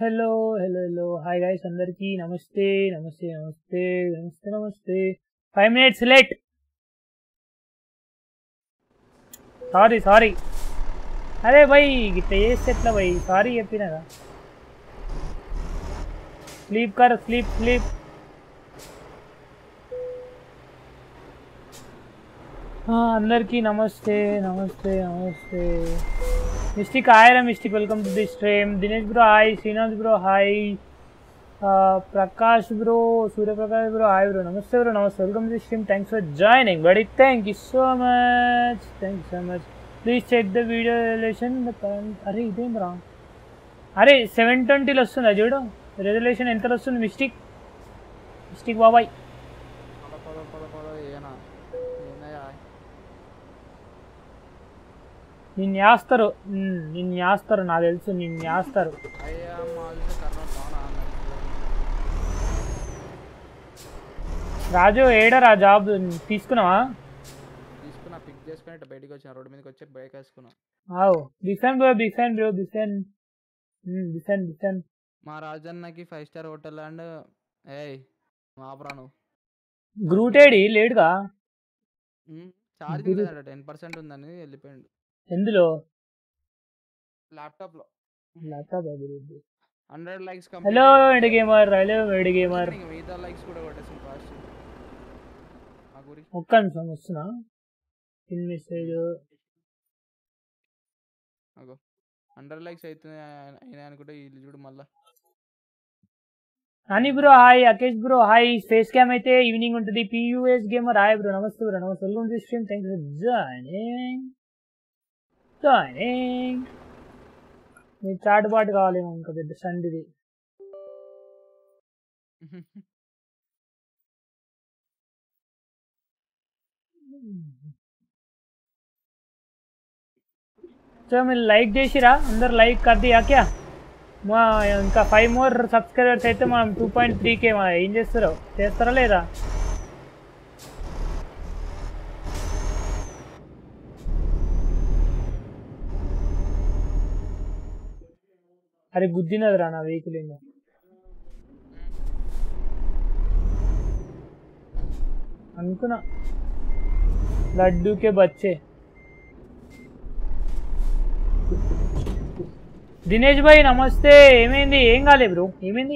Hello hello hello hi guys అందరికి నమస్తే నమస్తే నమస్తే నమస్తే నమస్తే 5 minutes late సారీ అరే भाई గిట్ట చేస్తే ఎట్లా भाई సారీ చెప్పినాగా స్లీప్ కర్ స్లీప్ అందరికి నమస్తే నమస్తే నమస్తే Mystic hi Mystic welcome to the stream Dinesh bro hi Srinath bro hi Prakash bro Surya Prakash bro hi bro namaste welcome to the stream thanks for joining buddy thank you so much please check the video resolution the current are idem wrong are 720 lo ostunda chudu resolution enta ostundi Mystic babai నిన్ను చేస్తారు నాకు తెలుసు నిన్ను చేస్తారు రాజు ఏడరా job తీసుకున్నావా pick చేసుకుని బయటికి వచ్చాను రోడ్డు మీదకి వచ్చి బైక్ వేసుకున్నా బిఫెన్ మా రాజన్నకి 5 స్టార్ హోటల్ అండ్ మాపరాను గ్రూటేడి లేడుగా ఛార్జింగ్ లేదంట 10% ఉందని వెళ్ళిపోయాడు ఎందులో ల్యాప్టాప్ 100 లైక్స్ హలో మెడి గేమర్ మిగతా లైక్స్ కూడా కొట్టేసాం ఫాస్ట్ ఆ గురి ఒక్క నిమిషం వస్తున్నా పిన్ మెసేజ్ అగో 100 లైక్స్ అయినా అనుకుంటే వీళ్ళు చూడు మళ్ళా అని bro hi Akesh bro hi face cam అయితే ఈవినింగ్ ఉంటుంది పియూఎస్ గేమర్ హాయ్ బ్రో నమస్తే welcome to stream thanks for joining మీ చాట్ బాట్ కావాలేమో ఇంకా పెద్ద సండిది సో మీరు లైక్ చేసిరా అందరు లైక్ కర్ది క్యా మా ఇంకా 5 more సబ్స్క్రైబర్స్ అయితే మనం 2.3K ఏం చేస్తారా లేదా అరే గుద్దినదిరా నా వెహికల్ ఏమో అనుకున్నా లడ్డూకే బచ్చే దినేష్ భాయ్ నమస్తే ఏమైంది ఏం కాలే బ్రో ఏమైంది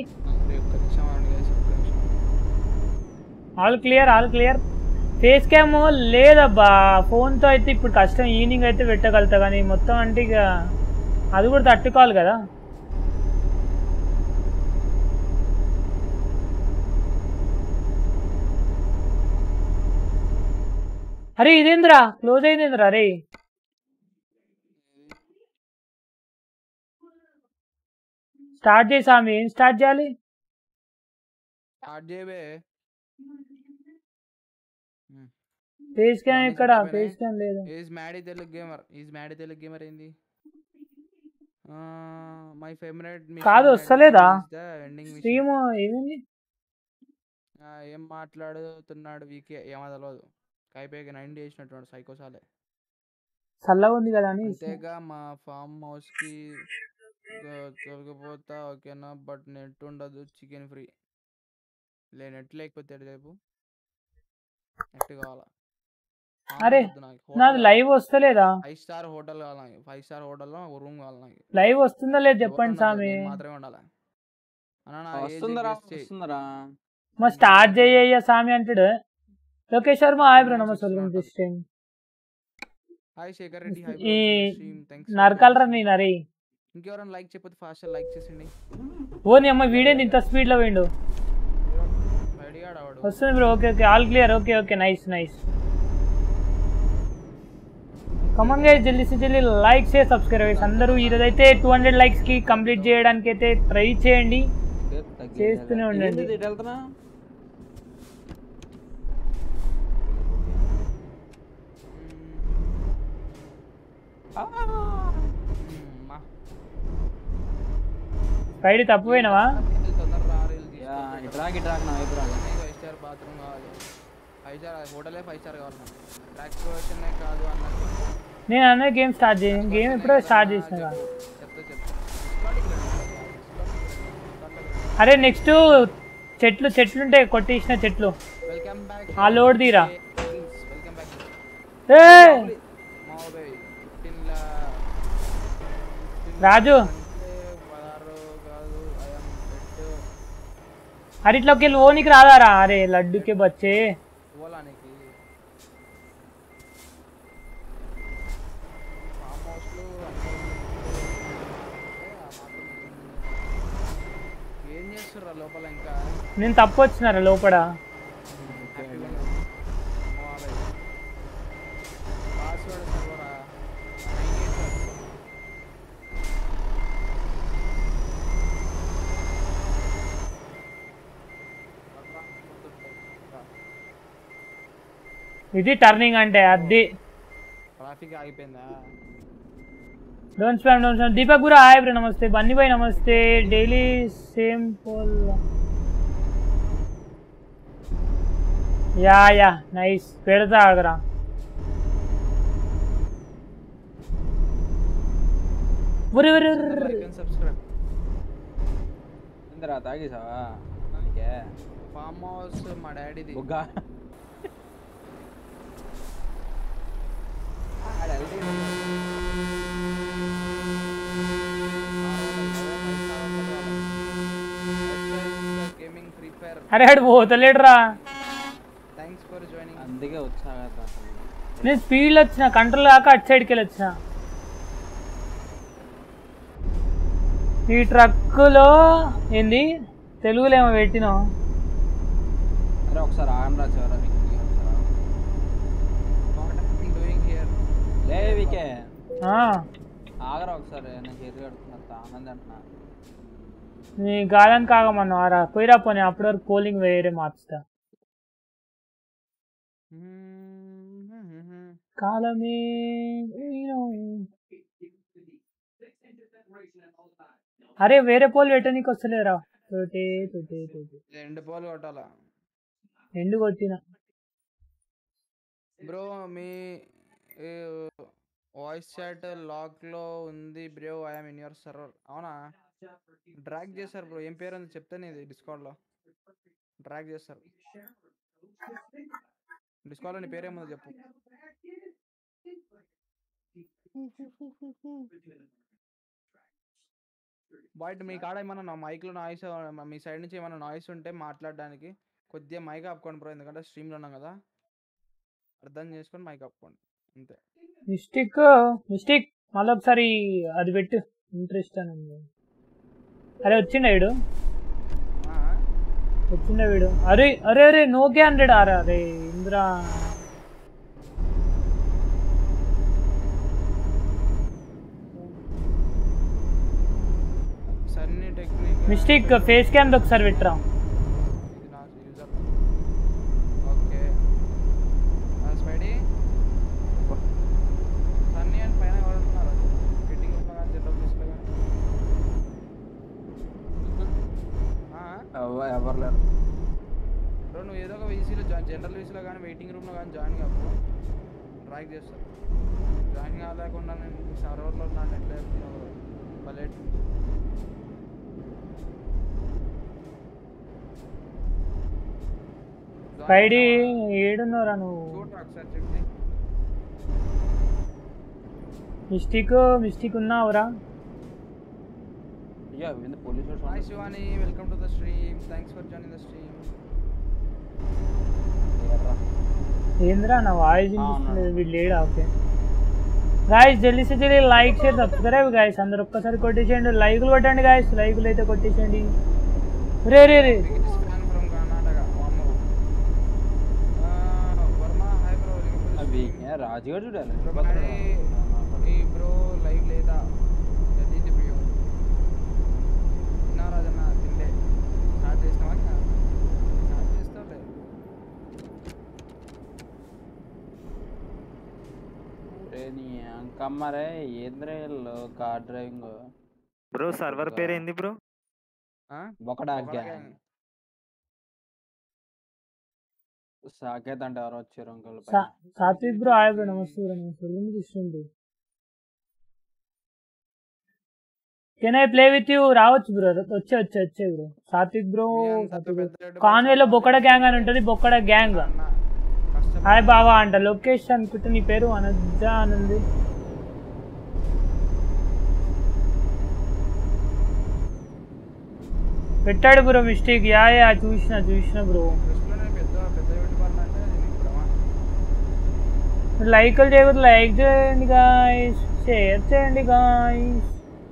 ఆల్ క్లియర్ ఫేస్ క్యామ్ లేదబ్బా ఫోన్తో అయితే ఇప్పుడు కష్టం ఈవినింగ్ అయితే పెట్టగలుగుతా కానీ మొత్తం అంటే ఇక అది కూడా తట్టుకోవాలి కదా అరే ఇదేంద్రా క్లోజ్ అయిందేంద్రా అరే స్టార్ట్ చేసాము ఏం స్టార్ట్ చేయాలి ఫేస్ క్యామ్ ఎక్కడ ఫేస్ క్యామ్ లేదు ఈజ్ మ్యాడీ తెలుగు గేమర్ ఏంది మై ఫేవరెట్ కాదు వస్తలేదా స్ట్రీమ్ ఏమైంది ఏం మాట్లాడుతున్నాడు వీకే ఏమో తెలియదు కైపేకి 90 చేసినట్టు సైకోసాలే చల్లగా ఉంది కదా అని అంతేగా మా ఫామ్ హౌస్ కి తొలగిపోతా ఓకేనా బట్ నెట్ ఉండదు చికెన్ ఫ్రీ నెట్ లేకపోతే రేపు నెట్ కావాలా అరే నాది లైవ్ వస్తలేదా 5 స్టార్ హోటల్ కావాలి 5 స్టార్ హోటల్లో ఒక రూమ్ కావాలి నాకు లైవ్ వస్తుందా లేదు చెప్పండి సామి మాత్రమే ఉండాలి వస్తుందరా మా స్టార్ట్ చేయ సామి అంటాడు లోకేష్ శర్మ హాయ్ బ్రో నమస్తే welcome to stream hi Shekhar Reddy hi ఈ నరకలరా నీ నరి ఇంకెవరైనా లైక్ చెప్పొద్దు ఫాస్ట్ లైక్ చేసిండి ఓ నీ అమ్మ వీడియో ఇంత స్పీడ్ లో పోయిండు వస్తుంది bro okay all clear okay nice come on guys జల్దీ से जल्दी लाइक से सब्सक्राइब అందరూ ఈరోజైతే 200 లైక్స్ కి కంప్లీట్ చేయడానికి అయితే ట్రై చేయండి చేస్తూనే ఉండండి ఫ్రైడే తప్పుపోయినావా బాత్రూమ్ కావాలి 5 స్టార్ హోటలే 5 స్టార్ కావాలి ట్రాక్ క్వశ్చనే కాదు అన్నట్టు నేను అన్న గేమ్ స్టార్ట్ చేయను గేమ్ ఎప్పుడో స్టార్ట్ చేసిన అరే నెక్స్ట్ చెట్లు చెట్లు ఉంటాయి కొట్టేసిన చెట్లు వెల్కమ్ బ్యాక్ ఆ లోడ్ తీరా వెల్కమ్ బ్యాక్ ఏ మావే 15 లా రాజు 16 కాదు ఐ యామ్ బెడ్ అరే ఇట్లోకి వెళ్ళి ఓనికి రాదారా అరే లడ్డుకే బచ్చే పోలానికి ఫామ్ హౌస్లు ఏం చేస్తుర్రా లోపల ఇంకా నేను తప్పు వచ్చినారా లోపల పాస్వర్డ్ సర్వరా ఇది టర్నింగ్ అంటే అది ట్రాఫిక్ ఆగిపోయిందా డోంట్ స్పామ్ దీపక్ గురు హాయ్ బ్రో నమస్తే బన్నీ భాయ్ నమస్తే daily same poll yeah yeah nice పెడతా ఆగరా ఒరే ఒరే సబ్స్క్రైబ్ ఇందరా తాగేసావా నీకే ఫామ్ హౌస్ మా డాడీది బుగ్గా గేమింగ్ ఫ్రీ ఫైర్ అరే ఆడు పోతలేడురా థ్యాంక్స్ ఫర్ జాయినింగ్ అందుకే వచ్చా కదా నేను స్పీడ్లో వచ్చిన కంట్రోల్ కాక అటు సైడ్కి వెళ్ళి వచ్చిన ఈ ట్రక్కులో ఏంది తెలుగులో ఏమో పెట్టినావు అరే ఒకసారి ఆగనరా చివరా డూయింగ్ హియర్ లే వికే ఆగరా ఒకసారి నేను చేతి కడుతున్నా ఆనంది అంటున్నా నీ గాలని కాగమన్నా ఆరా పోయిరా పోనీ అప్పటి వరకు పోలింగ్ వేరే మార్చుతా కాలమే అరే వేరే పోల్ పెట్టనీకి వస్తలేరా తోటే తోటే తోటే రెండు పోలు కొట్టాలా ఎండు కొట్టిన బ్రో మీ వాయిస్ చాట్ లాక్ లో ఉంది bro I'm in your server అవునా డ్రాగ్ చేశారు బ్రో ఏం పేరు అని చెప్తాను ఇది డిస్కౌంట్ లో డ్రాగ్ చేస్తారు డిస్కౌంట్ లో నీ పేరేమో చెప్పు బట్ మీ కాడ ఏమన్నా మైక్లో నాయిస్ మీ సైడ్ నుంచి ఏమైనా నాయిస్ ఉంటే మాట్లాడడానికి కొద్దిగా మైక్ ఆపుకోండి బ్రో ఎందుకంటే స్ట్రీమ్లో ఉన్నాం కదా అర్థం చేసుకొని మైక్ ఆపుకోండి అంతే మిస్టేక్ మళ్ళీ ఒకసారి అది పెట్టు ఇంట్రెస్ట్ అని ఉంది అరే వచ్చిండ వీడు వచ్చిండ వీడు అరే అరే అరే నోకే 100 ఆరా అరే ఇంద్రా మిస్టేక్ ఫేస్ క్యామ్ ఒకసారి పెట్టరా ఓకే స్పైడీ సన్నీ అండ్ పైన ఎవరు ఉంటున్నారు ఫిట్టింగ్ రూమ్లో కానీ జనరల్ ప్లేస్లో కానీ ఎవరు లేరు బ్రో నువ్వు ఏదో ఒక వీసీలో జనరల్ వీసీలో కానీ వెయిటింగ్ రూమ్లో కానీ జాయిన్ కావు డ్రాగ్ చేస్తారు జాయిన్ కాలేకుండా నేను సర్వర్లో ఉన్నాను ఎట్లా చెప్తున్నావు భలే స్పైడీ ఏడున్నారా నువ్వు చూడరా ఒకసారి చెక్ చేయి మిస్టేక్ ఉన్నావురా అయ్యా విందు పోలీసు hi Shivani welcome to the stream thanks for joining the stream ఏంద్రా నా వాయిస్ వినిపిస్తుంది వీళ్ళు లేడా ఓకే గాయస్ జల్దీ से जल्दी లైక్ షేర్ సబ్స్క్రైబ్ గాయస్ అందరు ఒక్కసారి కొట్టేసేయండి లైకులు కొట్టండి గాయస్ లైకులు అయితే కొట్టేసేయండి రే రే రే from Karnataka Varma hi bro అవి రాజుగారు చూడాలి ఈ బ్రో లైవ్ లేదా జల్దీ బ్రో నా రాజన్న తిండే స్టార్ట్ చేసినావా స్టార్ట్ చేస్తావులే నీ అంకమ్మరే ఏంద్రేళ్ళు కార్ డ్రైవింగ్ బ్రో సర్వర్ పేరు ఏంది బ్రో బొకడా గ్యాంగ్ సాకేత్ అంటే ఎవరు వచ్చారు uncle Sathvik bro hi bro నమస్తే బ్రో నమస్తే ఇష్టం can I play with you? రావచ్చు బ్రో, వచ్చే బ్రో. సాత్విక్ బ్రో, కాన్వేలో బొక్కడ గ్యాంగ్ అని ఉంటుంది, బొక్కడ గ్యాంగ్. హాయ్ బావా అంట. లొకేషన్ అనుకుంటే నీ పేరు అనజ అనుంది. పెట్టాడు బ్రో మిస్టేక్. యా చూసిన బ్రో. లైక్లు చేయకూడదు, లైక్ చేయండి గాయ్స్, షేర్ చేయండి గాయ్స్.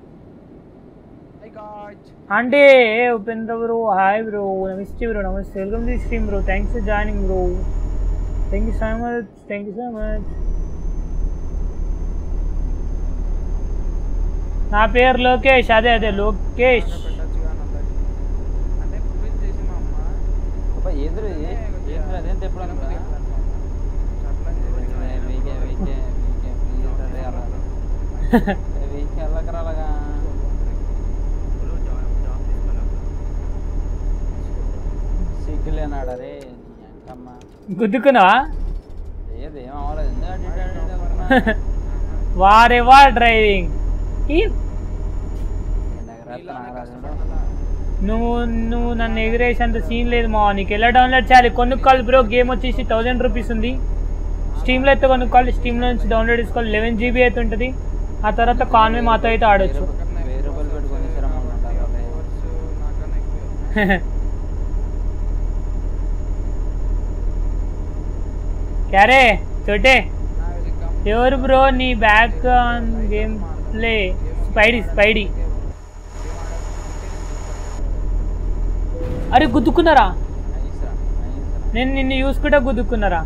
అంటే ఉపేంద్ర బ్రో హాయ్ బ్రో, నమస్తే బ్రో. నమస్తే, welcome to stream bro. Thanks for joining bro. Thank you so much. నా పేరు లోకేష్. అదే లోకేష్. గుద్దుకున్నావా? వారేవా డ్రైవింగ్. నువ్వు నన్ను ఎగిరేసేంత సీన్ లేదు మా. నీకు ఎలా డౌన్లోడ్ చేయాలి? కొనుక్కోవాలి బ్రో. గేమ్ వచ్చేసి 1000 రూపీస్ ఉంది. స్టీమ్లో అయితే కొనుక్కోవాలి. స్టీమ్లో నుంచి డౌన్లోడ్ చేసుకోవాలి. 11 GB అయితే ఉంటుంది. ఆ తర్వాత కాన్వే మాతో అయితే ఆడొచ్చు. క్యారే చోటే ఎవరు బ్రో నీ back on game play? Spidey. అరే గుద్దుకున్నారా? నేను నిన్ను చూసుకుంటా గుద్దుకున్నారా?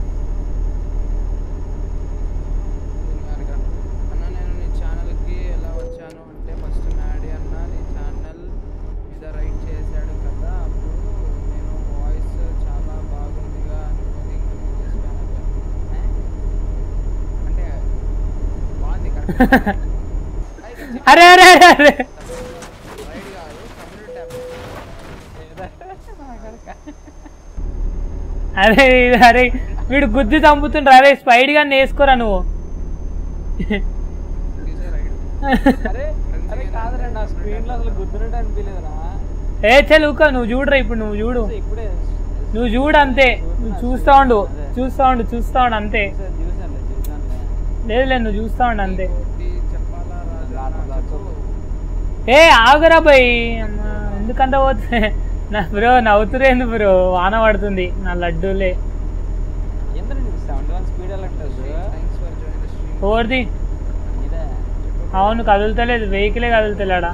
అరే అరే వీడు గుద్ది చంపుతుండ్రా. అరే స్పైడ్ గా వేసుకోరా నువ్వు. ఏ చెలుక నువ్వు చూడరా. ఇప్పుడు నువ్వు చూడు అంతే. నువ్వు చూస్తా ఉండు అంతే. లేదు నువ్వు చూస్తా ఉండు అంతే. ఏ ఆగురా భయ్, ఎందుకంత పోతే నా బ్రో నవ్వుతురేంది బ్రో? వాన పడుతుంది నా లడ్డూలే. ఓవర్ది అవును కదులుతలేదు, వెహికలే కదులుతలేడా?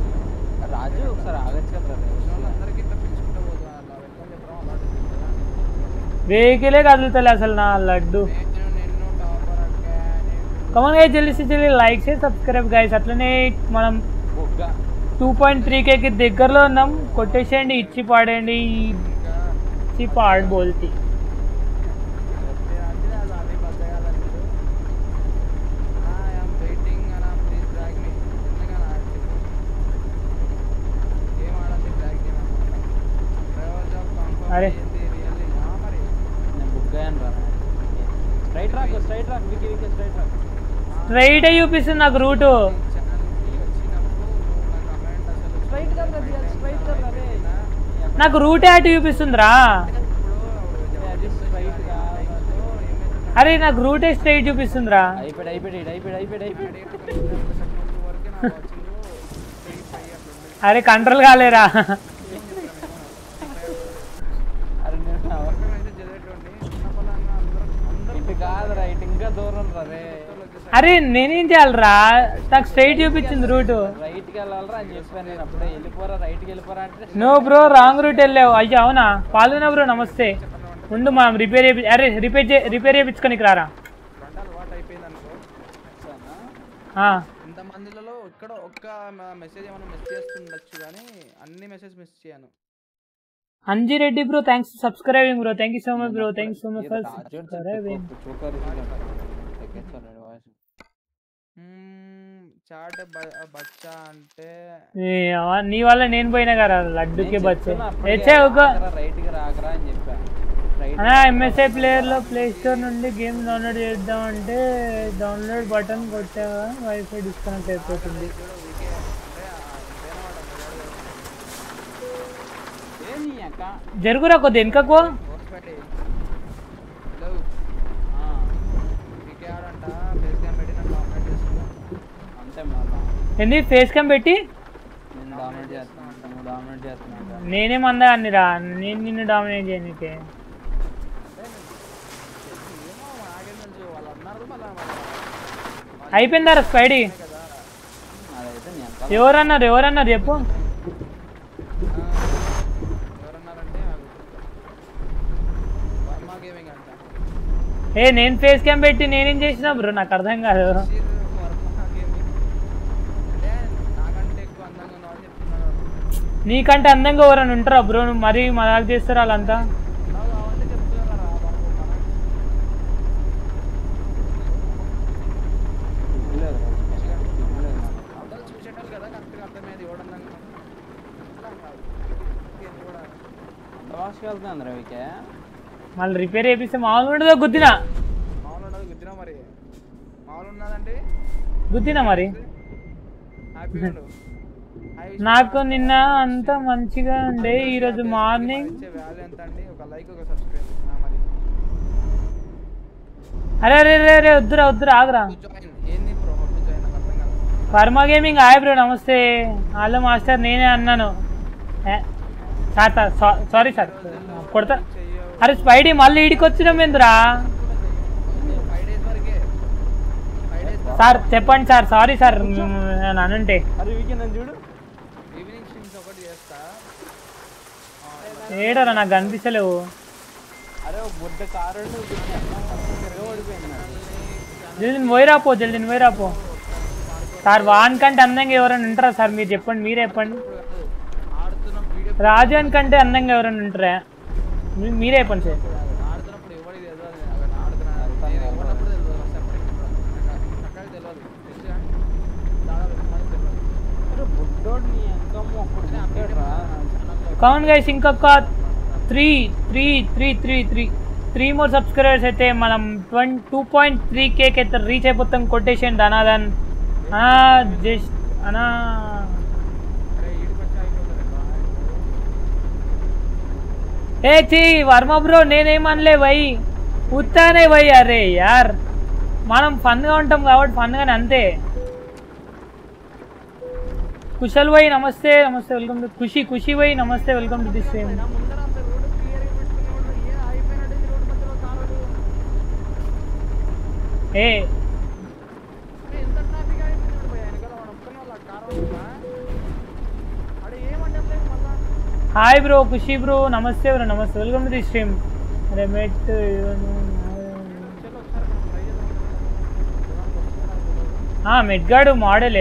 వెహికలే కదులుతలే అసలు నా లడ్డు. కమన్ గైస్ జల్దీ లైక్ చేసి సబ్స్క్రైబ్ గైస్. అట్లనే మనం 2.3K దగ్గరలో ఉన్నాం. కొట్టేసేయండి, ఇచ్చి పాడండి. ఇచ్చి పాడు బోల్తి. అరే స్ట్రైట్ చూపిస్తుంది నాకు రూటు. నాకు రూటే అటు చూపిస్తుందిరా. అరే నాకు రూటే స్ట్రైట్ చూపిస్తుందిరా. అరే కంట్రోల్ కాలేరా. అరే నేనేం చేయాలరా? నాకు స్ట్రైట్ చూపించింది route. No bro wrong route వెళ్ళావు. అయ్యా అవునా? పాల్గొనా బ్రో నమస్తే. ముందు మనం రిపేర్ చేయించుకోనికి రారా. ఇంతమందిలో ఇక్కడ ఒక్క మెసేజ్ ఏమైనా మిస్ చేస్తుండొచ్చు కానీ అన్ని మెసేజ్ మిస్ చేయను. Anjireddy bro thanks for subscribing bro. Thank you so much bro. Thank you so much for subscribing. Chat బచ్చా అంటే నీ వల్ల నేను పోయినా కదా లడ్డుకి బచ్చా. ఎంఎస్ఐ ప్లేయర్లో ప్లే స్టోర్ నుండి గేమ్ డౌన్లోడ్ చేద్దామంటే డౌన్లోడ్ బటన్ కొట్టావా వైఫై డిస్కనెక్ట్ అయిపోతుంది. జరుగురా కొద్ది వెనుకకు. ఏంది ఫేస్ క్యామ్ పెట్టి నేనేమందా అన్ని రా, నేను నిన్ను డామినేట్ చేయనీకే. అయిపోయిందారా స్పైడీ? ఎవరన్నారు చెప్పు. ఏ నేను ఫేస్ క్యామ్ పెట్టి నేనేం చేసినా బ్రో, నాకు అర్థం కాదు. నీకంటే అందంగా ఎవరైనా ఉంటారా బ్రో? నువ్వు మరీ మజాక్ చేస్తారు వాళ్ళంతా. మళ్ళీ రిపేర్ చేపిస్తే మామూలు ఉండదు. గుద్దినా మరి నాకు నిన్న అంతా మంచిగా ఉండే, ఈరోజు మార్నింగ్ అరే అరే అరే వద్దురా ఆగురా. వర్మ గేమింగ్ హాయ్ బ్రో, నమస్తే. హలో మాస్టర్, నేనే అన్నాను సార్. సారీ సార్, కొడతా. అరే స్పైడీ మళ్ళీ ఈడికి వచ్చినాం ఎందురా సార్? చెప్పండి సార్. సారీ సార్ నేను అనుంటే. ఏడరా నాకు కనిపించలేవు. జల్దీ పోయిరాపో సార్. వాన్ కంటే అందంగా ఎవరైనా ఉంటారా సార్? మీరు చెప్పండి, మీరే చెప్పండి. రాజాన్ కంటే అందంగా ఎవరైనా ఉంటారా? మీరే చెప్పండి సార్. కౌన్ గైస్, ఇంకొక 3 మోర్ సబ్స్క్రైబర్స్ అయితే మనం 2.3K అయితే రీచ్ అయిపోతాం. కొటేషన్ ధనాదన్ జస్ట్ అనా ఏ చీ వర్మ బ్రో, నేనేమనలే భయ్, ఉత్తానే భయ్. అరే యార్, మనం ఫన్గా ఉంటాం కాబట్టి ఫన్గానే, అంతే. కుశల్ భాయ్ నమస్తే వెల్కమ్ టు ఖుషి భాయ్ నమస్తే, వెల్కమ్ టు దిస్ స్ట్రీమ్. ఏ హాయ్ బ్రో, ఖుషి బ్రో నమస్తే వెల్కమ్ టు ది స్ట్రీమ్. అరే మెడ్గాడు మోడలే.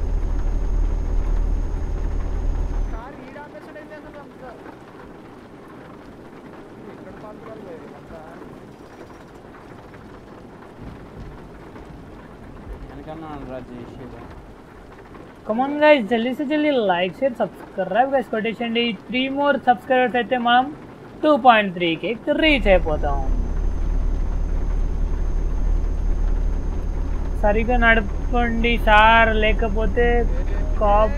కమాన్ గైస్, జల్దీ से जल्दी लाइक शेयर सब्सक्राइब గైస్ కొట్టేయండి. 3 మోర్ సబ్స్క్రైబర్స్ అయితే మనం 2.3K రీచ్ అయిపోతాం. సరిగా నడపండి సార్, లేకపోతే కాప్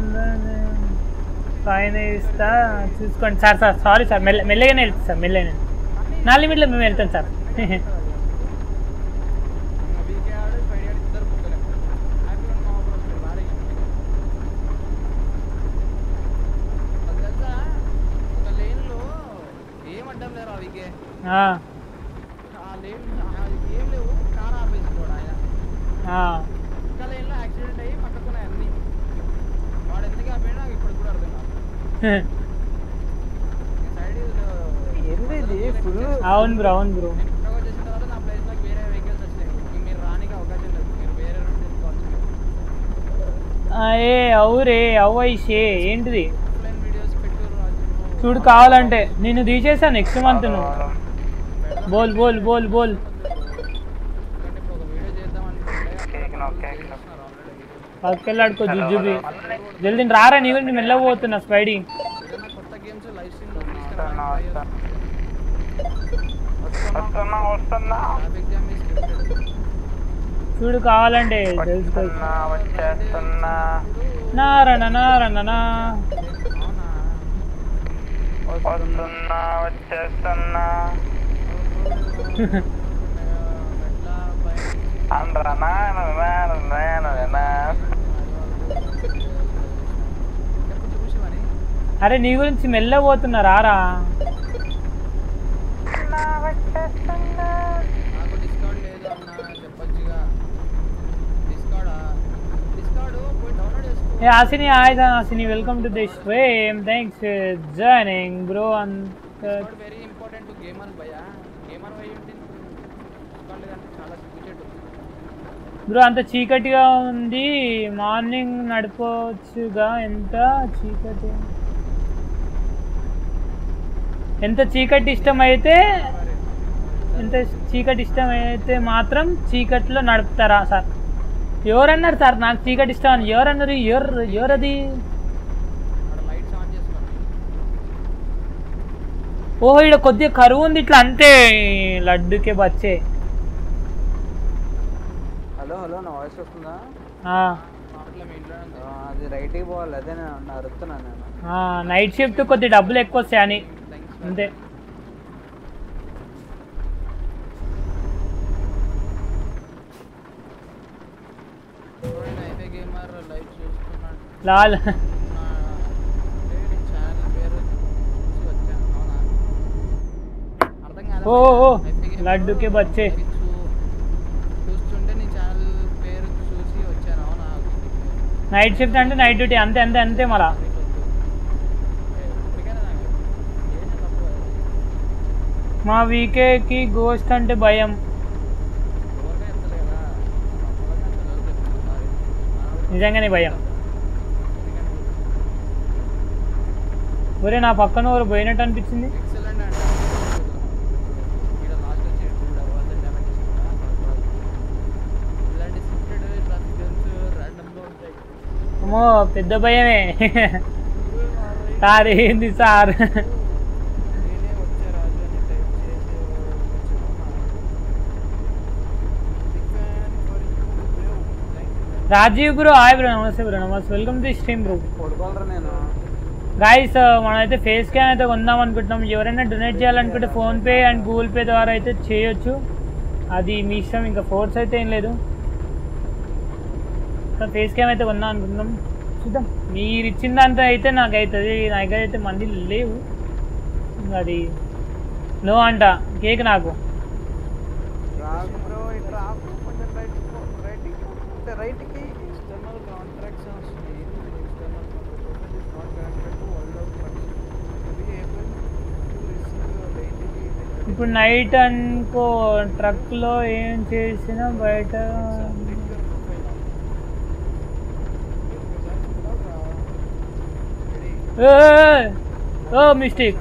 పైన ఇస్తా చూసుకోండి సార్. సారీ సార్, మెల్లగానే వెళ్తాం సార్, మెల్లగానే. నా లిమిట్లో మేము వెళ్తాం సార్. అవును బ్రో. ఏ అవురే అవైషే ఏంటిది చూడు, కావాలంటే నేను తీసేసా నెక్స్ట్ మంత్. నువ్వు బోల్ పక్కకెళ్ళాడుకో జుజుబి. జల్దీ రారా, నీ గురించి మెల్లపోతున్నా స్పైడీ. చూడు కావాలంటే వస్తున్నా వచ్చేస్తున్నా అండ్రనా అరే నీ గురించి మెల్ల పోతున్నారు ఆరా నాకు డిస్కౌంట్ లేదు అన్న చెప్పొచ్చుగా డిస్కౌంట్ పోయి డౌన్లోడ్ చేసుకో ఏ ఆసిని హాయ్ ఆసిని welcome to the stream thanks joining bro discount very important to gamer భయ్యా గేమర్ భయ్య ఉంటుంది డిస్కౌంట్ అంటే చాలా సిగ్గుచేటు బ్రో అంత చీకటిగా ఉంది మార్నింగ్ నడపవచ్చుగా ఎంత చీకటి ఇష్టమైతే మాత్రం చీకట్లో నడుపుతారా సార్ ఎవరన్నారు సార్ నాకు చీకటి ఇష్టం అని ఎవరన్నారు ఎవరది లైట్స్ ఆన్ చేసుకోండి ఓహో ఇక్కడ కొద్దిగా కరువు ఉంది ఇట్లా అంతే లడ్డుకే బచ్చే హలో హలో నా వాయిస్ వస్తుందా మామూలుగా మీ ఇంట్లో అది రైట్కి పోవాలి అదే నేను అరుస్తున్నాను నేను నైట్ షిఫ్ట్ కొద్ది డబ్బులు ఎక్కువ వస్తాయని అంతే గేమర్ లైవ్ చూస్తున్నాడు లాల్ ఛానల్ పేరు చూసి వచ్చాను అవునా అర్థం కాదు ఓ లడ్డుకే బచ్చే చూస్తుంటే నీ ఛానల్ పేరు చూసి వచ్చాను అవునా నైట్ షిఫ్ట్ అంటే నైట్ డ్యూటీ అంతే అంతే అంతే మళ్ళా మా వీకేకి గోస్ట్ అంటే భయం నిజంగానే భయం ఒరే నా పక్కన ఎవరు పోయినట్టు అనిపించింది ఎక్సలెంట్ అండి ఇక్కడ లాస్ట్ వచ్చి 2 అవర్స్ డ్యామేజ్ ఇలాంటి స్క్రిప్టెడ్ ట్రాన్స్ఫర్స్ ర్యాండమ్గా ఉంటాయి అమ్మో పెద్ద భయమే సార్ ఏంది సార్ నేనే వచ్చే రాజు అని టైప్ చేసి రాజీవ్ బ్రో హాయ్ బ్రో నమస్తే వెల్కమ్ టు స్ట్రీమ్ బ్రో పడుకోవాలరా నేను గాయస్ మనమైతే ఫేస్ క్యామ్ అయితే కొందాం అనుకుంటున్నాం ఎవరైనా డొనేట్ చేయాలనుకుంటే ఫోన్పే అండ్ గూగుల్ పే ద్వారా అయితే చేయొచ్చు అది మీ ఇష్టం ఇంకా ఫోర్స్ అయితే ఏం లేదు ఫేస్ క్యామ్ అయితే కొందాం అనుకుంటున్నాం చూద్దాం మీరు ఇచ్చిందంతా అయితే నాకు అవుతుంది నా దగ్గర అయితే మంది లేవు అది నో అంట కేక్ నాకు బ్రో ఇటు రాకు కొంచెం రైట్కి ఎక్స్టర్నల్ కాంట్రాక్ట్స్ వస్తాయి external contract is not connected to world of funds to be able to receive lightly ఇప్పుడు నైట్ అనుకో ట్రక్లో ఏం చేసినా బయట ఓ మిస్టేక్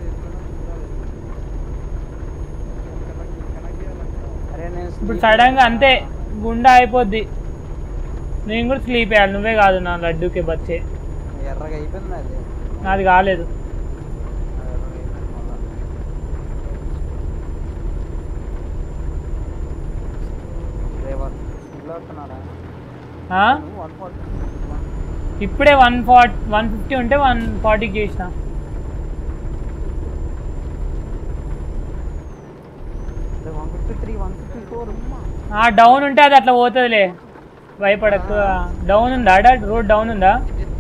అరే నేను ఇప్పుడు సడన్గా అంతే గుండె అయిపోద్ది నేను కూడా స్లీప్ వేయాలి నువ్వే కాదు నా లడ్డూకి బచ్చే ఎర్రగా అయిపోయింది అది నాది కాలేదు ఇప్పుడే 150 ఉంటే 140కి చేసిన డౌన్ ఉంటే అది అట్లా పోతుందిలే భయపడకు డౌన్ ఉందా రోడ్ డౌన్ ఉందా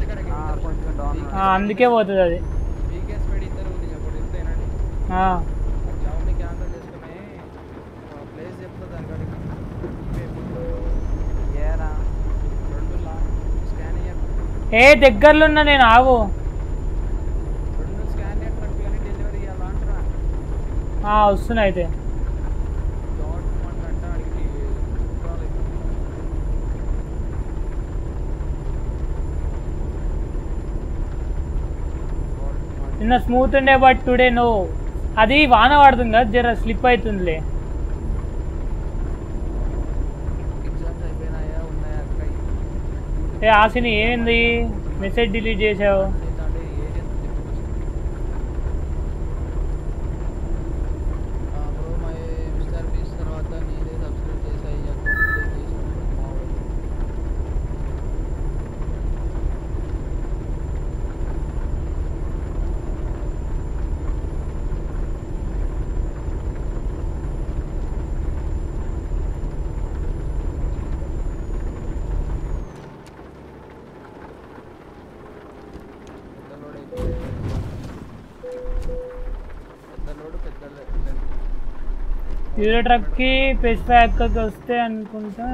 అందుకే పోతుంది అది వీకెండ్స్ పెడి ఇద్దరు చెప్పండి ఇంతేనండి జాబ్ని క్యాన్సిల్ చేసుకుని ప్లేస్ చెప్తా దానికాడికి ఏరా 2 స్కాన్ ఏ దగ్గరలో ఉన్నా నేను ఆగు 2 స్కాన్ ట్రక్ కానీ డెలివరీ ఇవ్వాలా అంటారా వస్తున్నా అయితే గవర్నమెంట్ అంటే అడిగి నిన్న స్మూత్ ఉండే బట్ టుడే నో అది వాన పడుతుంది కదా జర స్లిప్ అవుతుందిలే ఎగ్జామ్స్ అయిపోయినాయా ఉన్నాయా అక్క ఏ ఆశని ఏమైంది మెసేజ్ డిలీట్ చేసావు బ్రో మై మిస్టర్ బీస్ తర్వాత నేనే సబ్స్క్రైబ్ చేసాయి అకౌంట్ డిలీట్ చేసుకుంటాను మామూలు యూరో ట్రక్కి పెస్ ప్యాక్కి వస్తే అనుకుంటా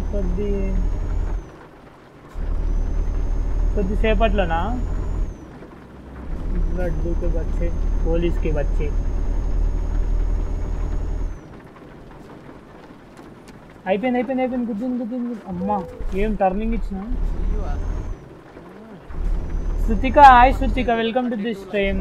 కొద్దిసేపట్లోనా లడ్డూకి వచ్చే పోలీస్కి వచ్చే అయిపోయింది గుద్దింది అమ్మా ఏం టర్నింగ్ ఇచ్చిన Shruthika hi Shruthika welcome to this stream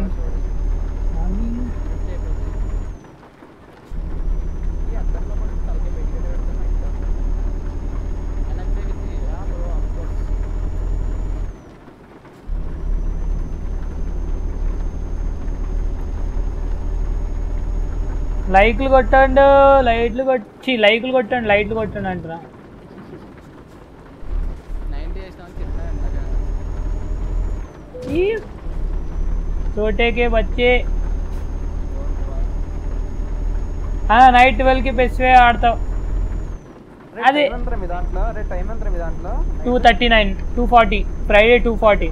లైక్లు కొట్టండి లైట్లు కొట్టండి అంటారా छोटे के बच्चे నైట్ 12కి పెస్వే ఆడతావు అదే 239 240 ఫ్రైడే 240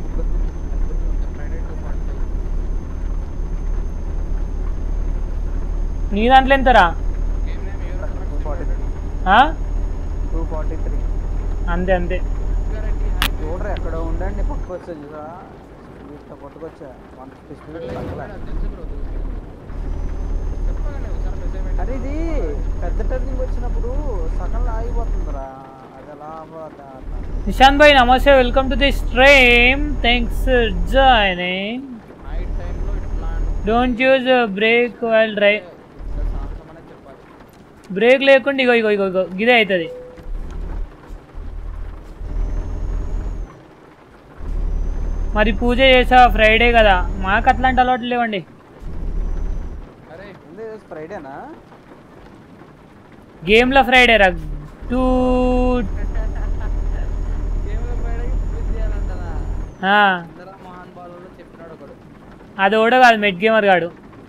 నీ దాంట్లో ఎంతరా 243 అంతే చూడరా ఎక్కడ ఉండండి పక్కకు వచ్చా చూసా పట్టుకొచ్చా అరే ఇది పెద్ద టర్నింగ్ వచ్చినప్పుడు సగంలో ఆగిపోతుందిరా అది ఎలా నిశాంత్ భాయ్ నమస్తే welcome to the stream thanks joining don't use brake while drive brake లేకుండా ఇగో గిదే అవుతుంది మరి పూజ చేసా ఫ్రైడే కదా మాకు అట్లాంటి అలవాట్లు లేవండి ఫ్రైడేనా గేమ్లో ఫ్రైడే రా అది ఓడ కాదు మెడ్ గేమర్ గాడు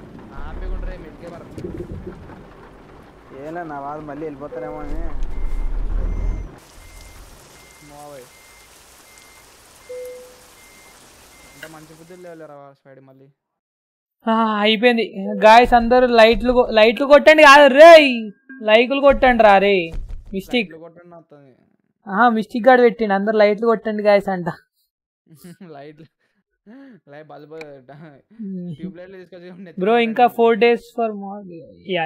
ఏలే నా వాళ్ళు మళ్ళీ వెళ్ళిపోతారేమో అని మంచి బుద్ధులు లేవులేరా ఫ్రైడే మళ్ళీ అయిపోయింది గాయస్ అందరూ లైట్లు కొట్టండి కాదు రే లైకులు కొట్టండి రా రే మిస్టేక్ గాడు పెట్టిండి అందరు లైట్లు కొట్టండి గాయస్ అంట బ్రో ఇంకా 4 days ఫర్ యా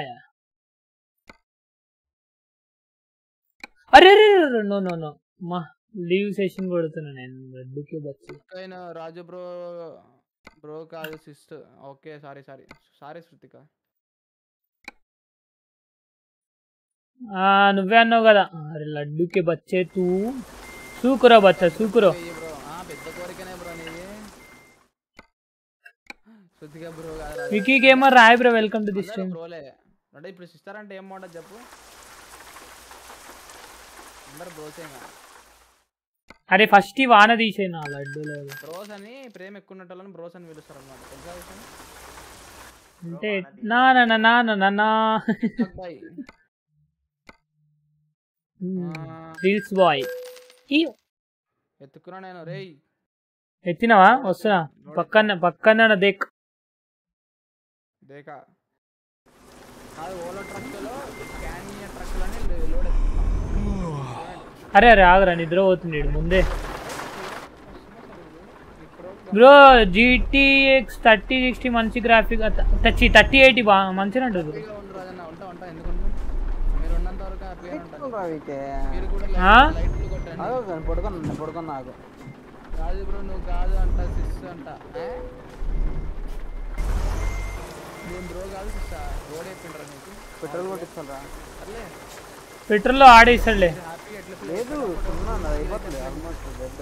అరే నో మా లీవ్ సెషన్ కొడుతున్నా నేను రెడ్డుకి వచ్చి రాజు బ్రో కాదు సిస్టర్ ఓకే సారీ శృతిక నువ్వే అన్నావు కదా అరే లడ్డుకి బచ్చే తూ సూకురో బచ్చా సూకురో పెద్ద కోరికనే బ్రో నీది శృతిక బ్రో కాదు Vicky gamer Rai bro welcome to this stream బ్రోలే అంటే ఇప్పుడు సిస్టర్ అంటే ఏం బాగుంటుంది చెప్పు అందరు బ్రోసేగా అరే ఫస్ట్ ఈ వాన తీసే నా లడ్డూలో బ్రోస్ అని ప్రేమ ఎక్కువ ఉన్నట్టు బ్రోస్ అని పిలుస్తారు అన్నమాట తెలుసా విషయం అంటే నా రీల్స్ బాయ్ ఎత్తుకున్నా నేను రేయ్ ఎత్తినావా వస్తున్నా పక్కన దేకా అది ఓలా ట్రక్లో క్యానియా ట్రక్లని లోడ్ ఎత్తుకున్నా అరే ఆగరా నిద్ర పోతుంది ముందే బ్రో GTX 3060 మంచి గ్రాఫిక్ 3080 బాగా మంచిగా ఉంటుంది రాజు బ్రో నువ్వు కాదు అంట సిస్ అంట నేను బ్రో కాదు సిస్ రోడ్ అయిపోయిండ్రా నీకు పెట్రోల్ కొట్టించాలరా పెట్రోల్లో ఆడేసాడులే లేదు అయిపోతుంది ఆల్మోస్ట్ బెడ్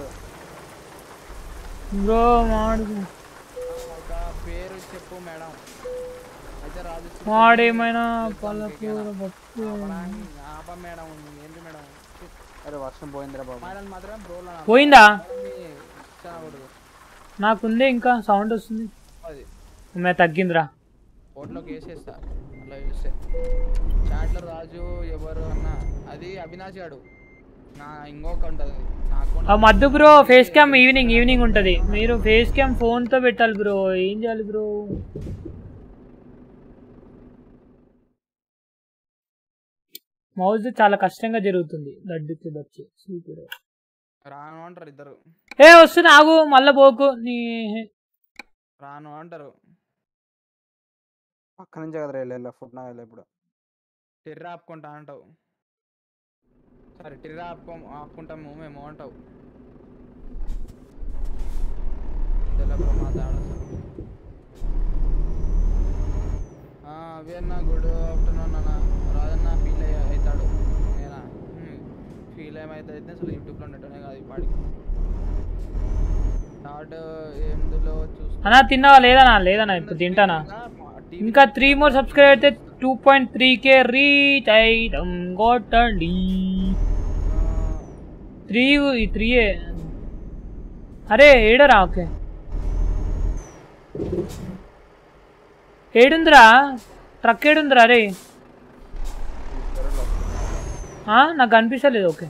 బ్రో మాడు ఒక పేరు చెప్పు మేడం అయితే రాజు మాడేమైనా పల్లకూర పప్పు మేడం ఏంటి మేడం అరే వర్షం పోయిందిరా బాబు మేడం మాత్రం బ్రోలో పోయిందా నాకుందే ఇంకా సౌండ్ వస్తుంది మే తగ్గిందిరా కోట్లోకి వేసేస్తా అలా వేస్తే చాట్లో రాజు ఎవరు అన్న అది అవినాష్ గాడు నా ఇంకొక ఉంటుంది నాకు మద్దు బ్రో ఫేస్ క్యామ్ ఈవినింగ్ ఉంటుంది మీరు ఫేస్ క్యామ్ ఫోన్తో పెట్టాలి బ్రో ఏం చేయాలి బ్రో మౌజ్ చాలా కష్టంగా జరుగుతుంది. లడ్డుకి వచ్చి సూపర్ రాను అంటారు ఇద్దరు. ఏ వస్తున్నా ఆగు మళ్ళా పోకు నీ రాను అంటారు. పక్క నుంచే కదా వెళ్ళా ఫుడ్ నా ఇప్పుడు టెర్ర ఆపుకుంటా అంటావు. సరే టెర్ర ఆపుకుంటాము మేము అంటావు. అవేనా గుడ్ ఆఫ్టర్నూన్ అన్న. రాజన్న ఫీల్ అవుతాడు. నేనా ఫీల్ ఏమైతే అసలు యూట్యూబ్లో నెట్టనే కాదు ఈ పాడికి. థర్డ్ ఎందులో అన్నా తిన్నావా? లేదన్నా ఇప్పుడు తింటానా. ఇంకా 3 more సబ్స్క్రైబ్ అయితే 2.3k రీచ్ అయితం కొట్టండి. 3 అరే ఏడరా. Okay ఏడుందిరా truck ఏడుందిరా. అరే నాకు కనిపించలేదు. ఓకే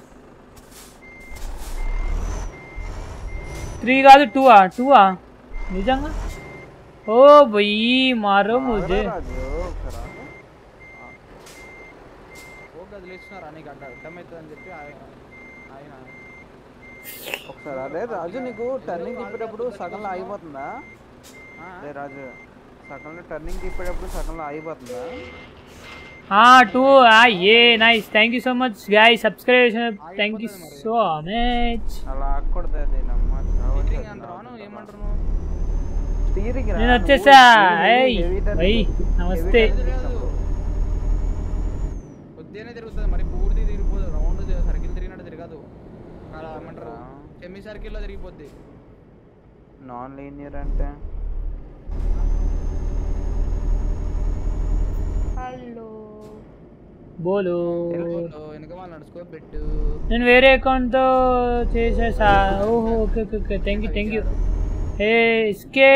3 కాదు 2 నిజంగా. ओ भाई मारो मुझे. ఒకసారి అదే రాజు నీకు టర్నింగ్ తిప్పేటప్పుడు సగంలో ఆగిపోతుందా? అదే రాజు సగంలో టర్నింగ్ తిప్పేటప్పుడు సగంలో ఆగిపోతుందా? 2 ఏ nice. Thank you so much guys subscribe. Thank you so much. అలా ఆగకూడదు. అది ఏమంటారు నేను వచ్చేసా. నమస్తే. కొద్దిగానే తిరుగుతుంది మరి పూర్తి తిరిగిపోదు. రౌండ్ సర్కిల్ తిరిగినట్టు తిరగదు. అలా ఏమంటారు సెమీ సర్కిల్లో తిరిగిపోద్ది. నాన్ లీనియర్ అంటే హలో బోలో వెనక వాళ్ళు నడుచుకో పెట్టు. నేను వేరే అకౌంట్తో చేసేసా. ఓహో ఓకే ఓకే థ్యాంక్ యూ. ఏ ఇస్కే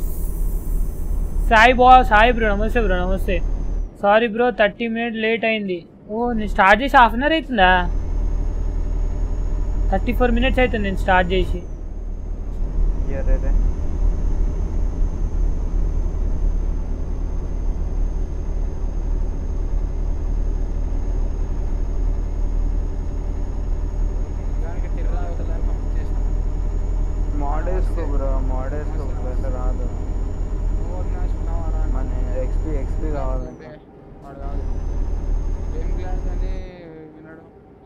సాయి బ్రో నమస్తే. సారీ బ్రో 30 minutes లేట్ అయింది. ఓ నేను స్టార్ట్ చేసి హాఫ్ అన్ అవర్ అవుతుందా? 34 minutes అవుతుంది నేను స్టార్ట్ చేసి. మోడేసుకో బ్రో అంటే రాదు. మన ఎక్స్పీ కావాలంటే వాడు కాదు గేమ్ క్లాస్ అని వినడు.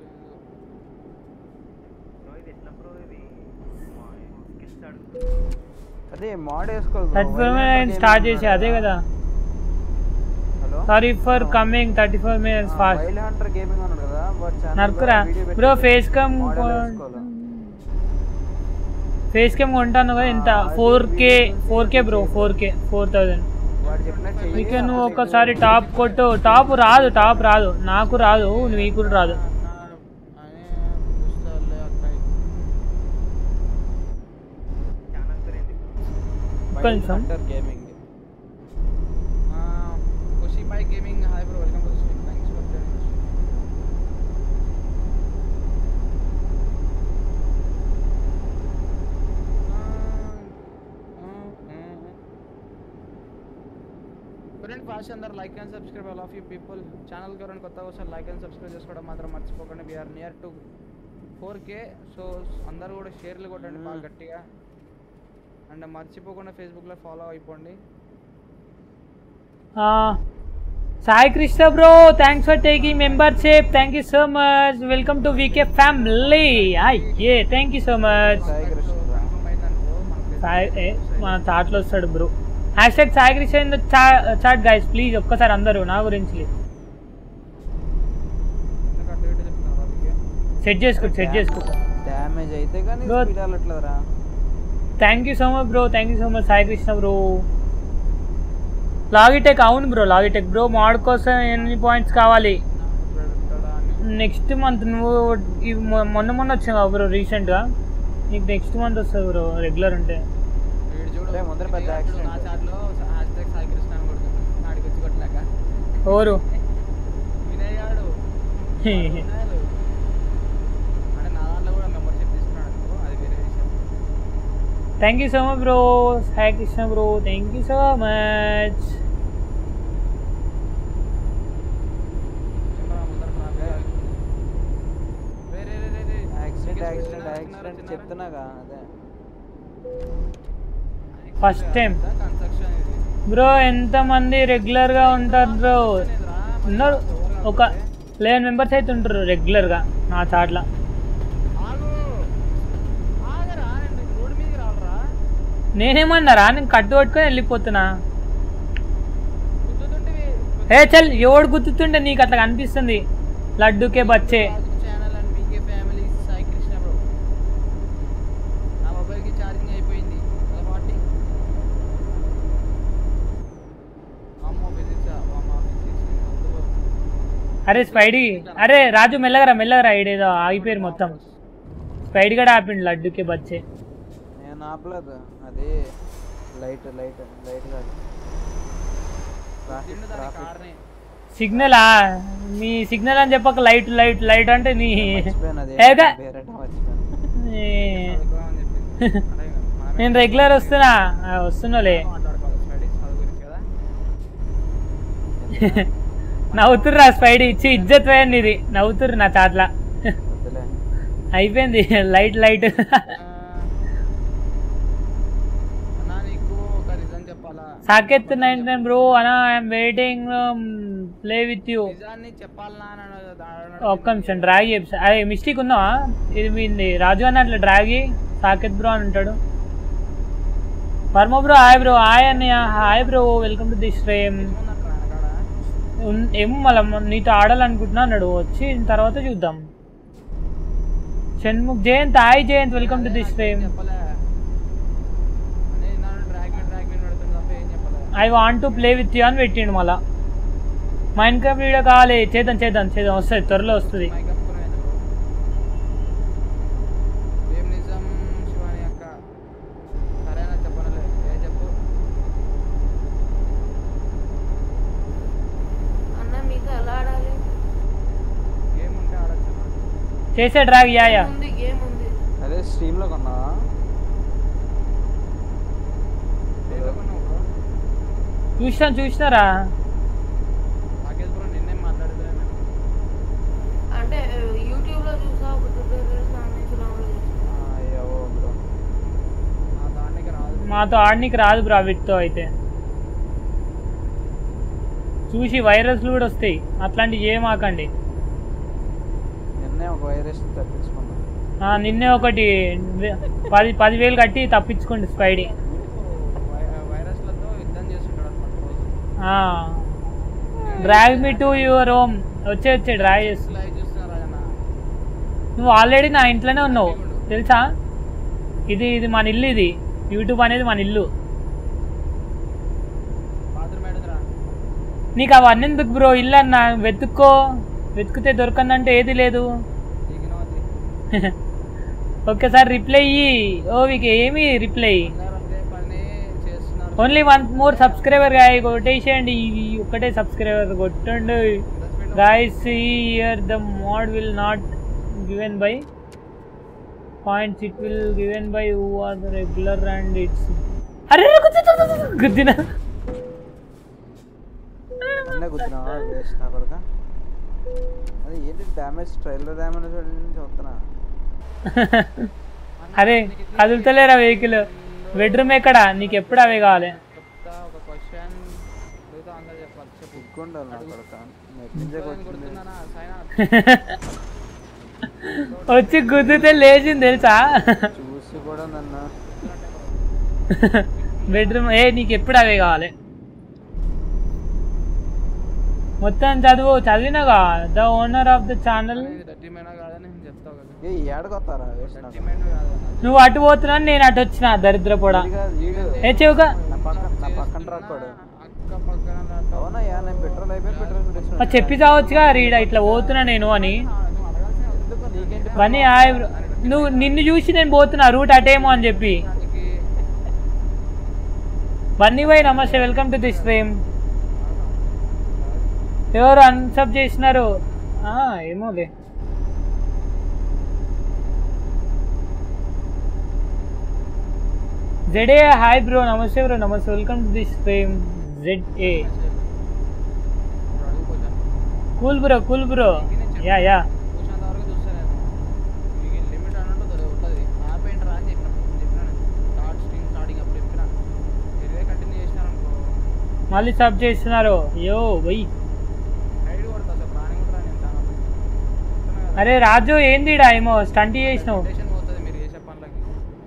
అదే మోడ్ వేసుకో. స్టార్ట్ చేసి అదే కదా. Sorry for coming 34 minutes fast. Wild hunter gaming అన్నాడు కదా నరుకురా బ్రో. ఫేస్ క్యామ్ కొంటాను కదా. ఎంత 4k బ్రో. 4000. ఇక నువ్వు ఒకసారి టాప్ కొట్టు. టాప్ రాదు నాకు రాదు. నీకు కూడా రాదు. కొంచెం ఫాస్ట్ అందరు like and subscribe all of you people. ఛానల్కి ఎవరైనా కొత్తగా వస్తారు లైక్ అండ్ సబ్స్క్రైబ్ చేసుకోవడం మాత్రం మర్చిపోకండి. We are near to 4k. So అందరూ కూడా షేర్లు కొట్టండి బాగా గట్టిగా. అండ్ మర్చిపోకుండా ఫేస్బుక్లో ఫాలో అయిపోండి. Sai Krishna bro thanks for taking membership. Thank you so much. Welcome to VK family. అయ్యే థ్యాంక్ యూ సో మచ్. మన చాట్లో వస్తాడు bro. Hashtag Sai Krishna in the chat guys please. ఒక్కసారి అందరూ నా గురించి సెట్ చేసుకో. డ్యామేజ్ అయితే కానీ స్పీడ్ అలట్లేదురా. Thank you so much bro. Thank you so much Sai Krishna bro. Logitech అవును బ్రో. లాగిటెక్ బ్రో మోడ్ కోసం ఎన్ని పాయింట్స్ కావాలి? నెక్స్ట్ మంత్ నువ్వు మొన్న వచ్చావు బ్రో రీసెంట్గా. నీకు నెక్స్ట్ మంత్ వస్తుంది బ్రో రెగ్యులర్ ఉంటే. ఎవరు thank you so much bro. Sai Krishna bro thank you so much. చెప్తున్నాగా అదే ఫస్ట్ టైం కన్స్ట్రక్షన్ ఇది బ్రో ఎంతమంది రెగ్యులర్గా ఉంటారు బ్రో ఉన్నారు ఒక 11 మెంబర్స్ అయితే ఉంటారు రెగ్యులర్గా నా చాట్ల ఆగు ఆగరా నేను రోడ్ మీదకి రావాలరా నేనేమన్నారా నేను కట్టు పట్టుకొని వెళ్ళిపోతున్నా గుర్తుంటివి ఏ చల్ ఎవడు గుర్తుంటే నీకు అట్లా కనిపిస్తుంది లడ్డుకే బచ్చే ఛానల్ అండ్ మీకే ఫ్యామిలీ సాయి కృష్ణ బ్రో నా మొబైల్కి ఛార్జింగ్ అయిపోయింది 40 అమ్మో ఫిజిక్స్ అరే స్పైడీ అరే రాజు మెల్లగరా ఈడేదో ఆగిపోయారు మొత్తం స్పైడీ కూడా ఆపిండు లడ్డుకే బచ్చే నేను ఆపలేదు అది లైట్ కాదు ట్రాఫిక్ కార్ని సిగ్నలా మీ సిగ్నల్ అని చెప్పక లైట్ అంటే నీ మర్చిపోయాను అదే ఏగా. వేరేటా మర్చిపోయాను చదువుకోమని చెప్పింది నేను రెగ్యులర్ వస్తున్నాలే మాట్లాడుకోవాలి స్టడీస్ చదువు గురించి కదా నవ్వుతుర్రా స్పైడీ ఇచ్చి ఇజ్జత్ పోయండి ఇది నవ్వుతుర్రు నా చాట్ల వద్దులే అయిపోయింది లైట్ అన్నా నీకు ఒక రీజన్ చెప్పాలా సాకేత్ 99 బ్రో అనా I'm waiting play with you నిజాన్ని చెప్పాలనా అని ఒక్క నిమిషం డ్రాగ్ చెప్పి అదే మిస్టేక్ ఉందా ఇది మీది రాజు అన్న అట్లా డ్రాగి సాకేత్ బ్రో అని ఉంటాడు వర్మ బ్రో హాయ్ అన్నయ్య hi bro welcome to the stream ఏమో మళ్ళీ నీతో ఆడాలనుకుంటున్నా అన్నాడు వచ్చి తర్వాత చూద్దాం Shanmukh Jayanth hi Jayanth welcome to the stream చెప్పలే డ్రాగ్ మీ పెడుతుంది తప్ప ఏం చెప్పలే I want to play with you అని పెట్టిండు మళ్ళా మైండ్ క్రాఫ్ట్ వీడియో కావాలి చేద్దాం వస్తుంది త్వరలో వస్తుంది మైక్ అప్పుకునే ఏం నిజం శివాని అక్క సరేనా చెప్పనలే ఏ చెప్పు అన్న మీకు ఎలా ఆడాలి గేమ్ ఉంటే ఆడచ్చు చేసే డ్రాగ్ యా ఉంది గేమ్ ఉంది అదే స్ట్రీమ్ లో కొన్నా దేంట్లో కొన్నావు బ్రో చూసినారా రాకేష్ బ్రో నిన్నేం మాట్లాడుతున్నా నేను అంటే యూట్యూబ్ లో చూసా ఒక ట్యూటోరియల్స్ దాని నుంచి డౌన్లోడ్ చేసా అయ్యో బ్రో నా దానికి రాదు మాతో ఆడనీకి రాదు బ్రా వీటితో అయితే చూసి వైరస్లు కూడా వస్తాయి అట్లాంటివి ఏమాకండి నిన్నే ఒక వైరస్ తప్పించుకున్నా నిన్నే ఒకటి 10,000 కట్టి తప్పించుకోండి స్పైడీ వైరస్లతో యుద్ధం చేస్తుంటాడు అనమాట రోజు drag me to your home వచ్చే డ్రాగ్ చేస్తు లైవ్ చూస్తున్నారు రాజన్న నువ్వు ఆల్రెడీ నా ఇంట్లోనే ఉన్నావు తెలుసా ఇది మన ఇల్లు ఇది యూట్యూబ్ అనేది మన ఇల్లు బాత్రూమ్ ఏడుందిరా నీకు అవన్నీ ఎందుకు బ్రో ఇల్లు అన్న వెతుక్కితే దొరకందంటే ఏది లేదు దిగినోది ఒక్కసారి రిప్లై ఇయ్యి వీకి ఏమి రిప్లై అందరూ అదే పని చేస్తున్నారు ఓన్లీ 1 more సబ్స్క్రైబర్ గాయ కొట్టేసేయండి ఇది ఒక్కటే సబ్స్క్రైబర్ కొట్టండి guys here the mode will not given by points it will given by who are the regular and it's అరే గుద్దిన అన్నీ గుర్తున్నా వేస్ట్ నా కొడుక అది ఏంటి డ్యామేజ్ ట్రైలర్ డ్యామేజ్ చూస్తున్నా అరే కదులుతలేరా వెహికల్ బెడ్రూమ్ ఎక్కడ నీకు ఎప్పుడు అవే కావాలి చెప్తా ఒక క్వశ్చన్ అడుగుతా అందరూ చెప్పాలి చెప్పు ఉక్కుండాలి నా కొడుక మెట్టించే వచ్చింది గుర్తుందనా సాయినా వచ్చి గుద్దితే లేచింది తెలుసా చూసి కూడా నన్ను బెడ్రూమ్ నీకు ఎప్పుడు అవే కావాలి మొత్తం చదివినగా the owner of the channel dirty మైనా కాదని నేను చెప్తా కదా ఏ ఏడగొత్తారా వేస్ట్ డర్టీ మైనా కాదన్న నువ్వు అటు పోతున్నాను నేను అటు వచ్చిన దరిద్ర కూడా ఏ చెవుగా నా పక్కన రాకోడు అక్క పక్కన రాట అవునయ్యా నేను పెట్రోల్ అయిపోయి పెట్రోల్ కొట్టేసిన చెప్పి చావచ్చుగా రీడ ఇట్లా పోతున్నా నేను అని నువ్వు అడగాల్సిన ఎందుకు నీకేంటి పని నువ్వు నిన్ను చూసి నేను పోతున్నా రూట్ అటేమో అని చెప్పి దానికి బన్నీ భాయ్ నమస్తే వెల్కమ్ టు ది స్ట్రీమ్ ఎవరు అన్సబ్ చేసినారు ఏమోలే ZA హాయ్ బ్రో నమస్తే welcome to the stream ZA cool bro ya చూసినంత వరకు చూస్తా నేను మీకు లిమిట్ అన్నట్టు ఉంటుంది ఆపే మళ్ళీ సబ్ చేస్తున్నారు అయ్యో పోయి. రైడ్ కొడతా సార్ ప్రాణి కూడా నేను చాలా అరే రాజు ఏంది ఏమో స్టంట్ చేసినావు. టెన్షన్ పోతుంది మీరు చేసే పనులకి.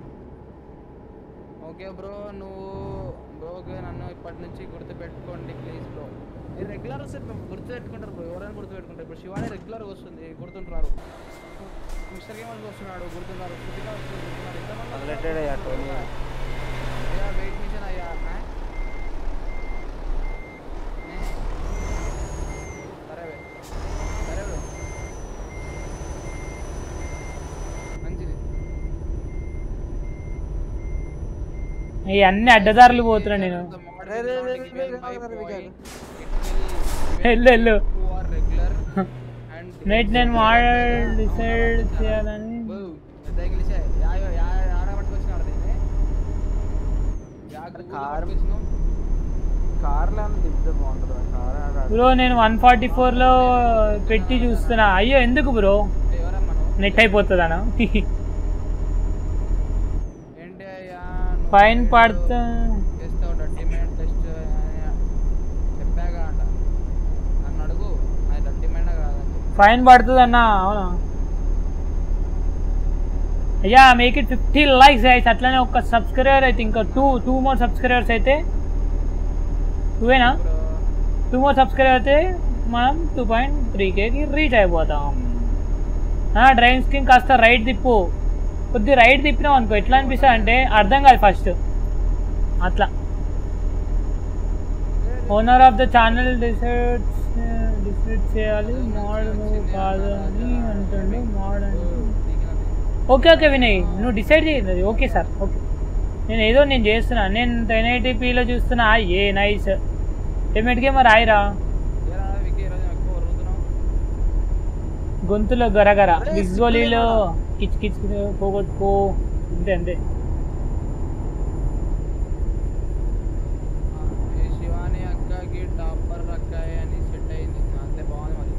ఓకే బ్రో నువ్వు బ్రోకి నన్ను ఇప్పటి నుంచి గుర్తుపెట్టుకోండి ప్లీజ్ బ్రో. మీరు రెగ్యులర్ వస్తే గుర్తుపెట్టుకుంటారు బ్రో, ఎవరైనా గుర్తుపెట్టుకుంటారు. ఇప్పుడు శివాని రెగ్యులర్గా వస్తుంది గుర్తుంటున్నారు, మిస్టర్ గేమర్స్ వస్తున్నాడు గుర్తున్నారు, శృతిగా వస్తుంది గుర్తున్నారు, మొదలెట్టాడు అయ్యా టోనీ. అయ్యా వెయిట్ మిషన్ అయ్యా సరే సరే బ్రో మంచిది. ఈ అన్ని అడ్డదారులు పోతున్నా నేను. వెళ్ళు నైట్ నేను మోడల్ డిసైడ్ చేయాలని. కార్లో దింపితే బాగుంటుంది. బ్రో నేను 144లో పెట్టి చూస్తున్నా. అయ్యో ఎందుకు బ్రో నెట్ అయిపోతుందనా? ఫైన్ పడుతా ఫైన్ పడుతుంది అన్న. అవునా అయ్యా మేక్ ఇట్ 50 likes గైస్. అట్లనే ఒక సబ్స్క్రైబర్ అయితే ఇంకా టూ మోర్ సబ్స్క్రైబర్స్ అయితే 2ఏనా 2 మోర్ సబ్స్క్రైబర్ అయితే మనం 2.3Kకి రీచ్ అయిపోతాం. డ్రైవింగ్ స్క్రీన్ కాస్త రైట్ తిప్పు. కొద్ది రైట్ తిప్పినాం అనుకో ఎట్లా అనిపిస్తుంది అంటే అర్థం కాదు ఫస్ట్ అట్లా. Owner of the channel decide చేయాలి మోడ్ నువ్వు కాదు అని అంటుండు. మోడ్ అంటే ఓకే ఓకే వినయ్ నువ్వు డిసైడ్ చేయదు. ఓకే సార్ ఓకే నేను చేస్తున్నా. నేను 1080pలో చూస్తున్నా. ఏ నైస్ పేమెంట్కే మరి రాయిరా గొంతులో గరగర బిగ్గోలీలో కిచ్ కిచ్ పోగొట్టుకో అంతే అంతే. శివాని అక్కకి టాపర్ అక్కాయి అని సెట్ అయింది అంతే బాగుంది. మరి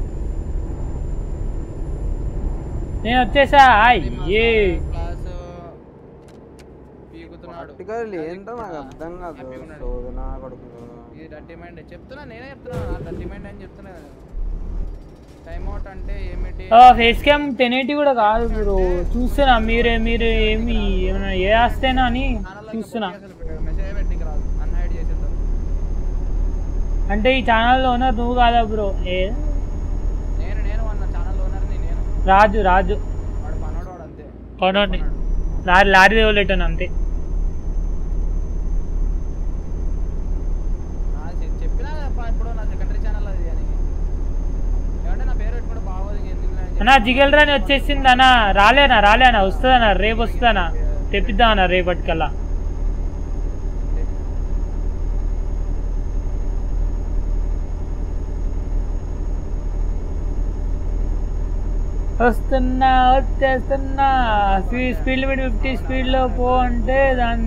నేను వచ్చేసా. అయ్యే క్లాస్ పీకుతున్నాడు ఏంటో నాకు అర్థం కాదు. శోధనా కొడుకు ఇది డర్టీ మైండ్ చెప్తున్నా, నేనే చెప్తున్నా డర్టీ మైండ్ అని చెప్తున్నా. టైమ్ అవుట్ అంటే ఏమిటి? ఫేస్ క్యామ్ 1080 కూడా కాదు బ్రో. చూస్తున్నా మీరు ఏమి ఏమైనా ఏ వస్తేనా అని చూస్తున్నా. మెసేజ్ పెట్టికి రాదు అన్హైడ్ చేసేద్దాం. అంటే ఈ ఛానల్ ఓనర్ నువ్వు కాదా బ్రో? నేను అన్న ఛానల్ ఓనర్ని నేను. రాజు వాడు పనోడు వాడు అంతే. పనోడిని లారీ దేవలేటాను అంతే. చెప్పినా ఇప్పుడు నా సెకండరీ ఛానల్ అది అని ఏమంటే నా పేరు పెట్టుకుంటే బాగోదు. అన్నా జిగల్ రాని వచ్చేసింది అన్న. రాలేనా వస్తుందన్నా రేపు వస్తుందన్నా తెప్పిద్దామన్నా రేపటికల్లా. వచ్చేస్తున్నా స్పీడ్ లిమిట్ 50 స్పీడ్లో పో అంటే దాన్ని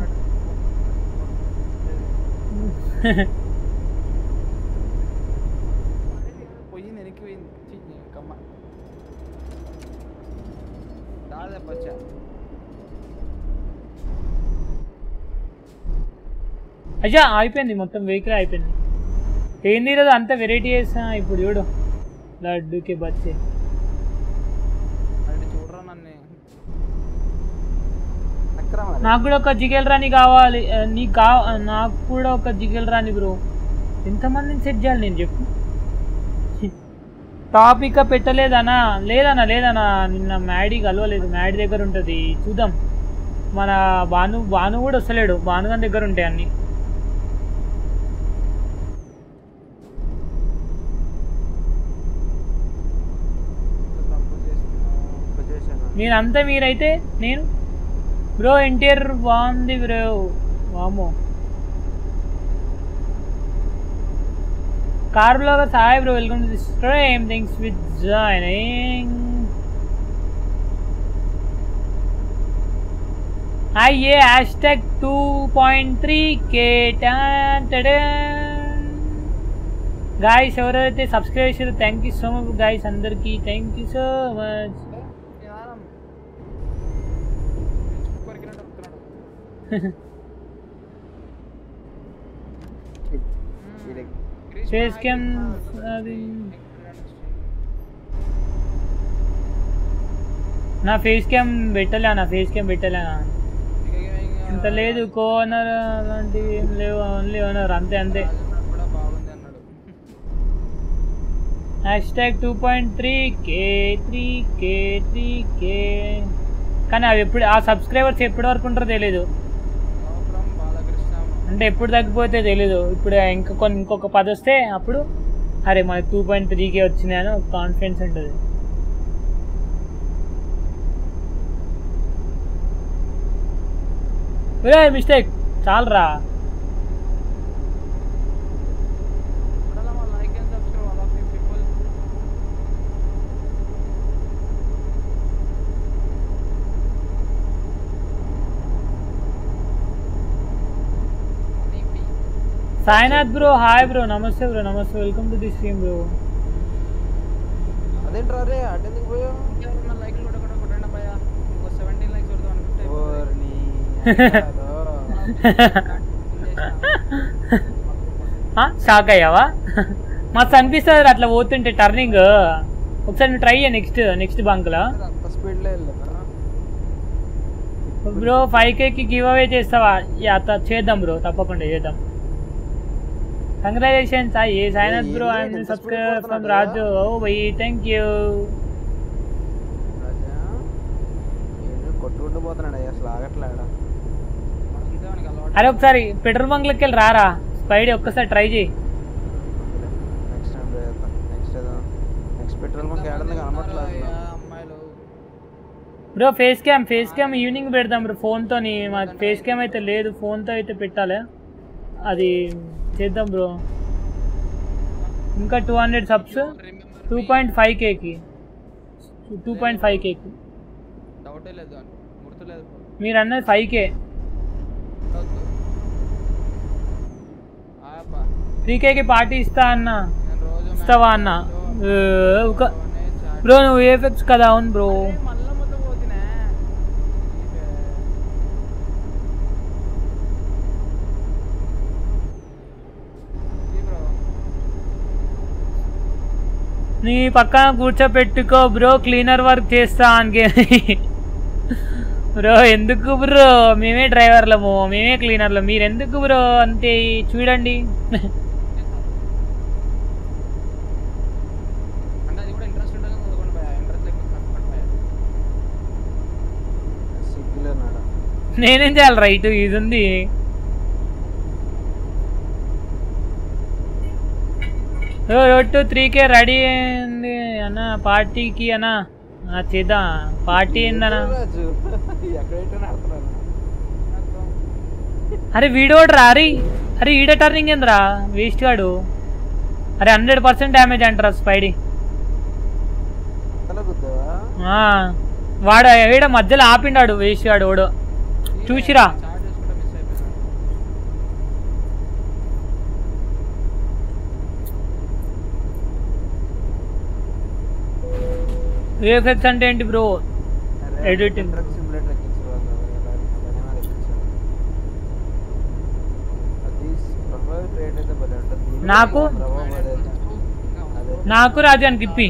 పోయింది వెనక్కి పోయింది కమ్మ దాదాపచ్చా. అయ్యా అయిపోయింది మొత్తం వెహికల్ అయిపోయింది. ఏంది ఈరోజు అంత వెరైటీ చేసా. ఇప్పుడు చూడు లడ్డుకి బచ్చే చూడరా నన్ను. నాకు కూడా ఒక జిగేల్ రాణి కావాలి. నాకు కూడా ఒక జిగేల్ రాణి బ్రో. ఎంతమందిని సెట్ చేయాలి నేను చెప్పు. టాపిక్ పెట్టలేదనా? లేదన్నా నిన్న మ్యాడీ కలవలేదు. మ్యాడీ దగ్గర ఉంటుంది చూద్దాం. మన భాను కూడా వస్తలేడు. భానుగాని దగ్గర ఉంటాయి అన్నీ. నేనంతా మీరైతే నేను బ్రో ఎన్టీఆర్ బాగుంది బ్రో. వామో car bloggers hi bro welcome to the stream. Thanks with joining. అయ్యే హ్యాష్ట్యాగ్ 2.3K గాయస్. ఎవరైతే సబ్స్క్రైబ్ చేశారో thank you so much guys. అందరికీ thank you so much. Face cam అది నా ఫేస్ క్యామ్ పెట్టలేనా అంత లేదు కోనర్ అలాంటివి ఏం లేవు ఓన్లీ ఓనర్ అంతే కూడా బాగుంది అన్నాడు. #2.3K 3K కానీ అవి ఎప్పుడు ఆ సబ్స్క్రైబర్స్ ఎప్పటి వరకు ఉంటారో తెలీదు. బాలకృష్ణ అంటే ఎప్పుడు తగ్గిపోతే తెలీదు. ఇప్పుడు ఇంకొక 10 వస్తే అప్పుడు అరే మనకి 2.3K వచ్చినాయని ఒక కాన్ఫిడెన్స్ ఉంటుంది. మిస్టేక్ చాలరా. Like and subscribe all of you people. Sainath bro hi bro. నమస్తే బ్రో. నమస్తే. Welcome to the stream bro. అదేంట్రా రే అటెందుకు పోయావు? ఇంకెవరన్నా లైక్లు కూడా కొట్టండి భయ. ఇంకో 17 లైక్స్ కొడదాం అనుకుంటే ఓర్ని షాక్ అయ్యావా? మస్తు అనిపిస్తుంది అట్లా పోతుంటే టర్నింగ్. ఒకసారి నువ్వు ట్రై చేయ నెక్స్ట్ బంక్లో అంత స్పీడ్లో వెళ్ళదా బ్రో. 5Kకి గివ్ అవే చేస్తావా? చేద్దాం బ్రో, తప్పకుండా చేద్దాం. Congratulations Sainath bro. I'm subscriber from Raju. ఓ బై థ్యాంక్ యూ. కొట్టుకుంటూ పోతున్నాడు అసలు ఆగట్లేడా. అరే ఒకసారి పెట్రోల్ బంక్లోకి వెళ్ళి రారా స్పైడీ, ఒక్కసారి ట్రై చేయి. నెక్స్ట్ టైం చేద్దాం. నెక్స్ట్ పెట్రోల్ బంక్ ఏడన్నా కనబడట్లేదు అమ్మాయిలు. బ్రో ఫేస్ క్యామ్ ఈవినింగ్ పెడదాం బ్రో. ఫోన్తో మాకు ఫేస్ క్యామ్ అయితే లేదు, ఫోన్తో అయితే పెట్టాలి. అది చేద్దాం బ్రో. ఇంకా 200 సబ్స్ 2.5Kకి 2.5Kకి డౌటే లేదు అని గుర్తులేదు. మీరు అన్నది 5K. 3Kకి పార్టీ ఇస్తా అన్న. ఇస్తావా అన్న? బ్రో నువ్వు ఏఫెక్స్ కదా. అవును బ్రో. నీ పక్కన కూర్చోపెట్టుకో బ్రో, క్లీనర్ వర్క్ చేస్తా అని. బ్రో ఎందుకు బ్రో? మేమే డ్రైవర్లము, మేమే క్లీనర్లు, మీరెందుకు బ్రో అంతే? చూడండి నేనేం చేయాలి? రైట్ ఇది ఉంది. రోడ్ 3K రెడీ అయింది అన్న పార్టీకి అన్న. చేద్దాం పార్టీ ఏందన్నా? అరే వీడోడ్రా. అరే ఈడ టర్నింగ్ ఏందిరా వేస్ట్ గాడు. అరే 100% డ్యామేజ్ అంటారా స్పైడీ. వాడు ఈడ మధ్యలో ఆపిండాడు వేస్ట్ గాడు. ఓడు చూసిరా. VFX అంటే ఏంటి బ్రో? ఎడిటింగ్. నాకు రాజానికి ఇప్పి.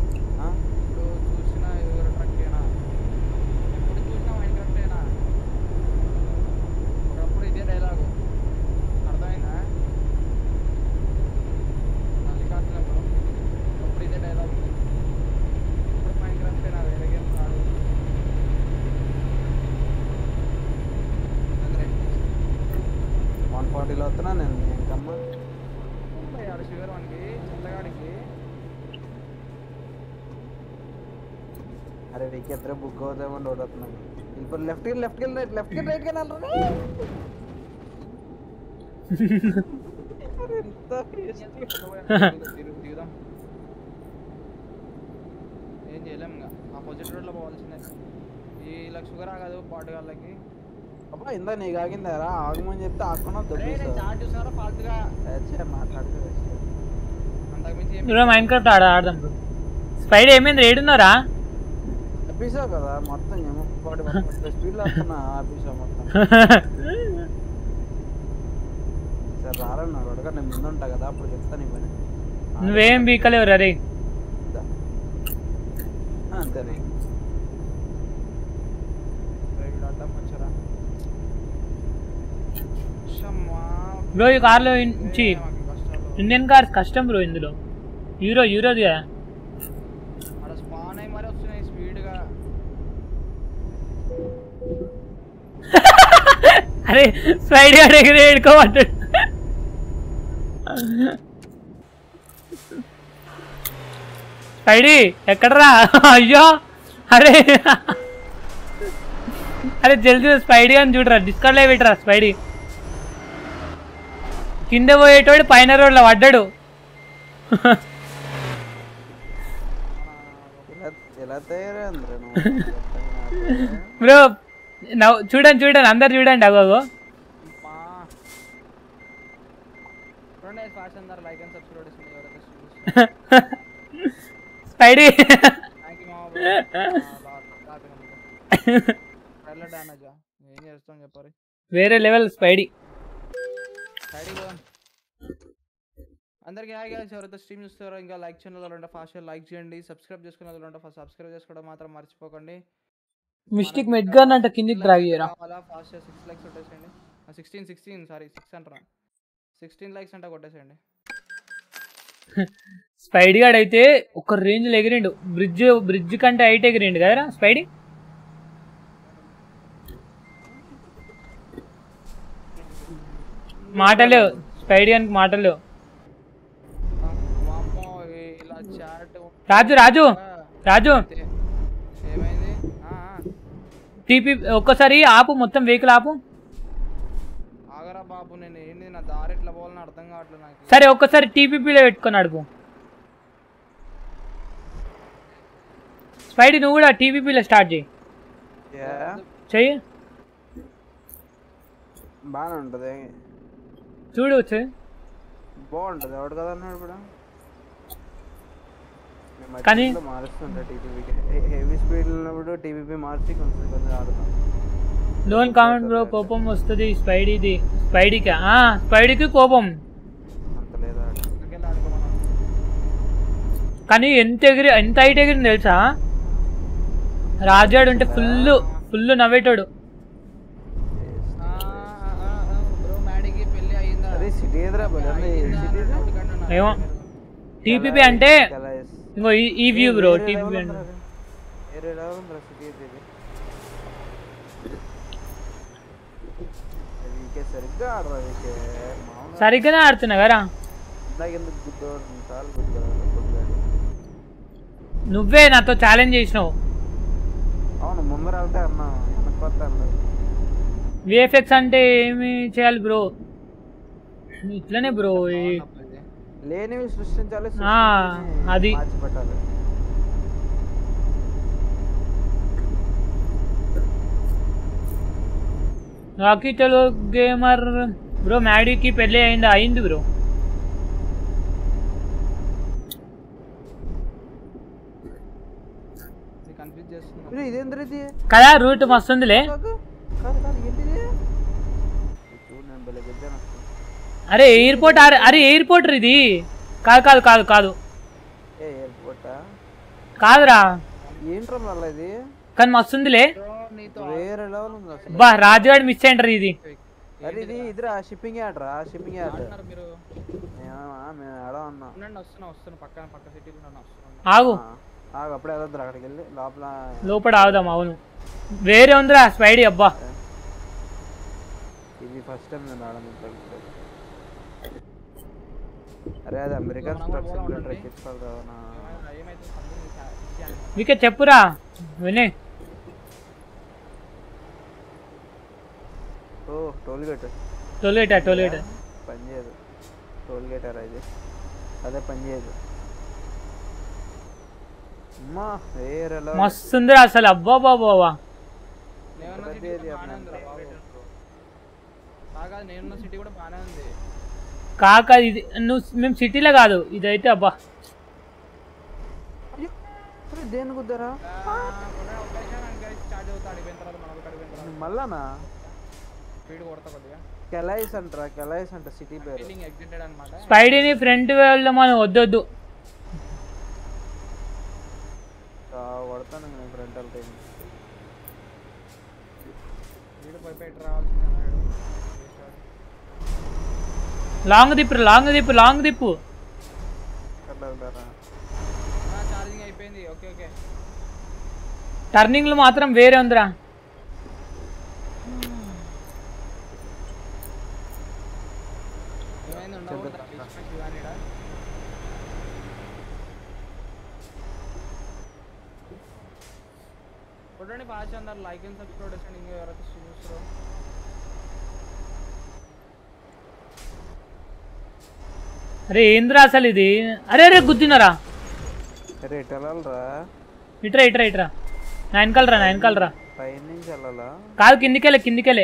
బుక్ అవుతామని ఓడుతున్నాను. ఇప్పుడు లెఫ్ట్ రైట్ కి ఏం చేయలేము. ఇంకా ఆపోజిట్ రోడ్ లో పోవాల్సిందే. వీళ్ళకి షుగర్ ఆగదు పాటుగాళ్ళకి. అబ్బా ఇందా నీకు ఆగిందారా? ఆగమని చెప్తే ఆకున్నా చూసారా ఫాల్తుగా మాట్లాడుతూ అంతకుమించి మైండ్ క్రాఫ్ట్ ఆడదాం. స్పైడ్ ఏమైంది? రేడున్నారా? ఆపీసా కదా మొత్తం స్పీడ్ లో వస్తున్నా. ఆపీసా మొత్తం సరే రారా నాకు అడగ నేను ముందు ఉంటా కదా అప్పుడు చెప్తాను నీ పని నువ్వేం బీకలేవు రే అంతేనే అడ్డం వచ్చారా బ్రో ఈ కార్లో ఇండియన్ కార్స్ కష్టం బ్రో ఇందులో యూరోది కదా అక్కడ స్పాన్ అయ్యి మరి వస్తున్నాయి స్పీడ్గా అరే స్పైడీ అడిగితే ఎడుకోమంటాడు స్పైడీ ఎక్కడరా అయ్యో అరే అరే జల్దీ స్పైడీ అని చూడరా డిస్కౌంట్లో పెట్టరా స్పైడీ కింద పోయేటోడు పైన రోడ్లో పడ్డాడు ఎలా తయారైందిరా బ్రో చూడండి అందరు చూడండి అగోగో ఫాస్ట్ అందరు like and subscribe Spidey damage ఏం చేస్తాం చెప్పారు వేరే లెవెల్ స్పైడీ అందరికి హాయ్ గైస్ ఎవరైతే స్ట్రీమ్ చూస్తారో ఇంకా లైక్ ఛానల్ ఉంటే ఫాస్ట్ లైక్ చేయండి సబ్స్క్రైబ్ చేసుకునే వాళ్ళు ఉంటే ఫస్ట్ సబ్స్క్రైబ్ చేసుకోవడం మాత్రం మర్చిపోకండి మిస్టేక్ మెడ్గన్ అంటే కిందికి డ్రాగ్ చేయరా అలా ఫాస్ట్ 6 లైక్స్ కొట్టేసేయండి 16 సారీ 6 అంటారా 16 లైక్స్ అంటే కొట్టేసేయండి స్పైడీ గాడు అయితే ఒక రేంజ్ లో ఎగిరిండు బ్రిడ్జ్ కంటే హైట్ ఎగిరిండు కదరా స్పైడీ మాటలేవు స్పైడీ అని మాటలేవు ఇలా చాట్ రాజు ఏమైంది టీపీ ఒక్కసారి ఆపు మొత్తం వెహికల్ ఆపు ఆగరా బాబు నేను ఏంది నా దారి ఎట్లా పోవాలని అర్థం కావట్లేదు నాకు సరే ఒక్కసారి టీపీపీలో పెట్టుకొని అడుగు స్పైడీ నువ్వు కూడా టీపీపీలో స్టార్ట్ చెయ్యి బాగానే ఉంటుంది చూడు బాగుంటుంది ఎవడు కదా అన్నాడు ఇప్పుడు కానీ మారుస్తుంటా టీపీపీకి హెవీ స్పీడ్ ఉన్నప్పుడు టీపీపీ మార్చి కొంచెం ఆడుతాం లోన్ కామెంట్ బ్రో కోపం వస్తుంది స్పైడీకి కోపం అంత లేదా కానీ ఎంత హైట్ ఎగిరింది తెలుసా రాజాడు ఉంటే ఫుల్ నవ్వేటాడు ఏమో టీపీపీ అంటే ఇంకో ఈ వ్యూ బ్రో టీపీపీ అంటే సరిగ్గానే ఆడుతున్నా కదా నువ్వే నాతో ఛాలెంజ్ చేసినావు అవును ముందర వెళ్తే అన్నా విఎఫ్ఎక్స్ అంటే ఏమి చేయాలి బ్రో ఇట్లనే బ్రో లేనివి సృష్టించాలి అది పెట్టాలి రాకీ చలో గేమర్ బ్రో మ్యాడీకి పెళ్ళి అయింది బ్రో కదా రూట్ మస్తుందిలే అరే ఎయిర్పోర్ట్ ఇది కాదు కాదురా కానీ మస్తుందిలే బా రాజుగాడు మిస్ అయ్యంటారు ఇది షిప్పింగ్ యాడ్రా షిప్పింగ్ యాడ్ ఆగు అప్పుడే వెళ్ళొద్దురా అక్కడికి వెళ్ళి లోపల ఆగుదాం అవును వేరే ఉందిరా స్పైడీ అబ్బా ఇది ఫస్ట్ టైం నేను రావడం అరే అది అమెరికన్ మీకే చెప్పురా వినే టోల్గేట్ పని చేయదు టోల్గేటర్ అది అదే పని చేయదు మస్తుంది అసలు అబ్బా బాబా కాక ఇది మేము సిటీలో కాదు ఇదైతే అబ్బా దేని కుద్దరా మళ్ళానా స్పీడ్ కొడతా కొద్దిగా కెలైస్ అంట సిటీ పేరు. ఫీలింగ్ ఎగ్జైటెడ్ అన్నమాట. స్పైడీని ఫ్రంట్ వెళ్దామని వద్దొద్దు. పడతాను నేను ఫ్రంట్ వెళ్తే. వీడు పోయి రావాల్సిందే అన్నాడు. లాంగ్ దిప్పు ఛార్జింగ్ అయిపోయింది. ఓకే టర్నింగ్లు మాత్రం వేరే ఉందిరా. ఏమైంది ఉండవు చూడండి. ఫాస్ట్ అందరు లైక్ అండ్ సబ్స్క్రైబ్ చేయండి. ఇంకా ఎవరైతే చూస్తారో అరే ఏంద్రా అసలు ఇది. అరే గుద్దినరా. ఇట్రా నా వెనకాలరా. కాదు కిందికెళ్ళే.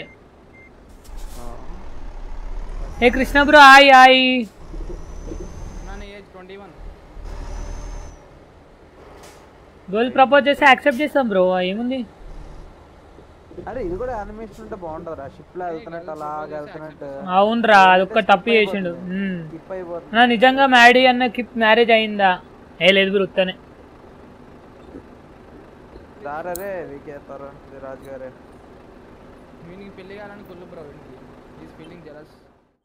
ఏ కృష్ణ బ్రో హాయ్. నా ఏజ్ 21. గర్ల్ ప్రపోజ్ చేస్తే యాక్సెప్ట్ చేస్తాం బ్రో, ఏముంది. అరే ఇది కూడా యానిమేషన్ ఉంటే బాగుంటదిరా. షిప్ లో వెళ్తున్నట్టు అలాగా వెళ్తున్నట్టు. అవునరా అదొక్క తప్పు చేసిండు. నిజంగా మ్యాడీ అన్న కిప్ మ్యారేజ్ అయిందా? ఏ లేదు బ్రో ఉత్తనే. రారే వీకేస్తారు రాజు గారే. వీనికి పెళ్లి కావాలని కుళ్ళు బ్రో. Is feeling jealous.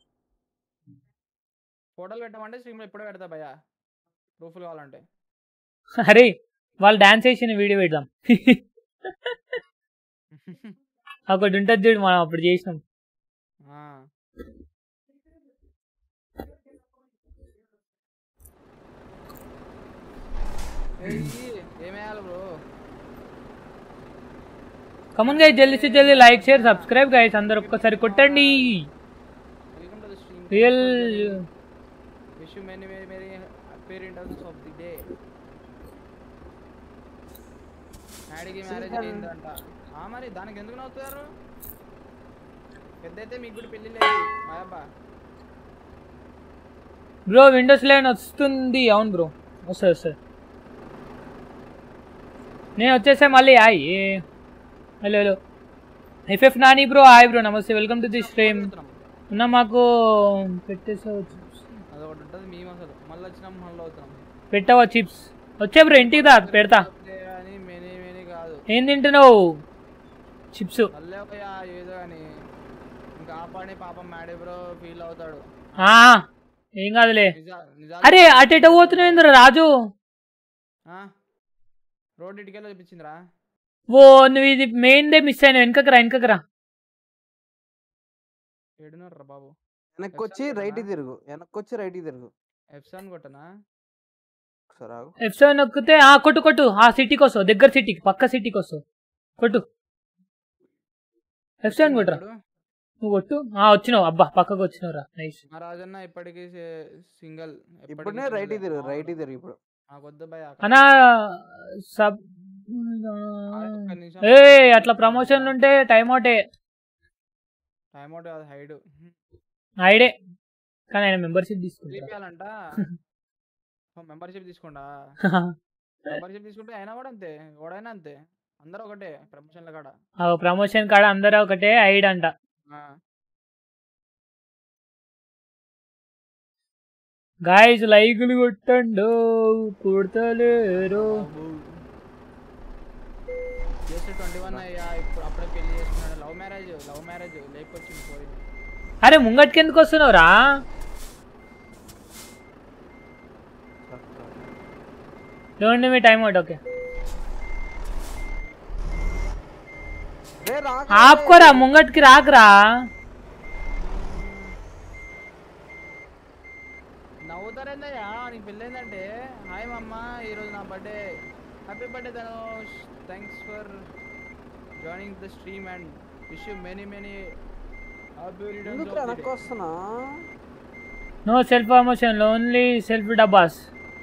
ఫోటోలు పెట్టమంటే స్ట్రీమ్ లో ఎప్పుడో పెడతా భయ, ప్రూఫ్లు కావాలంటే. అరే వాళ్ళు డాన్స్ చేసిన వీడియో పెడదాం. ఒకటి ఉంటుంది చూడు, మనం అప్పుడు చేసినాం. ఏమేయాలి బ్రో? కమన్ గైస్ జల్దీ లైక్ షేర్ సబ్స్క్రైబ్ గైస్ అందరు ఒక్కసారి కొట్టండి. Real wish you many happy returns of the day. డాడీకి మ్యారేజ్ అయిందంట. మరి దానికి ఎందుకు నవ్వుతారు? పెద్దయితే మీకు కూడా పెళ్లి లేదు మాయబ్బా. బ్రో విండోస్ లైన్ వస్తుంది. అవును బ్రో వస్తుంది. నేను వచ్చేసా మళ్ళీ. Hi hello FF Nani bro hi bro నమస్తే వెల్కమ్ టు ది స్ట్రీమ్. ఉన్నా మాకు పెట్టేసావచ్చు. అదొకటి ఉంటుంది మేము అసలు మళ్ళీ వచ్చినాం మళ్ళీ అవుతున్నాం. పెట్టవా చిప్స్? వచ్చే బ్రో ఇంటికి దా పెడతా. ఏం తింటున్నావు? చిప్స్. ఏదో అని ఇంకా ఆపాడి పాపం మ్యాడీ బ్రో ఫీల్ అవుతాడు. ఏం కాదులే. అరే అటు పోతున్నాయిందిరా రాజు. రోడ్ ఇటుకెళ్ళి చూపించిందిరా. ఓ నువ్వు ఇది మెయిన్ దే మిస్ అయినా. వెనకకరా. ఏడున్నారా బాబు? వెనక్కొచ్చి రైట్ తిరుగు. F7 కొట్టనా? F7 నొక్కితే కొట్టు. ఆ సిటీకి వస్తావు, దగ్గర సిటీకి, పక్క సిటీకి వస్తావు. కొట్టు F7 కొట్టురా. నువ్వు కొట్టు. వచ్చినావు. అబ్బా పక్కకు వచ్చినావురా. నైస్. మా రాజన్న ఇప్పటికీ సింగిల్. ఇప్పుడే రైట్ తిరుగు ఇప్పుడు. అన్నా సబ్ అట్లా ప్రమోషన్లు ఉంటే టైం అవుటే. హైడే కానీ ఆయన మెంబర్షిప్ తీసుకుంటా. మెంబర్షిప్ తీసుకుంటా. మెంబర్షిప్ తీసుకుంటే అయినా కూడా అంతే, ఎవడైనా అంతే, అందరూ ఒకటే ప్రమోషన్ల కాడ. ప్రమోషన్ కాడ అందరూ ఒకటే. హైడ్ అంట. గాయ్స్ లైకులు కొట్టండు. కొడతలేరు. 21 అయ్యా. ఇప్పుడు అప్పుడే పెళ్లి చేసుకున్నాడు. లవ్ మ్యారేజ్ లేకొచ్చింది పోయింది. అరే ముంగట్కి ఎందుకు వస్తున్నావు రా? Don't me time out. Okay ఆపుకోరా, ముంగట్కి రాకరా. నవ్వుతారేందయ్యా నీకు పెళ్ళైందంటే. హాయ్ మమ్మ, ఈరోజు నా birthday. Happy birthday Dhanush. Thanks for joining the stream and wish you many happy returns of the day. No self promotion, only self డబ్బాస్.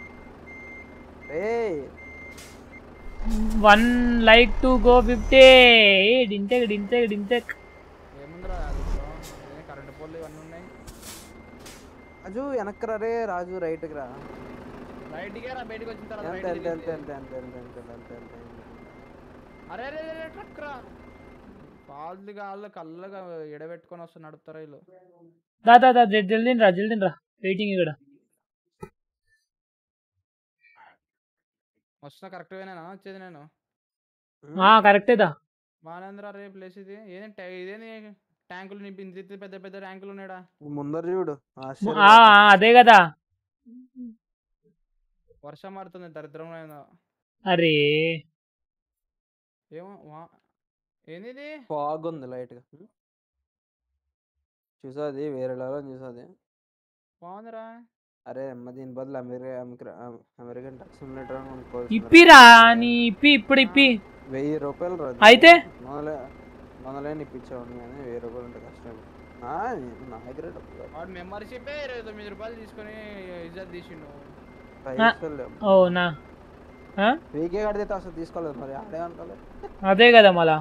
1 like to go 50. డింటెక్. ఏముందిరా కరెంట్ పోల్లు ఇవన్నీ ఉన్నాయి. రాజు వెనక్కి రే. రాజు రైట్కి రా. రైట్గా రా. బయటకు వచ్చిన తర్వాత అంతే. అరే ట్రక్ రా. ఫాల్తు గాళ్ళు కళ్ళగా ఎడబెట్టుకొని వస్తూ నడుపుతారా వీళ్ళు. దా జల్దీ రా వెయిటింగ్ ఇక్కడ. వస్తున్నా కరెక్ట్ వేనా వచ్చేది నేను. కరెక్టేదా బాగానేంద్రా రే ప్లేస్ ఇది. ఇదేంటి ట్యాంకులు నింపింది పెద్ద పెద్ద ట్యాంకులు ఉన్నాడా ముందర చూడు. అదే కదా. వర్షం పడుతుంది దరిద్రం. అరే ఏమో ఏంది ఫాగ్ ఉంది లైట్ గా. చూసాది వేరే లెవెల్ చూసాది. బాగుందిరా. అరే దీని బదులు అమెరికన్ టచ్ సిమ్యులేటర్ ఇప్పిరా నీ ఇప్పుడు 1000 రూపాయలు రాదు. అయితే మొదలే ఇప్పించావు కానీ 1000 రూపాయలు ఉంటే కష్టం. నా దగ్గర వాడు మెంబర్షిప్ 29 రూపాయలు తీసుకొని ఇజ్జత్ తీసిండు. అవునా వీకే కడితే అసలు తీసుకోలేదు మరి ఆడే అనుకోలేదు. అదే కదా మళ్ళా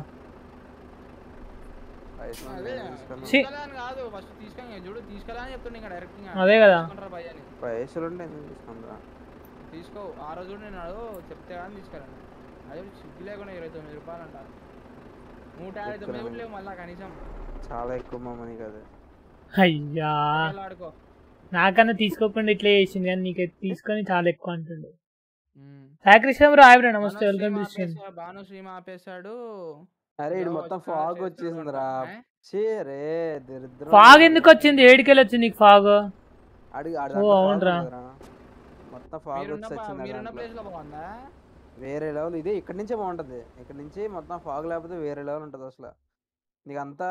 కాదు ఫస్ట్ తీసుకొని చూడు తీసుకెళ్ళని చెప్తుండే ఇంకా డైరెక్ట్. అదే కదా పైసలు ఉంటే తీసుకుందా తీసుకో. ఆ రోజు నేను చెప్తే కానీ తీసుకెళ్ళండి. అదే సిగ్గు లేకుండా 29 రూపాయలు అంటారు. 159 లేవు మళ్ళా కనీసం. చాలా ఎక్కువ మా మనీ కదా. అయ్యా నాకన్నా తీసుకోకుండా ఇట్లా చేసింది కానీ నీకు తీసుకొని చాలా ఎక్కువ అంటుండే. సాకృష్ణ రాయబ్రా నమస్తే welcome to stream. Bhanu stream ఆపేశాడు. అరే ఇది మొత్తం ఫాగ్ వచ్చేసిందిరా. ఫాగ్ ఎందుకు వచ్చింది? ఏడికెళ్ళి వచ్చింది నీకు ఫాగ్? అవునరా మొత్తం ఫాగ్ వచ్చి వేరే లెవెల్. ఇది ఇక్కడ నుంచే బాగుంటది. ఇక్కడ నుంచి మొత్తం ఫాగ్ లేకపోతే వేరే లెవెల్ ఉంటది అసలు. నీకు అంతా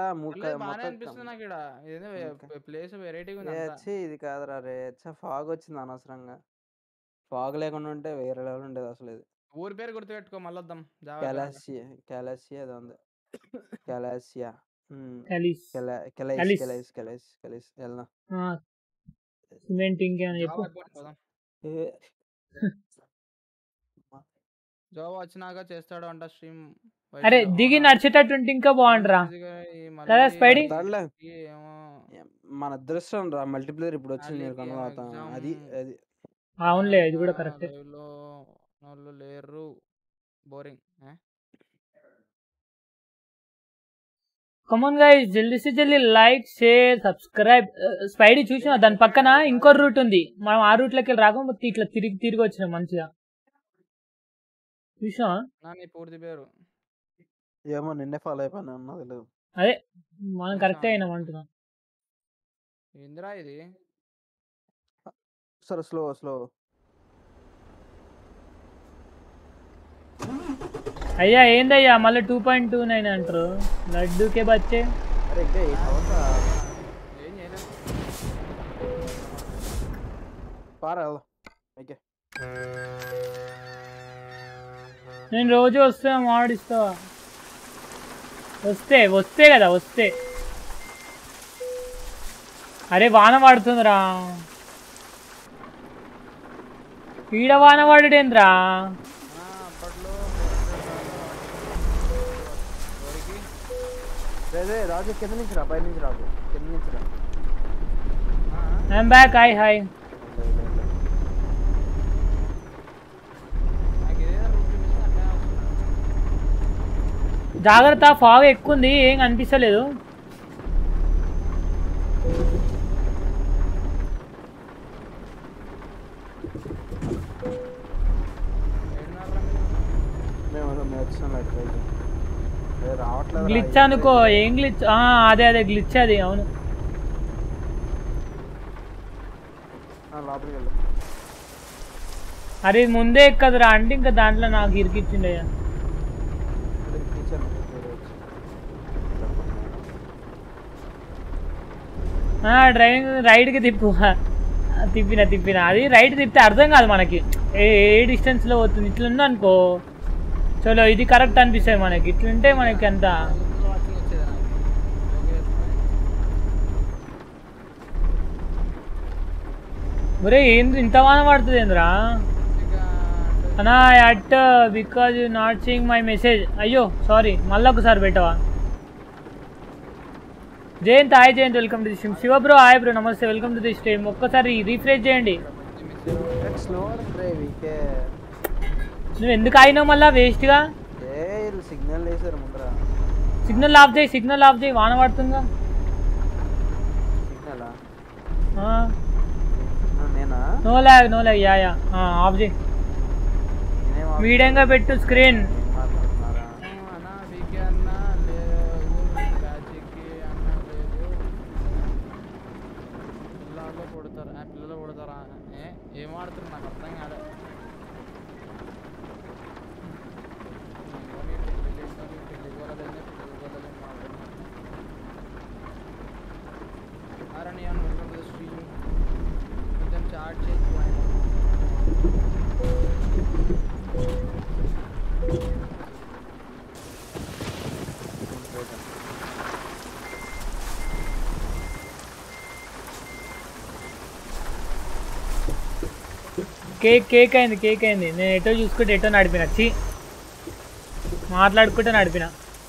ఇది కాదురా రే. ఫాగ్ వచ్చింది అనవసరంగా. ఫాగ్ లేకుండా ఉంటే వేరే లెవెల్ ఉండేది అసలు. ఇది ఊరి పేరు గుర్తు పెట్టుకో మళ్ళీ వద్దాం. క్యాలాసియా అది ఉంది. క్యాలాసియా జాబ్ వచ్చినాక చేస్తాడు అంట స్ట్రీమ్. అరే దిగి నడిచేటట్టు ఉంటే ఇంకా బాగుంటరా కదా స్పైడీ. మన అదృష్టం రా మల్టీప్లేయర్ ఇప్పుడు వచ్చింది. అది అది అవునులే అది కూడా కరెక్ట్. లేరు బోరింగ్. కమాన్ గైస్ జల్దీ से జల్దీ లైక్ షేర్ సబ్స్క్రైబ్. స్పైడీ చూసినా దాని పక్కన ఇంకో రూట్ ఉంది. మనం ఆ రూట్ లోకి రాకపోతే ఇట్లా తిరిగి వచ్చినాం మంచిగా. చూసా పూర్తి పేరు ఏమో నిన్నే ఫాలో అయిపోయినా తెలియదు. అదే మనం కరెక్ట్ అయినాం అంటున్నా. ఏందిరా ఇది? సరే స్లో అయ్యా ఏందయ్యా మళ్ళీ 2.29 అంటారు. లడ్డూకే బచ్చే. నేను రోజు వస్తే మాడిస్తావా? వస్తే కదా వస్తే. అరే వాన పడుతుందిరా. ఈడ వాన పడేంద్రా. రాజు కింద నుంచి రా, పై నుంచి రాదు, కింద నుంచి రా. I'm back. హాయ్ జాగ్రత్త, ఫాగ్ ఎక్కువ ఉంది, ఏం కనిపిస్తలేదు. గ్లిచ్ అనుకో. ఏం గ్లిచ్? అదే గ్లిచ్ అది. అవును అరే ముందే ఎక్కదురా అంటే ఇంకా దాంట్లో నాకు ఇరికిచ్చిండయ్యా. డ్రైవింగ్ రైట్కి తిప్పిన అది రైట్ తిప్పితే అర్థం కాదు మనకి ఏ డిస్టెన్స్లో పోతుంది. ఇట్లుంది అనుకో చలో ఇది కరెక్ట్ అనిపిస్తుంది మనకి. ఇట్లుంటే మనకి అంత ఒరే ఏంది ఇంత వాన పడుతుంది ఏంద్రా అన్నా at because you not seeing my message. అయ్యో సారీ, మళ్ళీ ఒకసారి పెట్టవా? Jayanth hi Jayanth, welcome to the stream. Shiva bro hi bro నమస్తే, వెల్కమ్ టు ది స్ట్రీమ్. ఒక్కసారి రీఫ్రెష్ చేయండి. నువ్వు ఎందుకు ఆగినావు మళ్ళా వేస్ట్గా? సిగ్నల్ వేసారు ముందర. సిగ్నల్ ఆఫ్ చేయి వాన పడుతుందా సిగ్నలా ఆ నేనా నో లాగ్ యా ఆఫ్ చేయి నేనేం ఆఫ్ మీడియంగా పెట్టు స్క్రీన్ ఏం మాట్లాడుతున్నారా అన్నా వీకే అన్న లేదు బ్యాచ్కి అన్న లేదు పిల్లలు కొడతారా ఏం ఆడుతున్నారు నాకు అర్థం కాలే కొంచెం చాట్ చేసి కేక్ అయింది నేను ఎటో చూసుకుంటే ఎటో నడిపిన మాట్లాడుకుంటే నడిపిన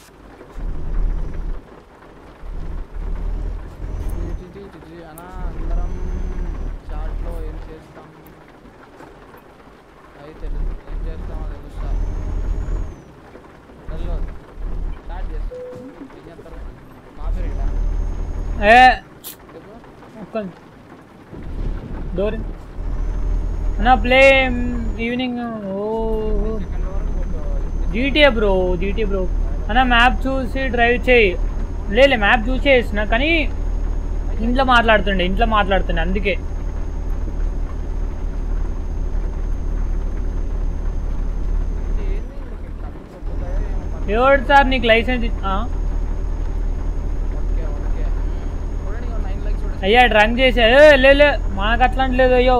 అన్నా అందరం చాట్లో ఏం చేస్తాం అది తెలుసు ఏం చేస్తామో తెలుస్తా తెలియదు స్టార్ట్ చేస్తాం ఏం చేస్తారు మా పేరేటా డోర్ అన్నా ప్లే ఈవినింగ్ జీటీఏ బ్రో అన్నా మ్యాప్ చూసి డ్రైవ్ చేయి లే మ్యాప్ చూసి వేసిన కానీ ఇంట్లో మాట్లాడుతుండే అందుకే ఎవరు సార్ నీకు లైసెన్స్ అయ్యా డ్రంక్ చేసా లే మనకు అట్లాంటి లేదు అయ్యో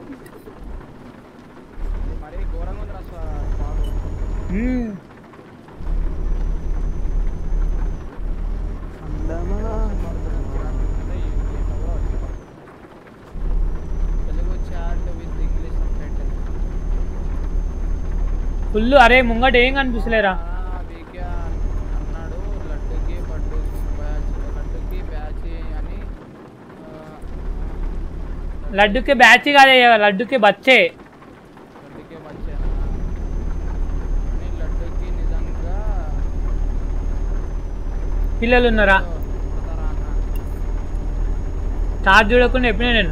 ఫుల్ అరే ముంగట ఏం కనిపిస్తలేరా అన్నాడు లడ్డుకి బ్యాచ్ అని లడ్డుకి బ్యాచ్ కాదయ్యా లడ్డుకి బచ్చే లడ్డుకి నిజంగా పిల్లలు ఉన్నారా చార్జ్ చూడకుండా ఎప్పుడే నేను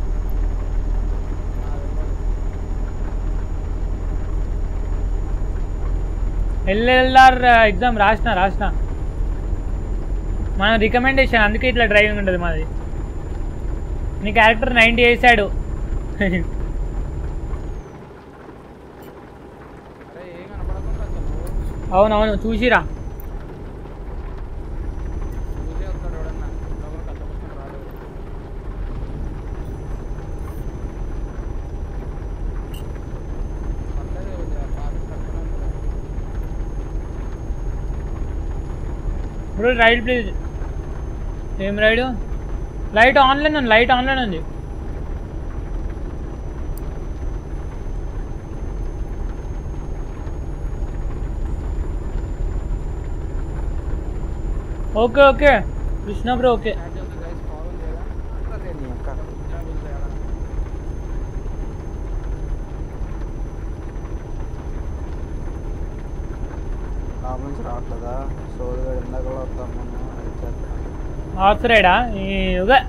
ఎల్ఎల్ఆర్ ఎగ్జామ్ రాసిన మన రికమెండేషన్ అందుకే ఇట్లా డ్రైవింగ్ ఉంటుంది మాది నీ క్యారెక్టర్ 90 వేసాడు అవునవును చూసిరా బ్రో రైడ్ ప్లీజ్ ఏం రైడ్ లైట్ ఆన్లైన్ ఉంది ఓకే కృష్ణ బ్రో ఓకే రావట్లేదా సోలుగా ఇందాక వస్తాం ఆఫ్ రైడా ఇదే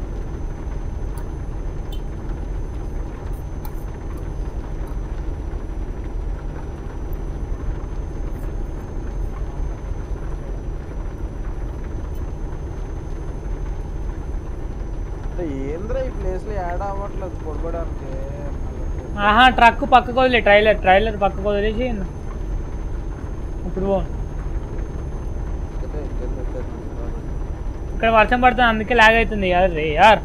ఏంద్రా ఈ ప్లేస్ లో యాడ్ అవ్వట్లేదు కొడుకోవడానికి ఆహా ట్రక్ పక్కకు వదిలే ట్రైలర్ పక్కకు వదిలేసి ఇప్పుడు ఇక్కడ వర్షం పడుతుంది అందుకే లాగ్ అవుతుంది అరే యార్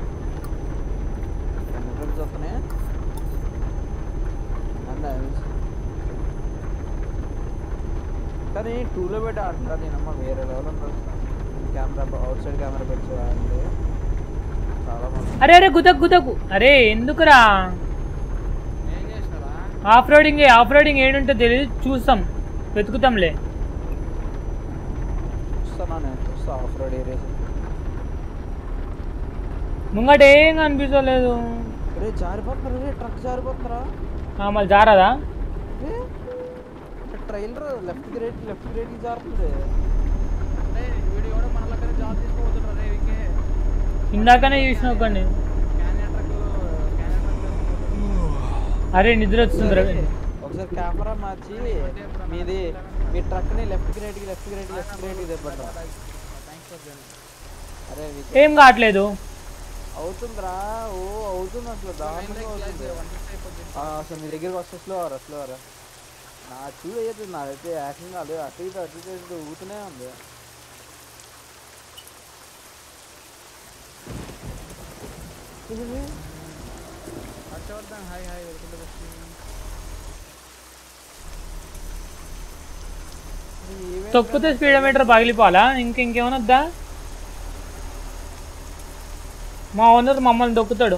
కానీ టూలో పెట్టి ఆడుతున్నా నేనమ్మా వేరే level camera outside camera పెట్టి ఆడింది చాలా బాగుంది. అరే గుతకు అరే ఎందుకురా ఆఫ్ రోడింగ్ ఏడుంటో తెలియదు చూస్తాం వెతుకుతాంలే చూస్తా ఆఫ్ రోడ్ ఏరియా ముంగట ఏం కనిపించలేదు రే జారిపోతున్నారు రే ట్రక్ జారిపోతున్నారా మళ్ళీ జారదా ట్రైలర్ లెఫ్ట్ కి రైట్ కి జారుతుంది ఇందాకనే చూసిన ఒకని. అరే నిద్ర వస్తుంది రవి. ఒకసారి కెమెరా మార్చి మీది మీ ట్రక్ ని లెఫ్ట్ కి రైట్ కి తెప్పండి. అరే ఏం కావట్లేదు. అవుతుందిరా. ఓ అవుతుంది అసలు దారుణంగా అవుతుంది. అసలు మీ దగ్గరికి వస్తే స్లోవరా నా చూడు అయ్యేది. నాదైతే యాక్షన్ కాదు. అటు ఇటు ఊతూనే ఉంది. తొక్కితే స్పీడోమీటర్ పగిలిపోవాలా? ఇంకేమైనా వద్దా? మా ఓనర్ మమ్మల్ని దొక్కుతాడు.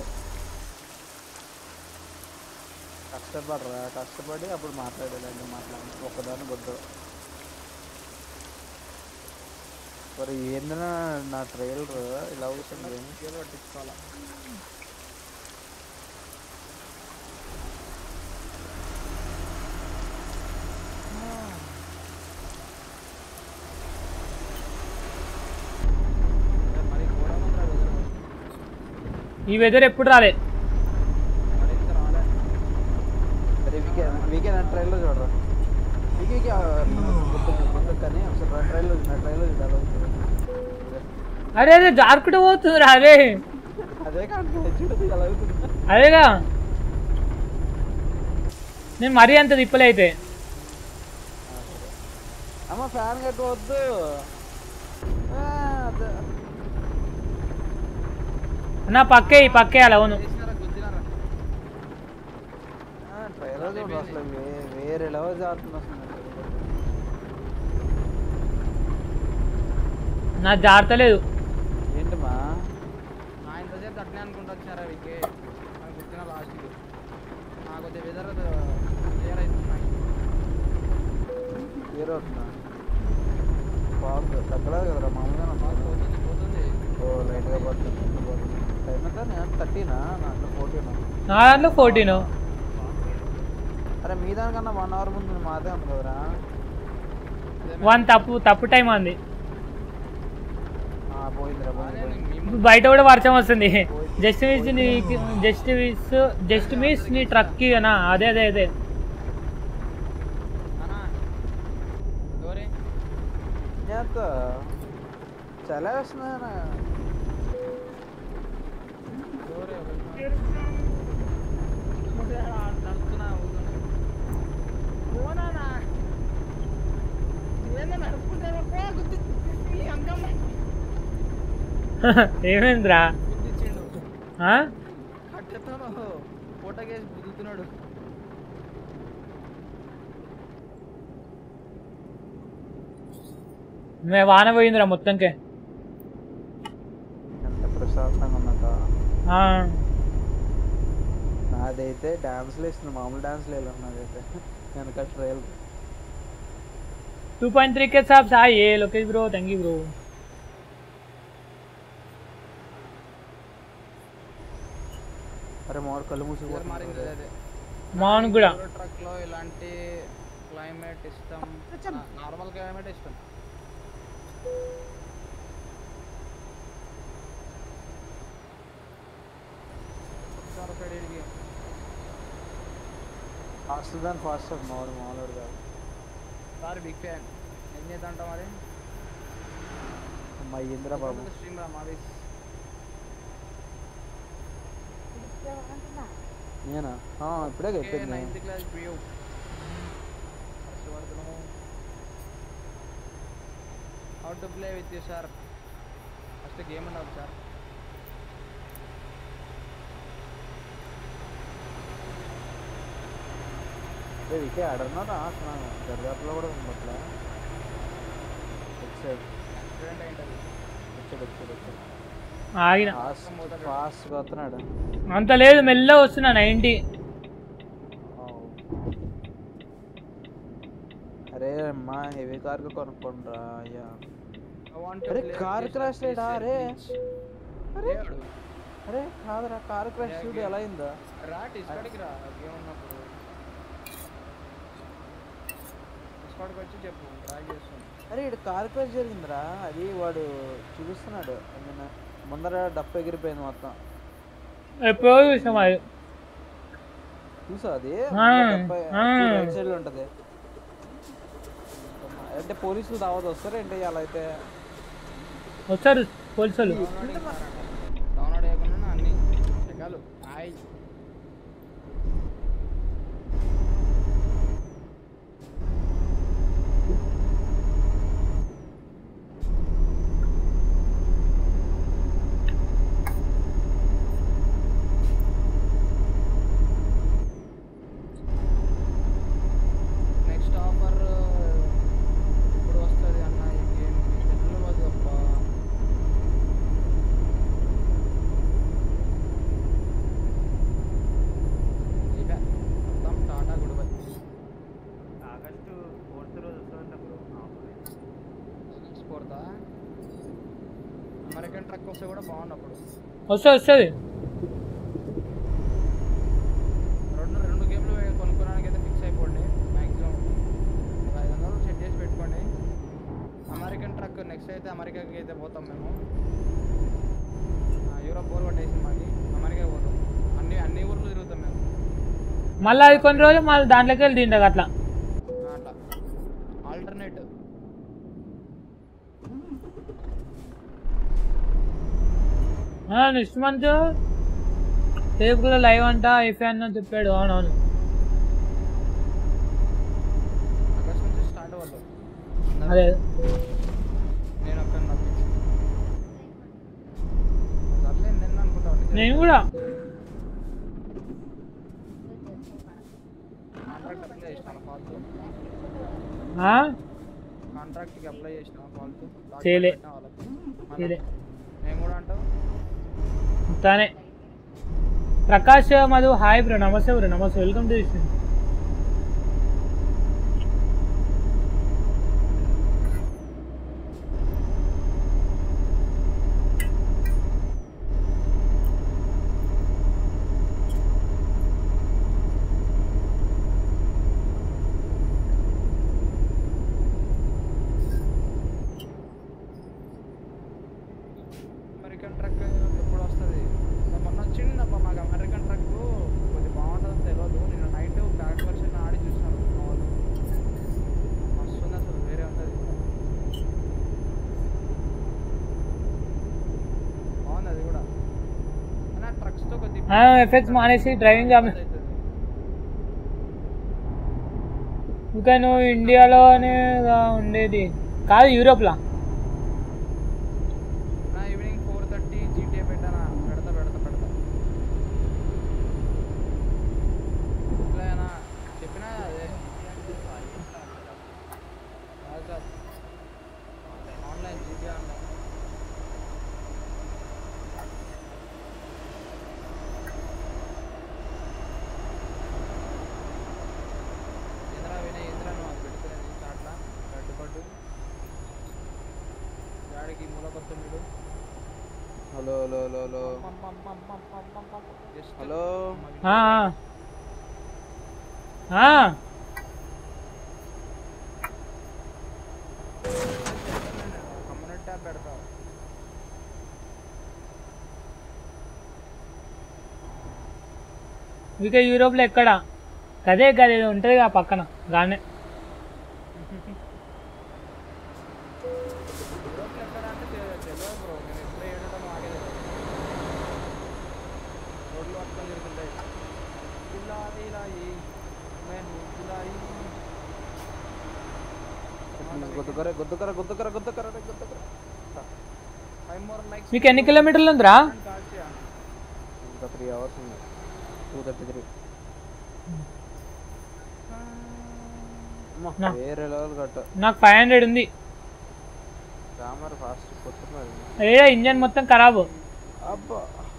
కష్టపడి అప్పుడు మాట్లాడాలండి. ఒక్కదాన్ని వద్దు. మరి ఏందన్నా నా ట్రైలర్ ఇలా అవుతుంది. పట్టించుకోవాలా? ఈ వెదర్ ఎప్పుడు రాలే. వీకెండ్ ట్రైల్లో చూడరా. కానీ ఒకసారి ట్రైల్లో చూడాలి. అరే అరే జారుకుంటూ పోతుందిరా. అదే చూడదు ఎలా అవుతుంది. అదేగా నేను మరీ అంత తిప్పలే అయితే. అమ్మ ఫ్యాన్ కట్టవద్దు. నా పక్కేయాలి. అవును ట్రైలర్ చూడు అసలు వేరే లెవెల్ జారుతుంది అసలు. నా జారతలేదు. ఏంటమ్మా ఇంతసేపు అట్నే అనుకుంటా వచ్చారా వీకే నాకు గుర్తున్న లాస్ట్కి నాకు కొద్దిగా వెదర్ క్లియర్ అవుతున్నాయి. క్లియర్ అవుతున్నా తగ్గలేదు కదరా మామూలుగా పోతుంది. ఓ లైట్గా పడుతుంది. టైం ఎంత? నేను 30నా నాకు 14. నా దాంట్లో 14. అరే మీ దానికన్నా 1 hour ముందు మాదే ఉంది కదరా. 1 తప్పు టైం అంది. పోయిందిరా పోయింది. బయట కూడా వర్షం వస్తుంది. జస్ట్ మిస్ నీ ట్రక్ కి అనా. అదే చాలా వస్తుందా? ఏమైందిరా? ఫోటోకేసి బుద్దుతున్నాడు. మే వాన పోయిందిరా మొత్తంకే. ఎంత ప్రశాంతంగా ఉన్నాక. నాదైతే డాన్స్లు వేస్తుంది. మామూలు డాన్స్లు వేయాలి నాదైతే. వెనక trail 2.3K subs. Hi Lokesh bro. Thank you bro. అరే మోర్ కళ్ళు మూసి మౌన్ కూడా ట్రక్ లో ఇలాంటి క్లైమేట్ ఇష్టం. నార్మల్ క్లైమేట్ ఇష్టం. ఫాస్ట్ మామూలు కాదు. Sir big fan. ఏం చేద్దాంట మరి మా ఇంద్ర బాబు స్ట్రీమ్ రా మరి. నేనా ఇప్పుడే చెప్పింది. 9th class view how to play with you sir. First game ఉండవు సార్. వికే ఆడన్నా అసలు దర్యాప్తులో కూడా ఉంది. అట్లా ఆగిన ఫాస్ట్గా వస్తున్నాడు. అంత లేదు మెల్ల వస్తున్నా 90. అరే అమ్మా హెవీ కార్ కొనుక్కోండిరా. అయ్యా అరే కార్ క్రాష్ లేడా? అరే అరే కాదురా కార్ క్రాష్ చూడు ఎలా అయిందా. వచ్చి చెప్పు ట్రై చేస్తాను. అరే ఇక్కడ కార్ క్రాష్ జరిగిందిరా. అది వాడు చూపిస్తున్నాడు. ఏమైనా ముందర డప్పు ఎగిరిపోయింది మొత్తం. ఎప్పుడో చూసాం అది. చూసా అది ఆ, ఆ. రైట్ సైడ్ లో ఉంటది. అంటే పోలీసులు దావత్ వస్తారు ఏంటి అలా అయితే? వచ్చారు పోలీసులు. డౌన్లోడ్ చేయకుండా అన్ని రకాలు హాయ్. నెక్స్ట్ ఆఫర్ ఇప్పుడు వస్తుంది అన్న ఈ గేమ్కి తెలియదు అబ్బా. ఇక మొత్తం టాటా గుడిపై ఆగస్టు 4th రోజు వస్తుందంట బ్రో. స్పోర్తా అమెరికన్ ట్రక్ వస్తే కూడా బాగున్నప్పుడు. వస్తుంది రెండు గేమ్లు కొనుక్కోవడానికి అయితే ఫిక్స్ అయిపోండి. మ్యాక్సిమం 500 సెట్ చేసి పెట్టుకోండి. అమెరికన్ ట్రక్ నెక్స్ట్ అయితే అమెరికాకి అయితే పోతాం మేము. యూరోప్ బోర్ పట్టేసి మాకి అమెరికా పోతాం. అన్ని ఊర్లు తిరుగుతాం మేము. మళ్ళీ అది కొన్ని రోజులు మళ్ళీ దాంట్లోకి వెళ్ళి తింటాం అట్లా. అట్లా ఆల్టర్నేట్. నెక్స్ట్ మంత్ రేపు కూడా లైవ్ అంట ఐఫై అన్న చెప్పాడు. అవునవును. ఆగస్ట్ నుంచి స్టార్ట్ వాళ్ళు. అదే నేను ఒక్కడిని తప్పించి సర్లే నిన్న అనుకుంటా. నేను కూడా కాంట్రాక్ట్ అప్లై చేసినాను ఫాల్తూ. కాంట్రాక్ట్కి అప్లై చేసినా ఫాల్తూ. చేయలే. చేయలే నేను కూడా అంటావు. తానే ప్రకాష్ మధు హాయ్ బ్రో. నమస్తే బ్రో. నమస్తే. Welcome to this. American truck ఎప్పుడు వస్తుంది? మొన్న వచ్చిందబ్బా మాకు అమెరికన్ ట్రక్. కొంచెం బాగుంటుందని తెలియదు. నేను నైట్ బ్యాక్ వర్షన్ ఆడి చూసినాను మా వాళ్ళు. మస్తు ఉంది అసలు, వేరే ఉంటుంది. బాగుంది అది కూడా. కానీ ఆ ట్రక్స్తో కొద్దిగా ఎఫెక్ట్స్ మానేసి డ్రైవింగ్ ఇంకా నువ్వు ఇండియాలోనే ఉండేది కాదు, యూరోప్లా. నా ఈవినింగ్ 4:30 GTA పెట్టానా? పెడతా ఇట్లానా చెప్పినా అదే. Online GTA online. ఇంద్రా వినయ్ ఇంద్రా నువ్వు అది పెడుతున్నది చాట్లా గడ్డుపడ్డు గాడికి మూలకొత్త మీరు. Hello hello hello hello just hello. Community tab పెడతావు. ఇక యూరోప్లో ఎక్కడ గదే ఉంటుంది ఆ పక్కన గానే. యూరోప్ ఎక్కడ అంటే తెలియదు బ్రో. నేను ఎప్పుడు ఏడటం ఆగేది. రోడ్లు పట్టుకొని తిరుగుతుంటాయి. గులాయి నేను గులాయి. గుద్దుకర 5 more likes. మీకు ఎన్ని కిలోమీటర్లు ఉందిరా? కాల్చియా. ఇంకా 3 hours ఉంది. 2:33. వేరే లెవెల్ కట్ట. నాకు 500 ఉంది. రామర్ ఫాస్ట్ కొట్టుకున్నది. ఏడా ఇంజన్ మొత్తం ఖరాబు. అబ్బా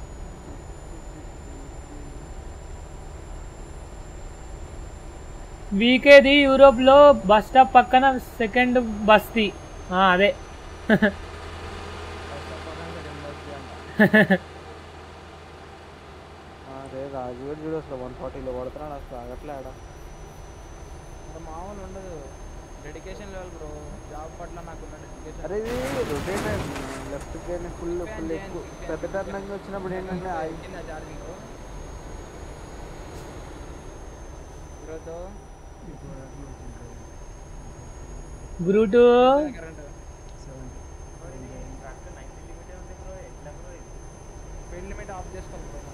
వీకేది యూరోప్లో బస్ స్టాప్ పక్కన సెకండ్ బస్తీ. అదే అదే రాజుగారు చూడు అసలు 140లో పడుతున్నాడు. అసలు ఆగట్లే ఆడ. మామూలు ఉండదు. డెడికేషన్ లెవెల్ బ్రో, జాబ్ పట్ల నాకున్న డెడికేషన్. అరే ఇది రొటేట్ లెఫ్ట్ కానీ ఫుల్ ఎక్కువ పెద్ద టర్నింగ్ వచ్చినప్పుడు ఏంటంటే కింద ఛార్జింగ్ బ్రోతో గ్రూటు కరెంట్ స్పీడ్ లిమిట్ ఆఫ్ చేసుకోవాలి బ్రో.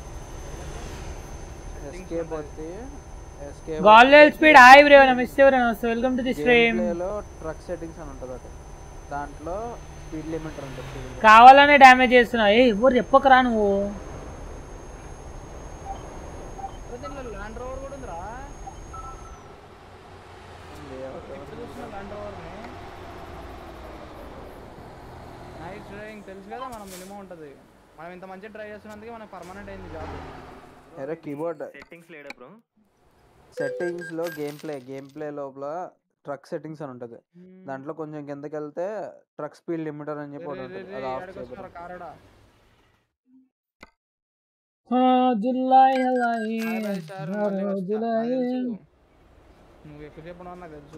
ఎస్కేప్ వస్తే ఎస్కేప్ గాల్లెల్ స్పీడ్ హాయ్ బ్రో నమస్తే bro welcome to the stream. లో ట్రక్ సెట్టింగ్స్ అని ఉంటుంది ఒకటి, దాంట్లో స్పీడ్ లిమిటర్ ఉంటుంది. కావాలనే డ్యామేజ్ చేస్తున్నావు. ఏ ఎవరు చెప్పకరా నువ్వు. దీంట్లో ల్యాండ్ రోవర్ కూడా ఉందిరా. ఇప్పుడు చూస్తున్న ల్యాండ్ రోవర్ని నైట్ డ్రైవింగ్ తెలుసు కదా, మనం మినిమం ఉంటుంది. మనం ఇంత మంచిగా డ్రైవ్ చేస్తున్నందుకే మనకు పర్మనెంట్ అయింది జాబ్. అరే కీబోర్డ్ సెట్టింగ్స్ లేడా బ్రో? సెట్టింగ్స్ లో గేమ్ ప్లే లోపల ట్రక్ సెట్టింగ్స్ అని ఉంటుంది, దాంట్లో కొంచెం కిందకి వెళ్తే ట్రక్ స్పీడ్ లిమిటర్ అని చెప్పి ఒకటి ఉంటుంది, అది ఆఫ్ చేయబడి. కారడా నువ్వు ఎక్కువసేపు నాకు తెలుసు.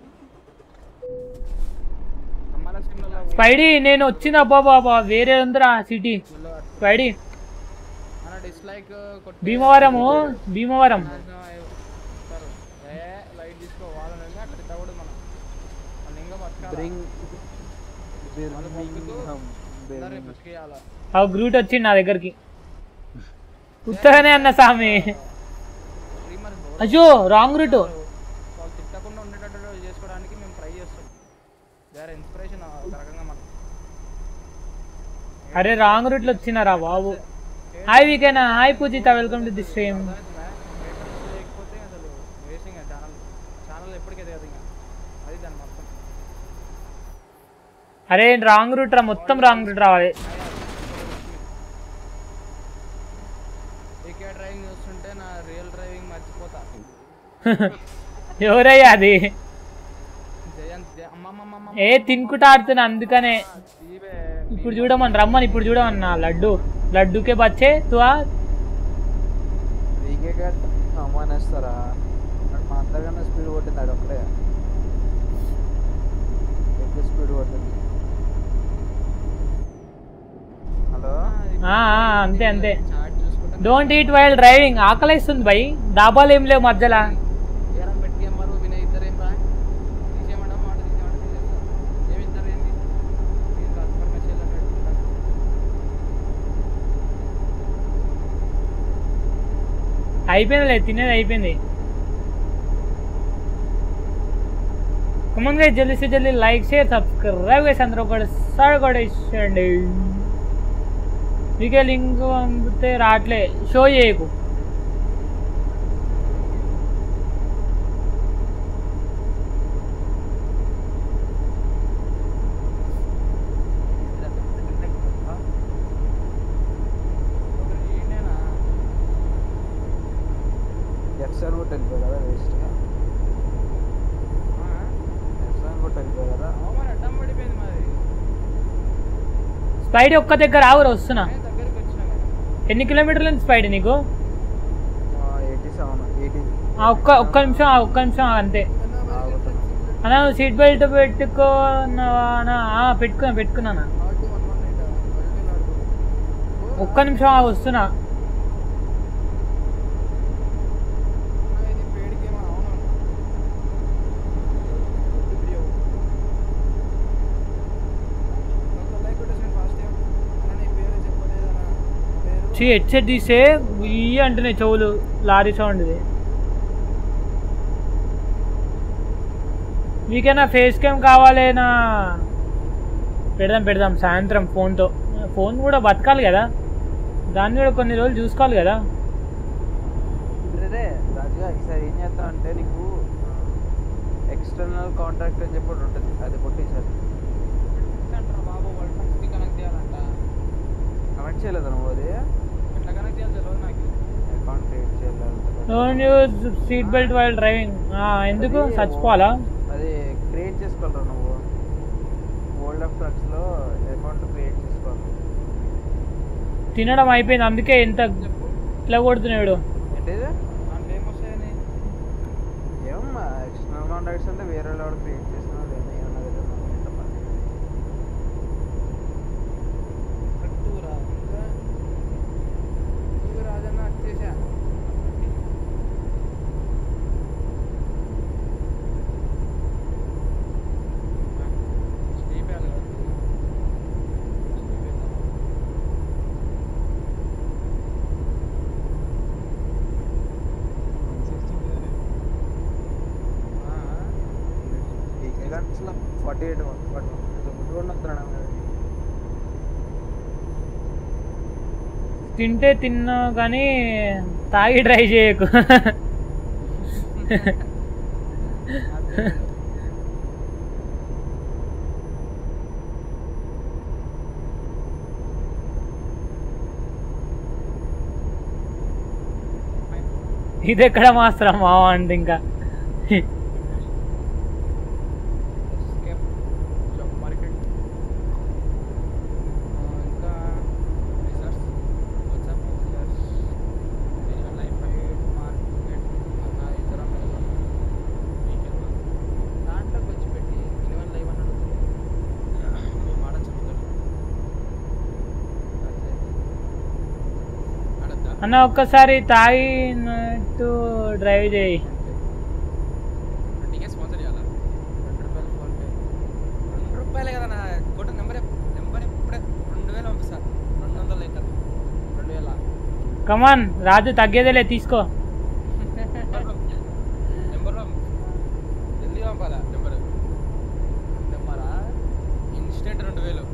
స్పైడీ నేను వచ్చిన బాబా వేరే ఉందిరా సిటీ. స్పైడీ మన డిస్లైక్ భీమవరము భీమవరం. లైట్ తీసుకో వాళ్ళని అక్కడ తిట్టకూడదు మనం. వాళ్ళు ఇంకా బతకాలి. ఆ గ్రూట్ వచ్చింది నా దగ్గరికి ఉత్తగానే అన్న స్వామి. అయ్యో రాంగ్ రూట్. వాళ్ళు తిట్టకుండా ఉండేటట్టు చేసుకోవడానికి మేము ట్రై చేస్తాం. వేరే ఇన్స్పిరేషన్ ఒక రకంగా మనం. అరే రాంగ్ రూట్ లో వచ్చినారా బాబు. హాయ్ వీకెన్ hi Poojitha welcome to the stream. లేకపోతే అసలు వేసింగ్ ఛానల్ ఎప్పటికీ ఎదగదు ఇంకా, అది దాని మొత్తం. అరే రాంగ్ రూట్ రా, మొత్తం రాంగ్ రూట్ రావాలి. ఏకే డ్రైవింగ్ చూస్తుంటే నా రియల్ డ్రైవింగ్ మర్చిపోతా. ఎవరయ్యా అది? జయంత్ అమ్మమ్మమ్మ ఏ తినుకుంటా ఆడుతున్నా అందుకనే. ఇప్పుడు చూడమని రమ్మని, ఇప్పుడు చూడమన్నా. లడ్డూకే బచ్చే తువా అమ్మానేస్తారా? మా అందరికన్నా స్పీడ్ కొట్టింది అది ఒకటే, ఎక్కువ స్పీడ్ కొట్టింది. హలో అంతే అంతే. Don't eat while driving. ఆకలిస్తుంది భయ్, డాబాలు ఏం లేవు మధ్యలో. ఏరం పెట్టి అమ్మారు వినయ్ ఇద్దరు ఏం రా తీసేయమంటాం మాట తీసేయమంటాం ఏమి ఇద్దరు ఏంటి అయిపోయిందిలే, తినేది అయిపోయింది. కమన్ గైస్ జల్దీ से जल्दी लाइक शेयर सब्सक्राइब गैस అందరూ కూడా సడగొడేయండి. మీకే లింక్ పంపితే రాట్లే, షో చేయకు. ఎక్సర్ కూడా వెళ్ళిపోయి కదా, వేస్ట్గా ఎక్సర్ కూడా వెళ్ళిపోయి కదా. అడ్డం పడిపోయింది మరి. స్పైడ్ ఒక్క దగ్గర ఆవురు వస్తున్నా. దగ్గరికి వచ్చినా ఎన్ని కిలోమీటర్లు ఉంది స్పైడ్ నీకు? 87 ఒక్క నిమిషం అంతే అన్నా. సీట్ బెల్ట్ పెట్టుకున్నావా? పెట్టుకున్నానా? ఒక్క నిమిషం వస్తున్నా. హెడ్సెట్ తీసే ఇవి అంటున్నాయి చెవులు, లారీ సౌండ్ ఇది. మీకైనా ఫేస్ క్యామ్ కావాలేనా? పెడదాం సాయంత్రం. ఫోన్ కూడా బతకాలి కదా, దాన్ని కూడా కొన్ని రోజులు చూసుకోవాలి కదా. ఇప్పుడే రాజుగా ఈసారి ఏం చేస్తాం అంటే, నీకు ఎక్స్టర్నల్ కాంట్రాక్ట్ అని చెప్పి ఉంటుంది, అది కొట్టేసారి బాబు వాళ్ళు టక్స్కి కనెక్ట్ చేయాలంట. కనెక్ట్ చేయలేదు నువ్వు? అది ఎట్లా కనెక్ట్ చేయాలి తెలియదు నాకు. అకౌంట్ క్రియేట్ చేయాలి. Don't use seat belt while driving. ఎందుకు చచ్చిపోవాలా? అది క్రియేట్ చేసుకోగలరా నువ్వు? వరల్డ్ ఆఫ్ ట్రక్స్లో అకౌంట్ క్రియేట్ చేసుకోవాలి. తినడం అయిపోయింది, అందుకే ఎంత ఇట్లా కొడుతున్నాడు. ఏంటిది? దాంట్లో ఏమొస్తాయని ఏమమ్మా ఎక్స్టర్నల్ కాంట్రాక్ట్స్ అంటే వేరే వాళ్ళు క్రియేట్ చేస్తారు. తింటే తిన్నా కానీ తాగి డ్రై చేయకు. ఇది ఎక్కడ మాస్టర్ మావా అంటే ఇంకా అన్న ఒక్కసారి తాగినట్టు డ్రైవ్ చేయి. రూపాయలే కదా నా కొట్టు నెంబర్ ఇప్పుడే 2000 పంపిస్తా. 200 లెక్క 2000. కమాన్ రాజు తగ్గేదేలే తీసుకో. నెంబర్ జల్దీ పంపాలా నెంబరా ఇన్స్టెంట్ 2000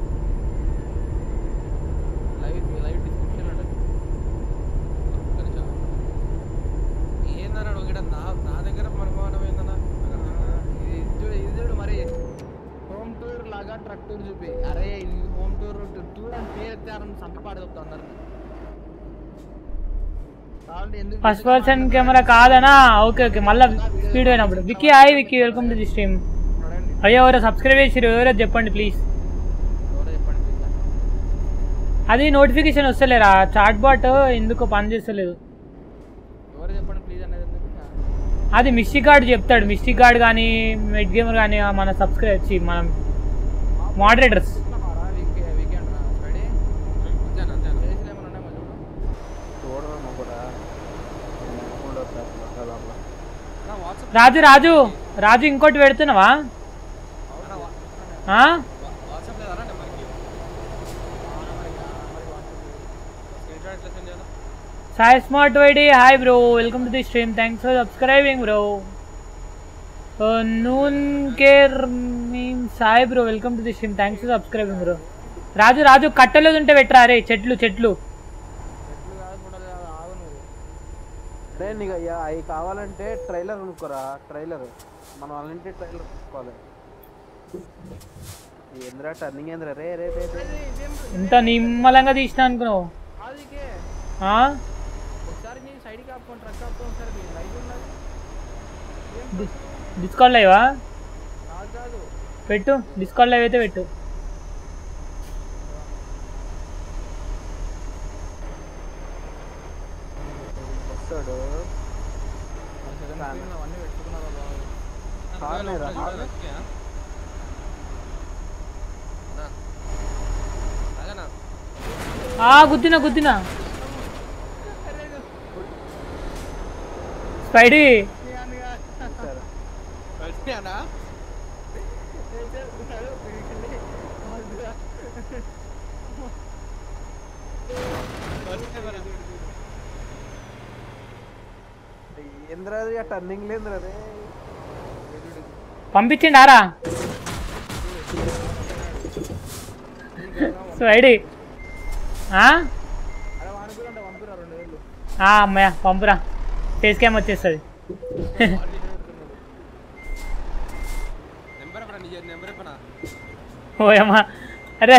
లైవ్ డిస్క్రిప్షన్ ఉంటుంది. ఏందన్నాడు ఒకటి నా దగ్గర మనుమానం ఏందన్నా ఇది చూడు మరి హోమ్ టూర్ లాగా ట్రక్ టూర్ చూపి. అరే ఇది హోమ్ టూర్ టూర్ అని పేరు ఎత్తారని సంతపాడు చెప్తా అందరు. ఫస్ట్ పర్సన్ కెమెరా కాదనా? ఓకే ఓకే మళ్ళీ స్పీడ్ అయినప్పుడు. Vicky hi Vicky, welcome to the stream. అయ్యో ఎవరో సబ్స్క్రైబ్ చేసిరు, ఎవరో చెప్పండి ప్లీజ్. అది నోటిఫికేషన్ వస్తలేరా? చాట్ బాట్ ఎందుకో పని చేస్తలేదు. ఎవరు చెప్పండి ప్లీజ్ అనేది. అది మిస్టిక్ గార్డ్ చెప్తాడు. మిస్టిక్ గార్డ్ కానీ మెడ్ గేమర్ కానీ మన సబ్స్క్రైబ్ మనం మోడరేటర్స్. రాజు రాజు రాజు ఇంకోటి పెడుతున్నావా? సాయి స్మార్ట్ వైడి hi bro, welcome to the stream. Thanks for subscribing bro. నూన్ కేర్ మీన్ Sai bro, welcome to the stream. Thanks for subscribing bro. Raju Raju కట్టలేదు ఉంటే పెట్టరా రే. చెట్లు అరే నీకు అవి కావాలంటే ట్రైలర్ కొనుక్కోరా. ట్రైలర్ మనం అలాంటి ట్రైలర్ కొనుక్కోవాలి. ఏంద్రా టర్నింగ్ ఏంద్రా రే రే రే ఇంత నిమ్మలంగా తీసినా అనుకున్నావు. డిస్కౌంట్ లైవా పెట్టు. డిస్కౌంట్ లైవ్ అయితే పెట్టు. గుద్దినా స్పైడీ. టర్నింగ్ లేదు పంపించిండారా స్పైడీ? అమ్మయ్య పంపురా, ఫేస్ క్యామ్ వచ్చేస్తుంది. ఓయమ్మా అరే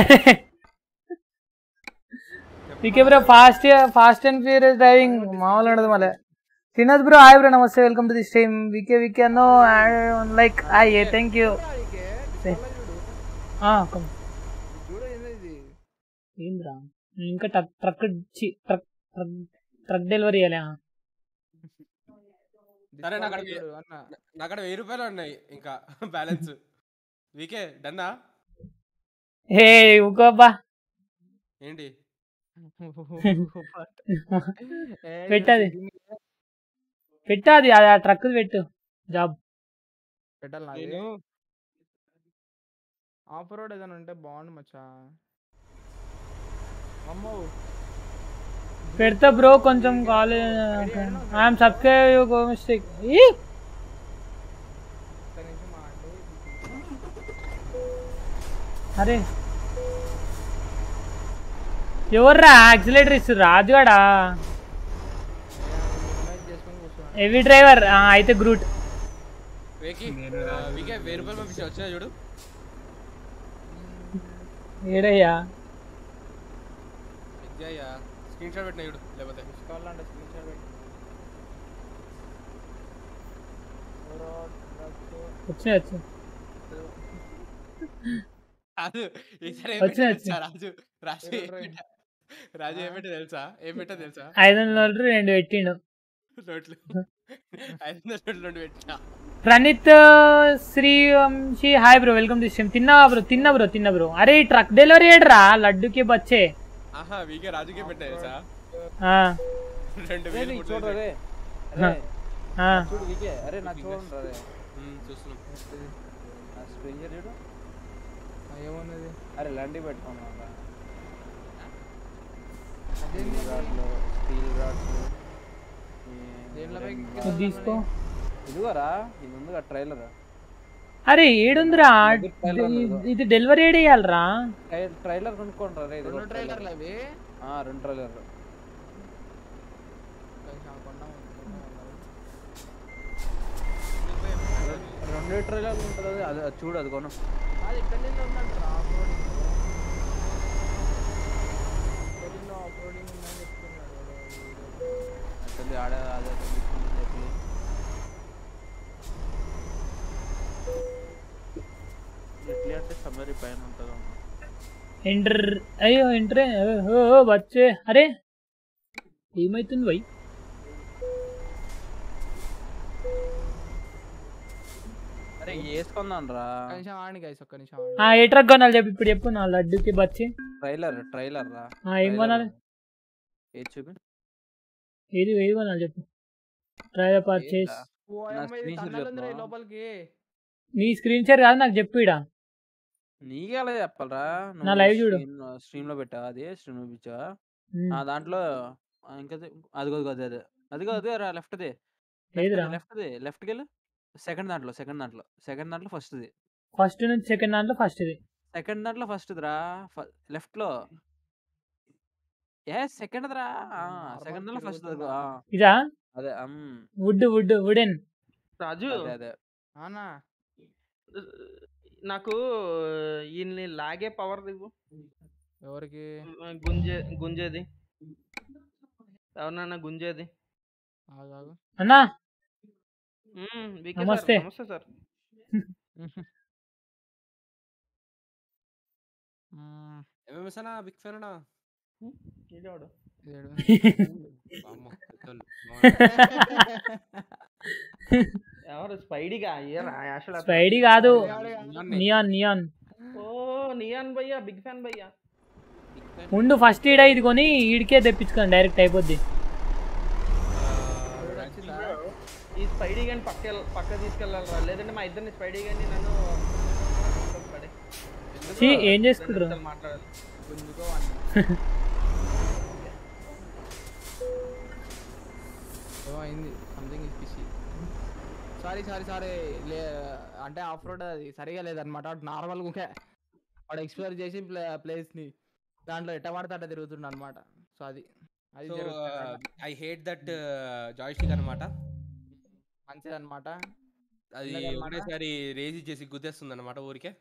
VK bro fast and furious driving మామూలు ఉండదు మళ్ళీ. తినద్ బ్రో హాయ్ బ్రో, నమస్తే, welcome to the stream. VK no like hi thank you. ఏంద్రా ఇంకా ట్రక్ డెలివరీ ఇవ్వాలి. సరే నాకు 1000 రూపాయలు ఉన్నాయి ఇంకా బ్యాలెన్స్. వీకే డన్నా? హే ఊకోబ్బా ఏంటి పెట్టాది ఆ ట్రక్ పెట్టు. జాబ్ పెట్టాలి. ఆఫ్ రోడ్ ఏదైనా ఉంటే బాగుండు మచ్చా. అమ్మో పెడతా బ్రో కొంచెం college. I'm subscribe go mistake. అరే ఎవర్రా యాక్సిలేటర్ ఇస్తారు రాజుగాడా చేసుకొని కూర్చున్నాను. హెవీ డ్రైవర్ అయితే గ్రూట్ వీకే 1000 రూపాయలు పంపించి వచ్చినా చూడు. ఏడయ్యా విజయ్యా స్క్రీన్ షాట్ పెట్టినా చూడు లేకపోతే తీసుకోవాలంటే స్క్రీన్ షాట్ పెట్టి వచ్చినాయి రాజు ఈసారి వచ్చిన రాజు ఏం పెట్టా తెలుసా 500 2 పెట్టిండు నోట్లు 500 నోట్లు 2 పెట్టా. Praneeth Srivamshi hi bro welcome to stream. తిన్నా బ్రో అరే ట్రక్ డెలివరీ ఏడ్రా లడ్డుకి బచ్చే ఆహా వీకే రాజుకే పెట్టా తెలుసా ఆ 2000 చూడరా రే ఆ చూడు వికే అరే నా చూడండి రే చూస్తున్నాం. నా స్ట్రేంజర్ చూడు ఏమున్నది అరే లండి పెట్టుకున్నా అదేంటి స్టీల్ రాడ్స్ దేంట్లో పైకి ఇది తీసుకో ఇదిగోరా ఇది ఉందిగా ట్రైలర్ అరే ఏడుందిరా ఇది డెలివరీ ఏడేయాలరా ట్రైలర్ కొనుక్కోండి రే ఇది రెండు ట్రైలర్లు అవి 2 ట్రైలర్లు రెండు ట్రైలర్లు ఉంటుంది అది చూడు అది కొను అది పెళ్ళిలో ఉందంటారా ఆఫ్రోడింగ్ పెళ్ళిలో ఆఫ్రోడింగ్ ఉందని చెప్తున్నాడు యాక్చువల్లీ ఆడే అదే చెప్పి ఎట్లా అంటే సమ్మరీ పైన ఉంటుంది ఎంటర్ అయ్యో ఎంటర్ బచ్చే అరే ఏమైతుంది భయ్ అరే వేసుకుందాం రా కొంచెం ఆడి గైస్ ఒక్క నిమిషం ఏ ట్రక్ కొనాలి చెప్పి ఇప్పుడు చెప్పు నా లడ్డుకి బచ్చి ట్రైలర్ రా ఏం కొనాలి ఏది చూపి ఏది కొనాలి చెప్పు ట్రైలర్ పర్చేస్ ఓ అమ్మ ఇది తన్నలుందిరా ఈ లోపలికి నీ స్క్రీన్ షేర్ కాదు నాకు చెప్పు ఇడా నీకే అలా చెప్పాలరా నా లైవ్ చూడు స్ట్రీమ్ లో పెట్టా అది స్ట్రీమ్ లో పిచ్చా దాంట్లో ఇంకా అదిగో అదిగో అదే రా లెఫ్ట్ దే లెఫ్ట్ కి వెళ్ళు సెకండ్ దాంట్లో ఫస్ట్ నుంచి సెకండ్ దాంట్లో ఫస్ట్ రా లెఫ్ట్ లో సెకండ్ రా సెకండ్ దాంట్లో ఫస్ట్ ఇదా అదే వుడెన్ రాజు అదే అవునా నాకు ఈయన్ని లాగే పవర్ దిగు ఎవరికి గుంజేది ఎవరన్నా గుంజేది ఆగు అన్నా నమస్తే సార్ ఎంఎంఎస్నా బిగ్ ఫ్యాన్ అన్నా ఇదేవాడు ఎవరు స్పైడీగా స్పైడీ కాదు నియాన్ ఓ నియాన్ భయ్యా బిగ్ ఫ్యాన్ భయ్యా ముందు ఫస్ట్ ఈడ ఇది కొని ఈడికే తెప్పించుకోండి డైరెక్ట్ అయిపోద్ది ఈ స్పైడీ గాని పక్క తీసుకెళ్ళాలరా లేదంటే మా ఇద్దరిని స్పైడీ గాని నన్ను ఏం చేసుకుంటారు మాట్లాడాలి ఏమైంది సంథింగ్ ఇస్ పిసి సారీ అంటే ఆఫ్ రోడ్ అది సరిగా లేదనమాట నార్మల్గా ఊకే వాడు ఎక్స్ప్లోర్ చేసి ప్లేస్ని దాంట్లో ఎట్ట పడితే అట్ట తిరుగుతుండ అనమాట సో అది ఐ హేట్ దట్ జాయ్స్టిక్ అనమాట మంచిది అనమాట అది ఒకటేసారి రేజ్ చేసి గుద్దేస్తుంది అనమాట ఊరికే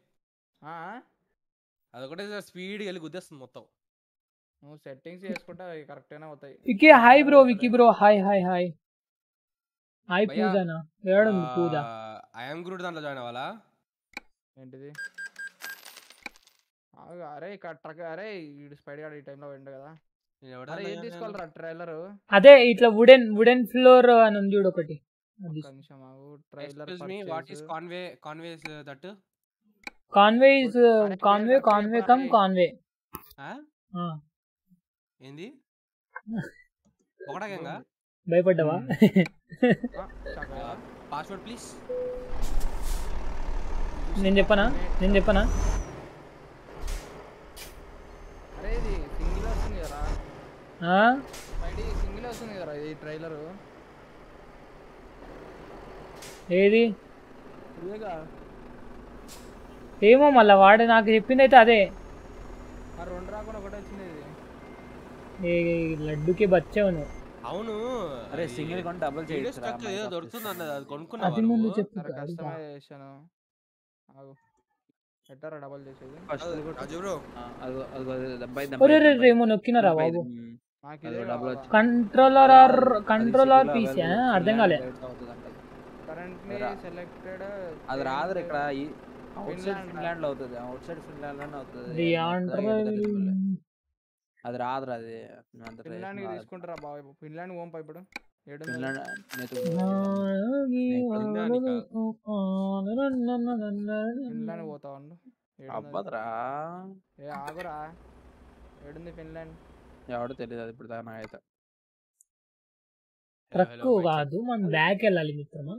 అది ఒకటేసారి స్పీడ్ వెళ్ళి గుద్దేస్తుంది మొత్తం నువ్వు సెట్టింగ్స్ చేసుకుంటే అవి కరెక్ట్గానే అవుతాయి వికీ హాయ్ బ్రో హాయ్ పూజనా ఏడుంది పూజ ఐఎమ్ గ్రూట్ దాంట్లో జాయిన్ అవ్వాలా ఏంటిది అరే ట్రక్ అరే ఈ స్పైడ్ గార్డ్ ఈ టైంలో వెండు కదా ఏం తీసుకోవాలరా ట్రైలర్ అదే ఇట్లా వుడెన్ ఫ్లోర్ అని ఉంది చూడు ఒకటి నిమిషం trailer what is convoys that convoy come convoy ఏంది ఒకటేగా భయపడ్డావా పాస్వర్డ్ ప్లీజ్ నేను చెప్పనా అరే ఇది సింగిల్ వస్తుంది కదా సింగిల్ వస్తుంది కదా ఇది ట్రైలర్ ఏది ఏమో మళ్ళా వాడు నాకు చెప్పింది అయితే అదే రెండు రాకుండా ఒకటి వచ్చింది ఇది లడ్డు కే బచ్చే ఉను అవును అరే సింగిల్ కొని డబుల్ వీడియో చేయొచ్చురా స్ట్రక్ ఏదో దొరుకుతుంది అన్నది అది కొనుక్కున్నావా అది ముందు నువ్వు? చెప్పు సరే కస్టమైజేషన్ ఆగు ఎట్టారా డబల్ చేసేది ఫస్ట్ రాజు బ్రో ఒరే రే రే ఏమో నొక్కినారా బాబు నాకు ఇదే డబుల్ కావాలా కంట్రోలర్ పీసీ అర్థం కాలే కరెంట్లీ సెలెక్టెడ్ అది రాదు ఇక్కడ అవుట్ సైడ్ ఫిన్లాండ్ ఫిన్లాండ్ లో అవుతుంది అవుట్ సైడ్ ఫిన్లాండ్ లోనే అవుతుంది అది రాదురా అది ఫిన్లాండ్ కి తీసుకుంటారా బాబు ఫిన్లాండ్ పోంపా ఇప్పుడు ఏడు ఫిన్లాండ్ ఫిన్లాండ్ పోతా ఉండు అవ్వదురా ఏ ఆగురా ఏడుంది ఫిన్లాండ్ ఎవడో తెలియదు అది ఇప్పుడు దాకా నాకైతే ట్రక్ కాదు మనం బ్యాక్ వెళ్ళాలి మిత్రమా.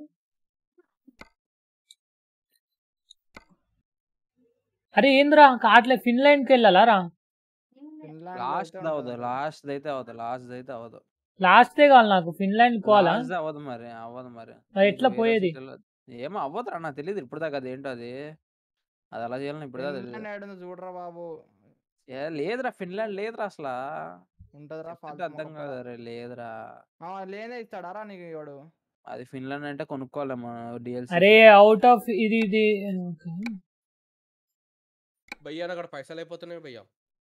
అరే ఏంద్రా కాట్లే ఫిన్లాండ్ కి వెళ్ళాలా రా లాస్ట్ అవ్వదు లాస్ట్ అయితే అవ్వదు లాస్ట్ అయితే అవ్వదు లాస్టే కావాలి నాకు ఫిన్లాండ్ పోవాలా అవ్వదు మరి అవ్వదు మరి ఎట్లా పోయేది ఏమో అవ్వదురా నాకు తెలియదు ఇప్పుడు దాకా అది ఏంటో అది అది అలా చేయాలని ఇప్పుడు దాకా తెలియదు. ఫిన్లాండ్ ఏడుంది చూడరా బాబు లేదురా ఫిన్లాండ్ లేదురా అసలు ఉంటదిరా అర్థం కాదు లేదురా లేనే ఇస్తాడారా నీకు వాడు అది ఫిన్లాండ్ అంటే కొనుక్కోవాలేమో డిఎల్సీ. అరే అవుట్ ఆఫ్ ఇది భయ్యా అక్కడ పైసలు అయిపోతున్నాయి భయ్యా.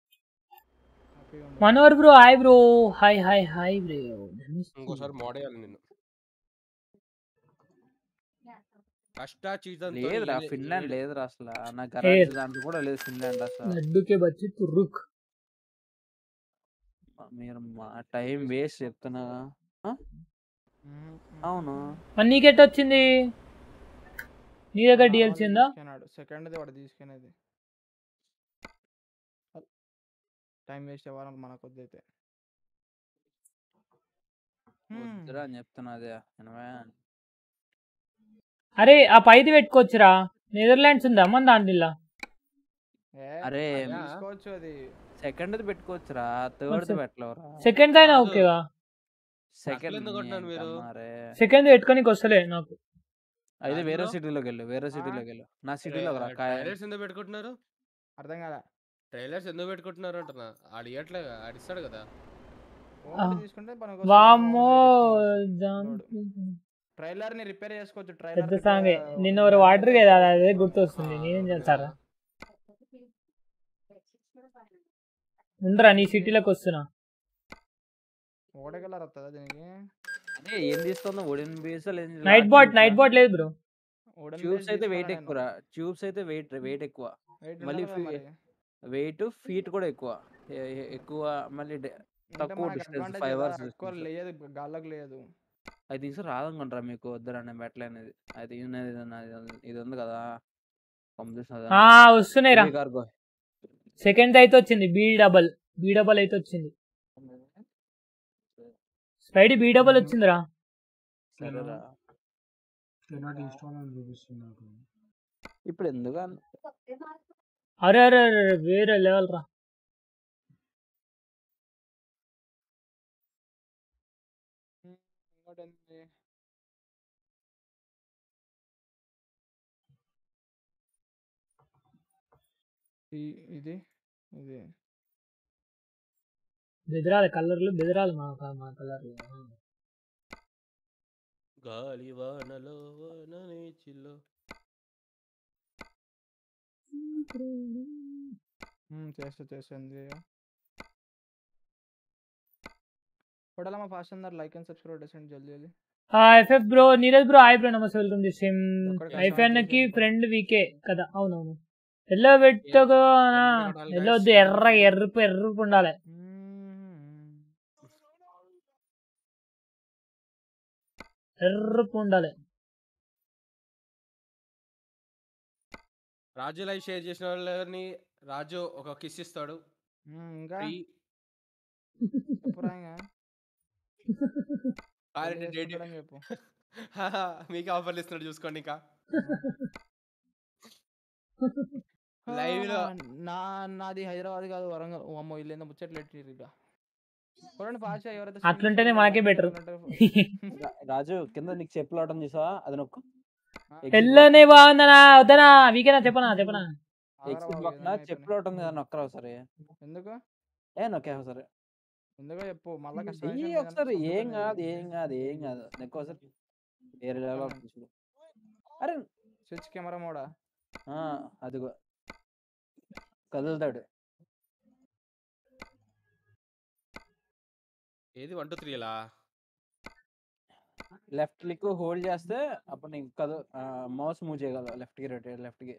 Manohar bro hi bro hi hi hi bro. ఇంకోసారి మోడేయాలి నిన్ను కష్టా చీజ్ లేదురా ఫిన్లాండ్ లేదురా అసలు నా గరాజ్ దాంట్లో కూడా లేదు ఫిన్లాండ్ అసలు. లడ్డుకే బచ్చి తుర్రుక్ మీరు మా టైం వేస్ట్ చెప్తున్నా. అవును నీకెట్ వచ్చింది నీ దగ్గర డిఎల్సీ ఉందా? సెకండ్ వాడు తీసుకునేది టైం వేస్ట్ అవ్వాలి మనకు వద్దైతే వద్దురా అని చెప్తున్నా అదే. అరే ఆ పైది పెట్టుకోవచ్చురా నెదర్లాండ్స్ ఉందా మన దాంట్లో? అరే తీసుకోవచ్చు అది సెకండ్ పెట్టుకోవచ్చురా థర్డ్ పెట్టలేవురా. సెకండ్ అయినా ఓకేగా సెకండ్ పెట్టుకోనికి వస్తలే నాకు. అయితే వేరే సిటీలోకి వెళ్ళు నా సిటీలో ట్రైలర్స్ ఎందుకు పెట్టుకుంటున్నారు అర్థం కదా ట్రైలర్స్ ఎందుకు పెట్టుకుంటున్నారు అంటున్నా ఆడియట్లేగా ఆడిస్తాడు కదా తీసుకుంటే వామ్మో ట్రైలర్ ని రిపేర్ చేసుకోవచ్చు. పెద్ద సాంగే నిన్న ఒక వాటర్ కదా అదే గుర్తొస్తుంది. నేనేం చేస్తారా ఉండరా నీ సిటీలోకి వస్తున్నా. ఓడే కలర్ వస్తుందా దీనికి? అదే ఏం తీస్తుందో వుడెన్ బేస్ నైట్ బాట్ లేదు బ్రో. ట్యూబ్స్ అయితే వెయిట్ ఎక్కువ ట్యూబ్స్ అయితే వెయిట్ ఎక్కువ మళ్ళీ వెయిట్ ఫీట్ కూడా ఎక్కువ మళ్ళీ తక్కువ డిస్టెన్స్ 5 hours ఎక్కువ లేదు గాల్లోకి లేదు. అది తీసుకు రాదనుకుంటారా మీకు వద్దరా నేను బెటర్ అనేది అది ఇది ఉంది కదా వస్తున్నాయి రా. సెకండ్ అయితే వచ్చింది బీ డబల్ అయితే వచ్చింది. స్పైడీ బీ డబల్ వచ్చిందిరా. సరేరా ఇప్పుడు ఎందుకు అరే అరే అరే వేరే లెవెల్ రా. ఇది బెదరాలి కలర్లు బెదరాలి మా కలర్లు. గాలి వానలో వాననే చిల్లో చేస్తుంది పడాలమ్మా ఫాస్ట్ అందరు లైక్ అండ్ సబ్స్క్రైబ్ చేయండి జల్దీ. FF bro Neeraj bro hi bro నమస్తే వెల్కమ్ టు సిమ్. ఐఫోన్ కి ఫ్రెండ్ వీకే కదా. అవునవును ఎల్లో పెట్టుకో ఎల్లో వద్దు ఎర్రపు ఉండాలి. ఎర్రపు ఉండాలి. రాజు లైవ్ షేర్ చేసిన వాళ్ళని రాజు ఒక కిస్ ఇస్తాడు. ఇంకా మీకు ఆఫర్లు ఇస్తున్నాడు చూసుకోండి. ఇంకా లైవ్ లో నాది హైదరాబాద్ కాదు వరంగల్. అమ్మో ఇల్లు ముచ్చట్లేదు. అట్లుంటేనే మనకే బెటర్. రాజు కింద నీకు చెప్పులు అవడం చూసా అది నొక్కు. ఎల్లోనే బాగుందనా వద్దనా వీకేనా చెప్పనా చెప్పులు అవటం కదా నొక్కరా సరే. ఎందుకు నొక్కా సరే ముందుగా చెప్పు మళ్ళా ఏ కస్టమైజేషన్ ఒకసారి ఏం కాదు నీకోసారి వేరే లెవెల్ చూడు. అరే స్విచ్ కెమెరా మోడా అదిగో కదులుతాడు. ఏది 1 2 3 లా లెఫ్ట్ క్లిక్ హోల్డ్ చేస్తే అప్పుడు నీకు మౌస్ మూవ్ చేయగలవు లెఫ్ట్ కి లెఫ్ట్ కి.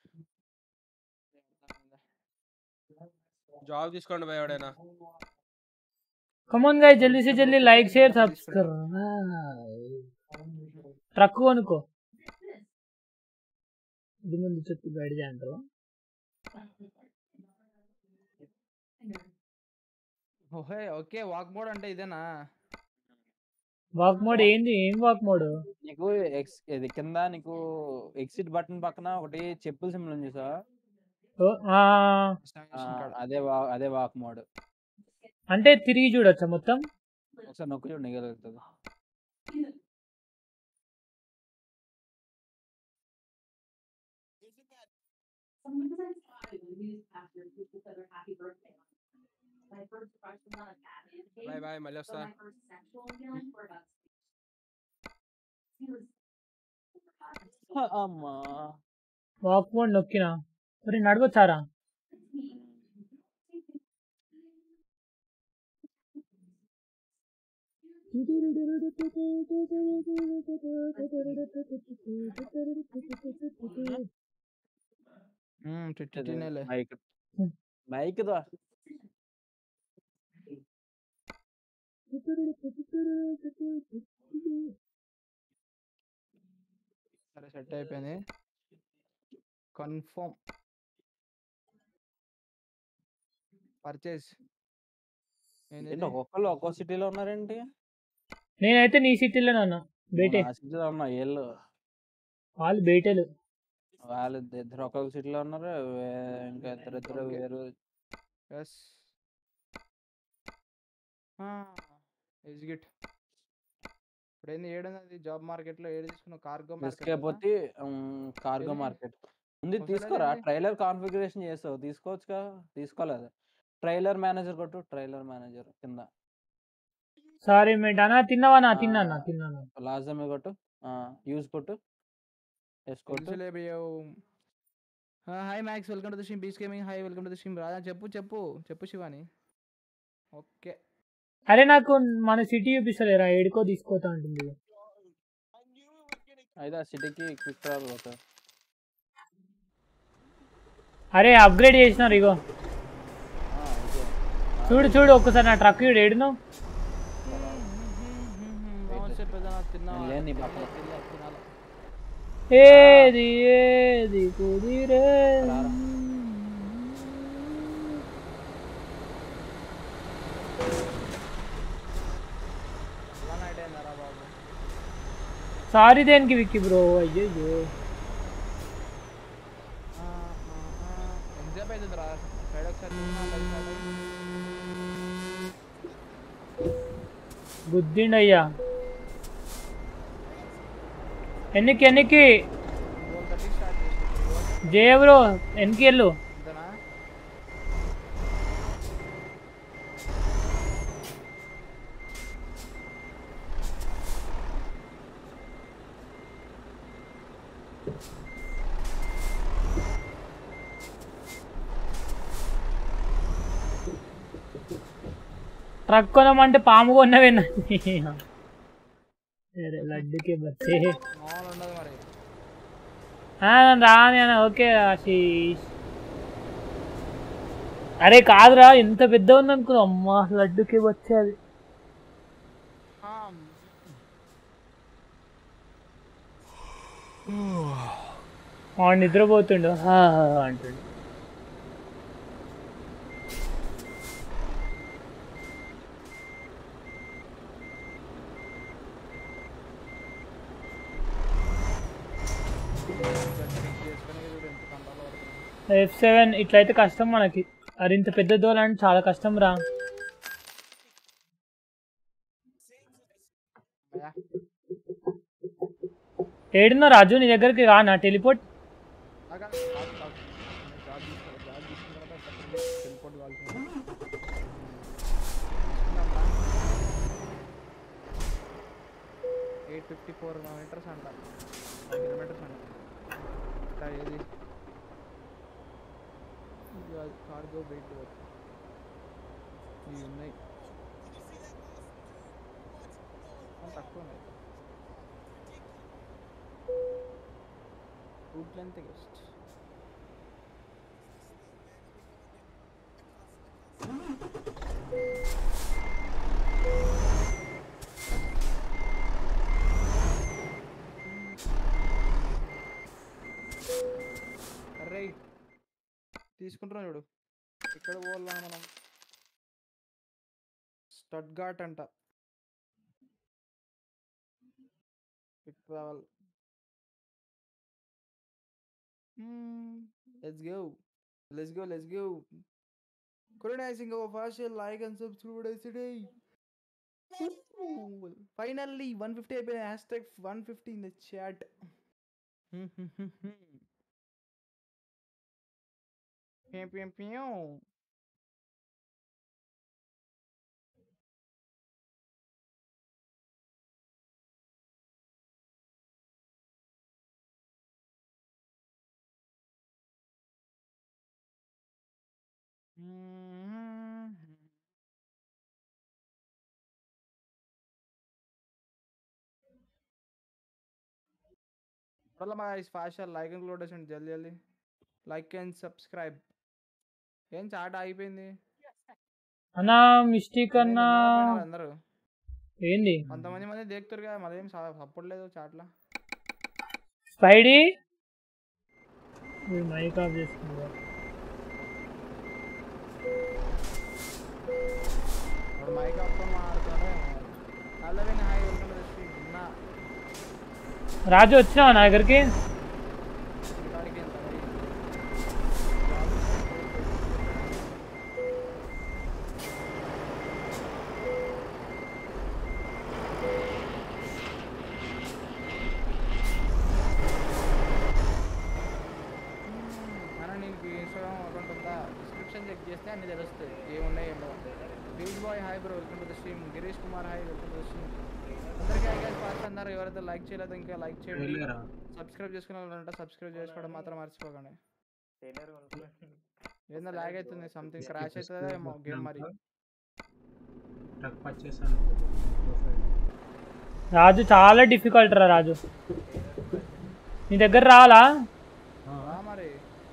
జాబ్ తీసుకోండి భయ ఎవడైనా. కమాన్ గాయ్స్ జల్దీ से जल्दी लाइक शेयर सब्सक्राइब. ట్రక్ కొనుక్కో. ఇది ముందు చెప్పి బయట చేయంటారు. ఓహే ఓకే వాక్ మోడ్ అంటే ఇదేనా? వాక్ మోడ్ ఏంది? ఏం వాక్ మోడ్? నీకు ఇది కింద నీకు ఎగ్జిట్ బటన్ పక్కన ఒకటి చెప్పుల సింబల్ ఉంది చూసావా? అదే వాక్ మోడ్. అంటే తిరిగి చూడొచ్చా మొత్తం? ఒకసారి నొక్కి చూడు నీగలుగుతుంది. బాయ్ బాయ్ మళ్ళీ వస్తా. అమ్మా వాక్ మోడ్ నొక్కినా మరి నడవచ్చారా? మైక్ దా సరే సెట్ అయిపోయింది. Confirm purchase. ఒక్కొక్కరు ఒక్కో సిటీలో ఉన్నారేంటి? నేనైతే నీ సిటీలోనే ఉన్నా. బేటే సిటీలో ఉన్నా. వాళ్ళు బేటేలు. వాళ్ళు ఇద్దరు ఒక్కొక్క సిటీలో ఉన్నారు. ఇంకా ఇద్దరు వేరు. ఎగ్జిట్. ఇప్పుడు ఏంది ఏడున్నది జాబ్ మార్కెట్ లో ఏడు తీసుకున్న కార్గో మార్కెట్ ఉంది. తీసుకోరా ట్రైలర్ కాన్ఫిగరేషన్ చేస్తావు. తీసుకోవచ్చుగా. తీసుకోలేదు. ట్రైలర్ మేనేజర్ కొట్టు. ట్రైలర్ మేనేజర్ కింద. సారీ మేట్ అన్నా తిన్నావా? తిన్నాను. లాస్ట్ టైం కొట్టు. యూజ్ కొట్టు. ఎస్ కొట్టు. Hi Max, welcome to the stream. Bees gaming hi, welcome to the stream. Raja చెప్పు శివాని. ఓకే అరే నాకు మన సిటీ చూపిస్తలేరా? ఏడుకో తీసుకోతా ఉంటుంది. అయితే ఆ సిటీకి క్విక్ ట్రావెల్ పోతా. అరే అప్గ్రేడ్ చేసినారు ఇగో. చూడు ఒక్కసారి నా ట్రక్ చూడు. ఏడును ఏది కుదిరే. సారీ దేనికి విక్కీ బ్రో? అయ్యో బుద్ధిండయ్యా. ఎన్నికి జయ బ్రో ఎన్నికి వెళ్ళు. ట్రక్ కొనమంటే పాము కొన్నవేనా? లడ్డుకే బచ్చే రాని అన్న. ఓకే ఆశీష్. అరే కాదురా, ఎంత పెద్ద ఉంది అనుకున్నా. అమ్మా లడ్డుకే బచ్చే అది. నిద్రపోతుండు అంటుండు. F7 ఇట్లయితే కష్టం మనకి. అది ఇంత పెద్ద దోలంటే చాలా కష్టం రా. ఏడున్నా రాజు? నీ దగ్గరికి రానా టెలిపోర్ట్? 854 మీటర్స్ అంట, 5 కిలోమీటర్స్ అంట. ఇంకా ఏది కార్గో వెయిట్ ఇవి ఉన్నాయి, తక్కువ ఉన్నాయి. రూట్ లెంత్ గెస్ట్ అరే తీసుకుంటున్నాం చూడు. ఇక్కడ పోవాలా మనం? స్టడ్గార్ట్ అంట. Quick travel. Let's go. Coronizing our partial like and subscribe today. Finally 150 అయిపోయింది. #150 in the chat. Pew. Follow my partial like and location జల్దీ లైక్ అండ్ సబ్స్క్రైబ్. ఏం చాట్ అయిపోయింది అన్నా? మిస్టేక్ అన్నా అందరూ ఏంది? కొంతమంది దేకుతారు కదా, మరేం సపోర్ట్ లేదు చాట్లా. స్పైడీ మైక్ ఆఫ్ చేసుకుంటా. మైక్ ఆఫ్ మాట్లాడుతానే. Hi welcome to the stream. Raju వచ్చినావా నా దగ్గరికి? డిస్క్రిప్షన్ చెక్ చేస్తే అన్ని తెలుస్తాయి ఏమున్నాయి ఏంటో. Beach boy hi bro welcome to the stream. Girish Kumar hi welcome to the stream. అందరికీ హాయ్ గైస్. ఫాస్ట్ అన్నారు, ఎవరైతే లైక్ చేయలేదో ఇంకా లైక్ చేయండి. సబ్స్క్రైబ్ చేసుకునే వాళ్ళంటే సబ్స్క్రైబ్ చేసుకోవడం మాత్రం మర్చిపోకండి. ఏదైనా లాగ్ అవుతుంది, సంథింగ్ క్రాష్ అవుతుందా ఏమో గేమ్. మరి రాజు చాలా డిఫికల్ట్ రా రాజు. నీ దగ్గర రావాలా మరి?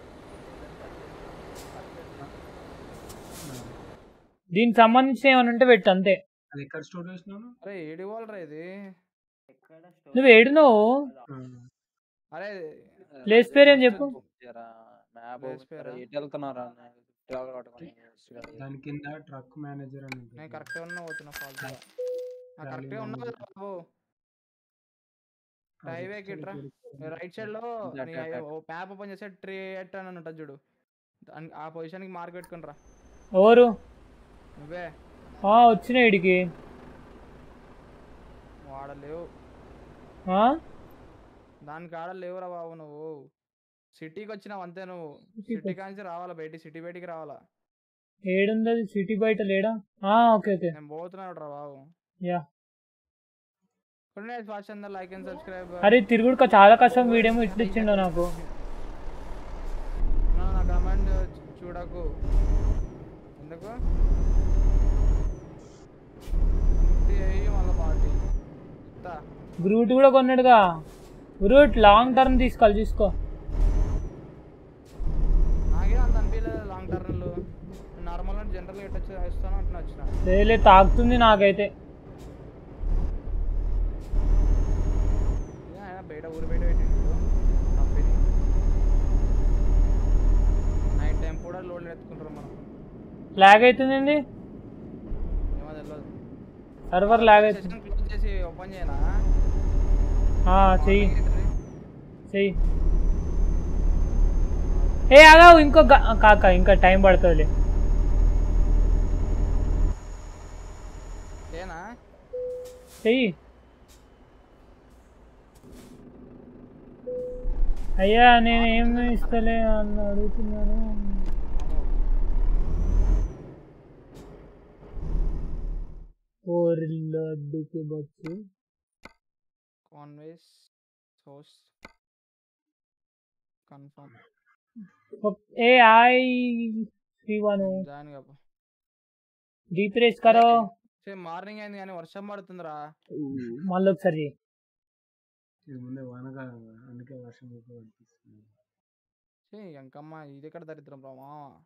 దీనికి సంబంధించిన ఏమైనా ఉంటే పెట్టు అంతే. అరే ఏడి వాళ్ళరా ఇది? నువ్వు ఏడు నువ్వు అరే ప్లేస్ పేరు ఏం చెప్పు. దాని కింద ట్రక్ మేనేజర్ అని నేను కరెక్ట్ గా ఉన్నా పోతున్నా. ఫాల్ట్ కరెక్ట్ గా ఉన్నా బాబు. హైవే కిట్రా రైట్ సైడ్ లో మ్యాప్ ఓపెన్ చేస్తే ట్రీ ఎట్ అని ఉంటుంది చూడు, ఆ పొజిషన్ కి మార్క్ పెట్టుకుని రా. ఎవరు? నువ్వే. వచ్చిన ఇడికి వాడలేవు, దానికి ఆడలేవురా బాబు. నువ్వు సిటీకి వచ్చినావు అంతే. నువ్వు సిటీ కాంచి రావాలా, సిటీ బయటికి రావాలా. ఏడుంది సిటీ బయట లేడా? ఓకే ఓకే నేను పోతున్నాడు రా బాబు. Yeah like and subscribe. అరే తిరుగుడు చాలా కష్టం. వీడియో ఇట్లా ఇచ్చిండు నాకు. నా కమెంట్ చూడకు ఎందుకు? మళ్ళీ పార్టీ గ్రూట్ కూడా కొన్నాడుగా. గ్రూట్ లాంగ్ టర్మ్ తీసుకో. నాకే అంత అనిపించలేదు లాంగ్ టర్మ్లో. నార్మల్ అంటే జనరల్గా ఎట్లా ఇస్తాను అంటున్నా వచ్చిన. లేలే తాకుతుంది నాకైతే. బయట ఊరు బయట పెట్టిండు కంపెనీ. నైట్ టైం కూడా లోడ్ ఎత్తుకుంటారు మనం. లాగ్ అవుతుంది ఏంది? ఏమో తెలియదు. సర్వర్ లాగ్ అవుతుంది. క్లోజ్ చేసి ఓపెన్ చేయనా? చెయ్యి. ఆగావు ఇంకో కాక ఇంకా టైం పడుతుంది. చెయ్యి. అయ్యా నేను ఏం ఇస్తలే అని అడుగుతున్నాను. లడ్డుకి బచ్చు convoys source confirm A I Srivanu join కాపు రీఫ్రెష్ కరో మార్నింగ్ అయింది కానీ వర్షం పడుతుందిరా మళ్ళీ ఒకసారి ఇది ముందే వానకాలం కదా, అందుకే వర్షం ఎక్కువ పడిపిస్తుంది. ఎంకమ్మ ఇది ఎక్కడ దరిద్రం రామా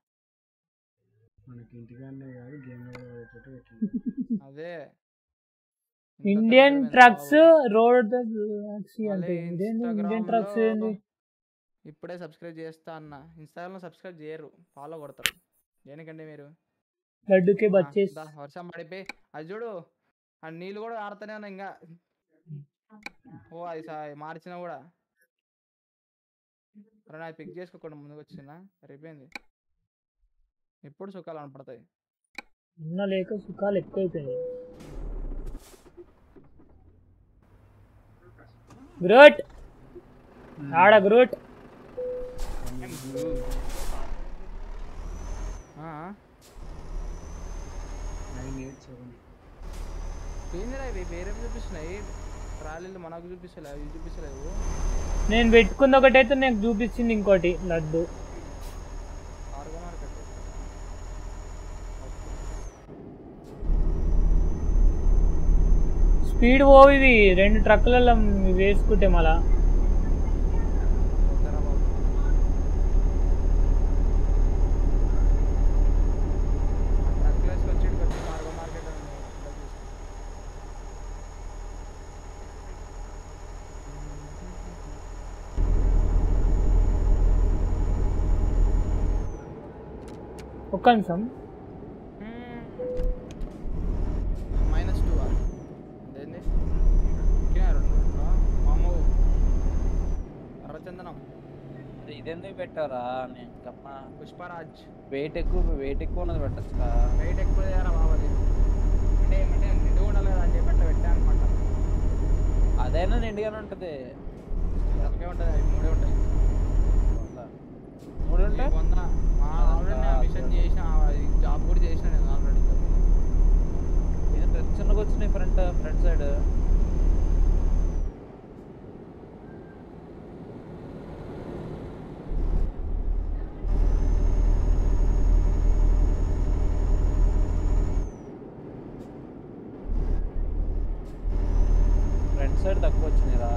మనకి ఇంటికాడనే కాదు గేమ్ పెట్టింది. అదే ఇండియన్ ట్రక్స్ రోడ్ అంటే ఇండియన్ ట్రక్స్ ఏంది? ఇప్పుడే సబ్స్క్రైబ్ చేస్తా అన్న. ఇన్స్టాగ్రామ్ సబ్స్క్రైబ్ చేయరు, ఫాలో కొడతారు. దేనికండి మీరు? లడ్డుకే బచ్చేస్ వర్షం పడిపోయి అది చూడు, ఆ నీళ్ళు కూడా ఆడుతూనే ఉన్నాయి ఇంకా. ఓ అది మార్చినా కూడా అరే నాకు పిక్ చేసుకోకుండా ముందుకు వచ్చిందా సరిపోయింది. ఎప్పుడు సుఖాలు కనపడతాయి. ఉన్న లేక సుఖాలు ఎక్కువైపోయినాయి. గ్రూట్ ఆడ గ్రూట్ ఏందిరా ఇవి వేరే చూపిస్తున్నాయి, ట్రాలీలు మనకు చూపిస్తలేవు, ఇవి చూపిస్తలేవు. నేను పెట్టుకుంది ఒకటైతే నాకు చూపించింది ఇంకోటి లడ్డు. స్పీడ్ పోవు ఇవి, 2 ట్రక్కులలో వేసుకుంటే మళ్ళా ఒక్క నిమిషం. -2 అదేంది మామూ ఎర్రచందనం ఇదెందుకు పెట్టారా? పుష్పరాజ్ వెయిట్ ఎక్కువ ఉన్నది పెట్టచ్చు. వెయిట్ ఎక్కువ బాబాది అంటే ఏమంటే నిండు ఉండాలి కదా అని చెప్పి అట్లా పెట్టా అనమాట. అదైనా నిండుగానే ఉంటుంది. ఒకే ఉంటుంది, అవి 3 ఉంటాయి. 3 ఉంటాయి. ఆల్రెడీ మిషన్ చేసిన, జాబ్ కూడా చేసిన నేను ఆల్రెడీ. ఇది చిన్నగా వచ్చినాయి ఫ్రంట్ సైడ్. ఫ్రంట్ సైడ్ తక్కువ వచ్చినాయిరా.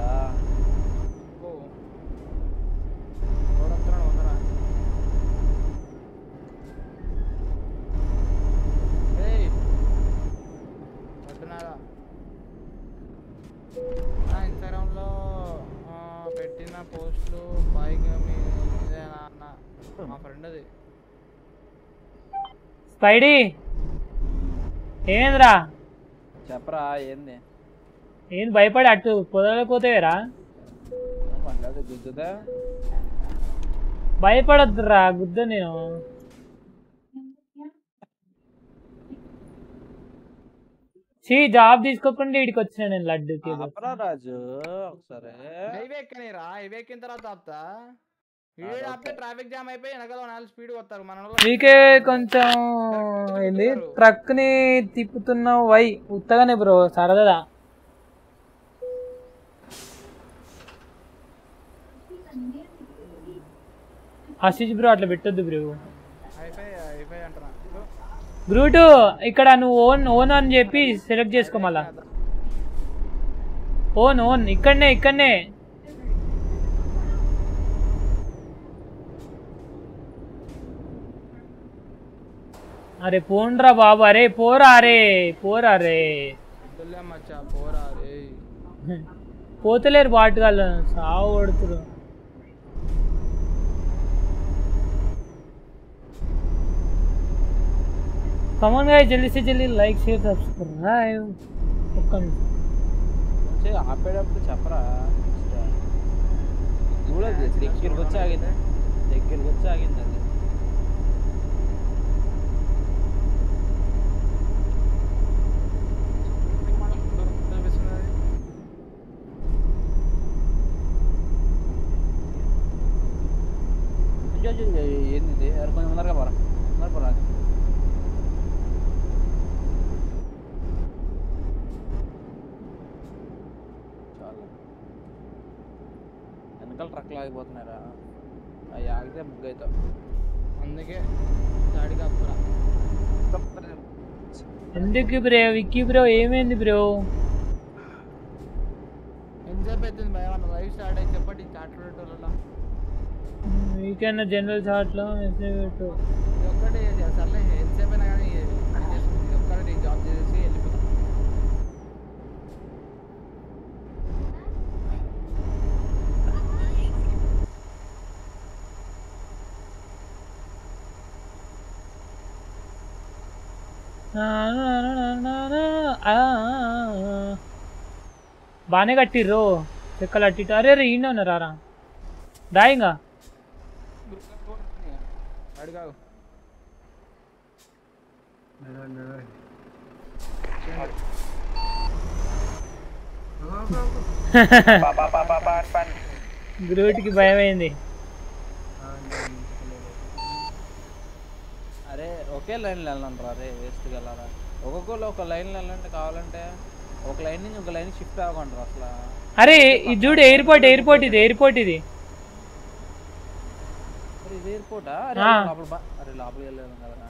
ఇన్స్టాగ్రామ్లో పెట్టిన పోస్టులు బైక్ మీదేనా అన్న మా ఫ్రెండ్ అది. స్పైడీ ఏంద్రా చెప్పరా ఏంది? ఏంది భయపడి అటు పొదలకపోతేరా? గుద్దుదా? భయపడద్దురా గుద్ద. నేను జాబ్ తీసుకోకుండా ఇడికి వచ్చిన నేను లడ్డుకి. రాజు ఒకసారి హైవే ఎక్కనిరా, హైవే ఎక్కిన తర్వాత ఆపుతా. హైవే ఆపితే ట్రాఫిక్ జామ్ అయిపోయి వెనకాల 4 స్పీడ్ వస్తారు. మన నీకే కొంచెం ఏంది ట్రక్ ని తిప్పుతున్నావు వై ఉత్తగానే బ్రో, సరదా. ఆశీష్ బ్రో అట్లా పెట్టొద్దు బ్రో. గ్రూటు ఇక్కడ నువ్వు ఓన్ అని చెప్పి సెలెక్ట్ చేసుకో. మళ్ళా ఓన్ ఇక్కడనే అరే పోండ్రా బాబు. అరే పోరా పోతలేరు బాటుగాళ్ళు, సావు కొడుతురు. कमन गाइस जल्दी से जल्दी लाइक शेयर सब्सक्राइब. ఒక్క నిమిషం ఆపేటప్పుడు చెప్పరా. చూడదు దగ్గరికి వచ్చి ఆగింది అది. ఏంది కొంచెం ముందరగా పోరా. వెనకాల ట్రక్లు ఆగిపోతున్నారా అవి ఆగితే బుక్ అవుతాం అందుకే దాడికి అప్పురా ఎందుకు బ్రో విక్కీ బ్రో ఏమైంది బ్రో ఎంతసేపు అవుతుంది భయ మన లైవ్ స్టార్ట్ అయ్యి చెప్పండి చాట్ పెట్టాల వీకెండ్ జనరల్ చాట్లో మెసేజ్ పెట్టు ఇది ఒక్కటి సర్లే ఎంతసేపు అయినా కానీ ఇది ఒక్కటి జాబ్ చేసేసి వెళ్ళిపోతాం బాగానే కట్టిర్రు చెక్కలు అట్టి అరే రే ఈయన ఉన్నారా దాయింగా అడిగావు గ్రూట్కి భయమైంది అరే ఒకే లైన్లో వెళ్ళండి రా రే వేస్ట్కి వెళ్ళారా ఒక్కొక్కరు ఒక లైన్లో వెళ్ళండి కావాలంటే ఒక లైన్ నుంచి ఒక లైన్ షిఫ్ట్ అవ్వకండి అసలు అరే ఇది చూడు ఎయిర్పోర్ట్ ఇది ఎయిర్పోర్ట్ ఇది అరే ఇది ఎయిర్పోర్టా అరే లోపల అరే లోపలికి వెళ్ళాను కదా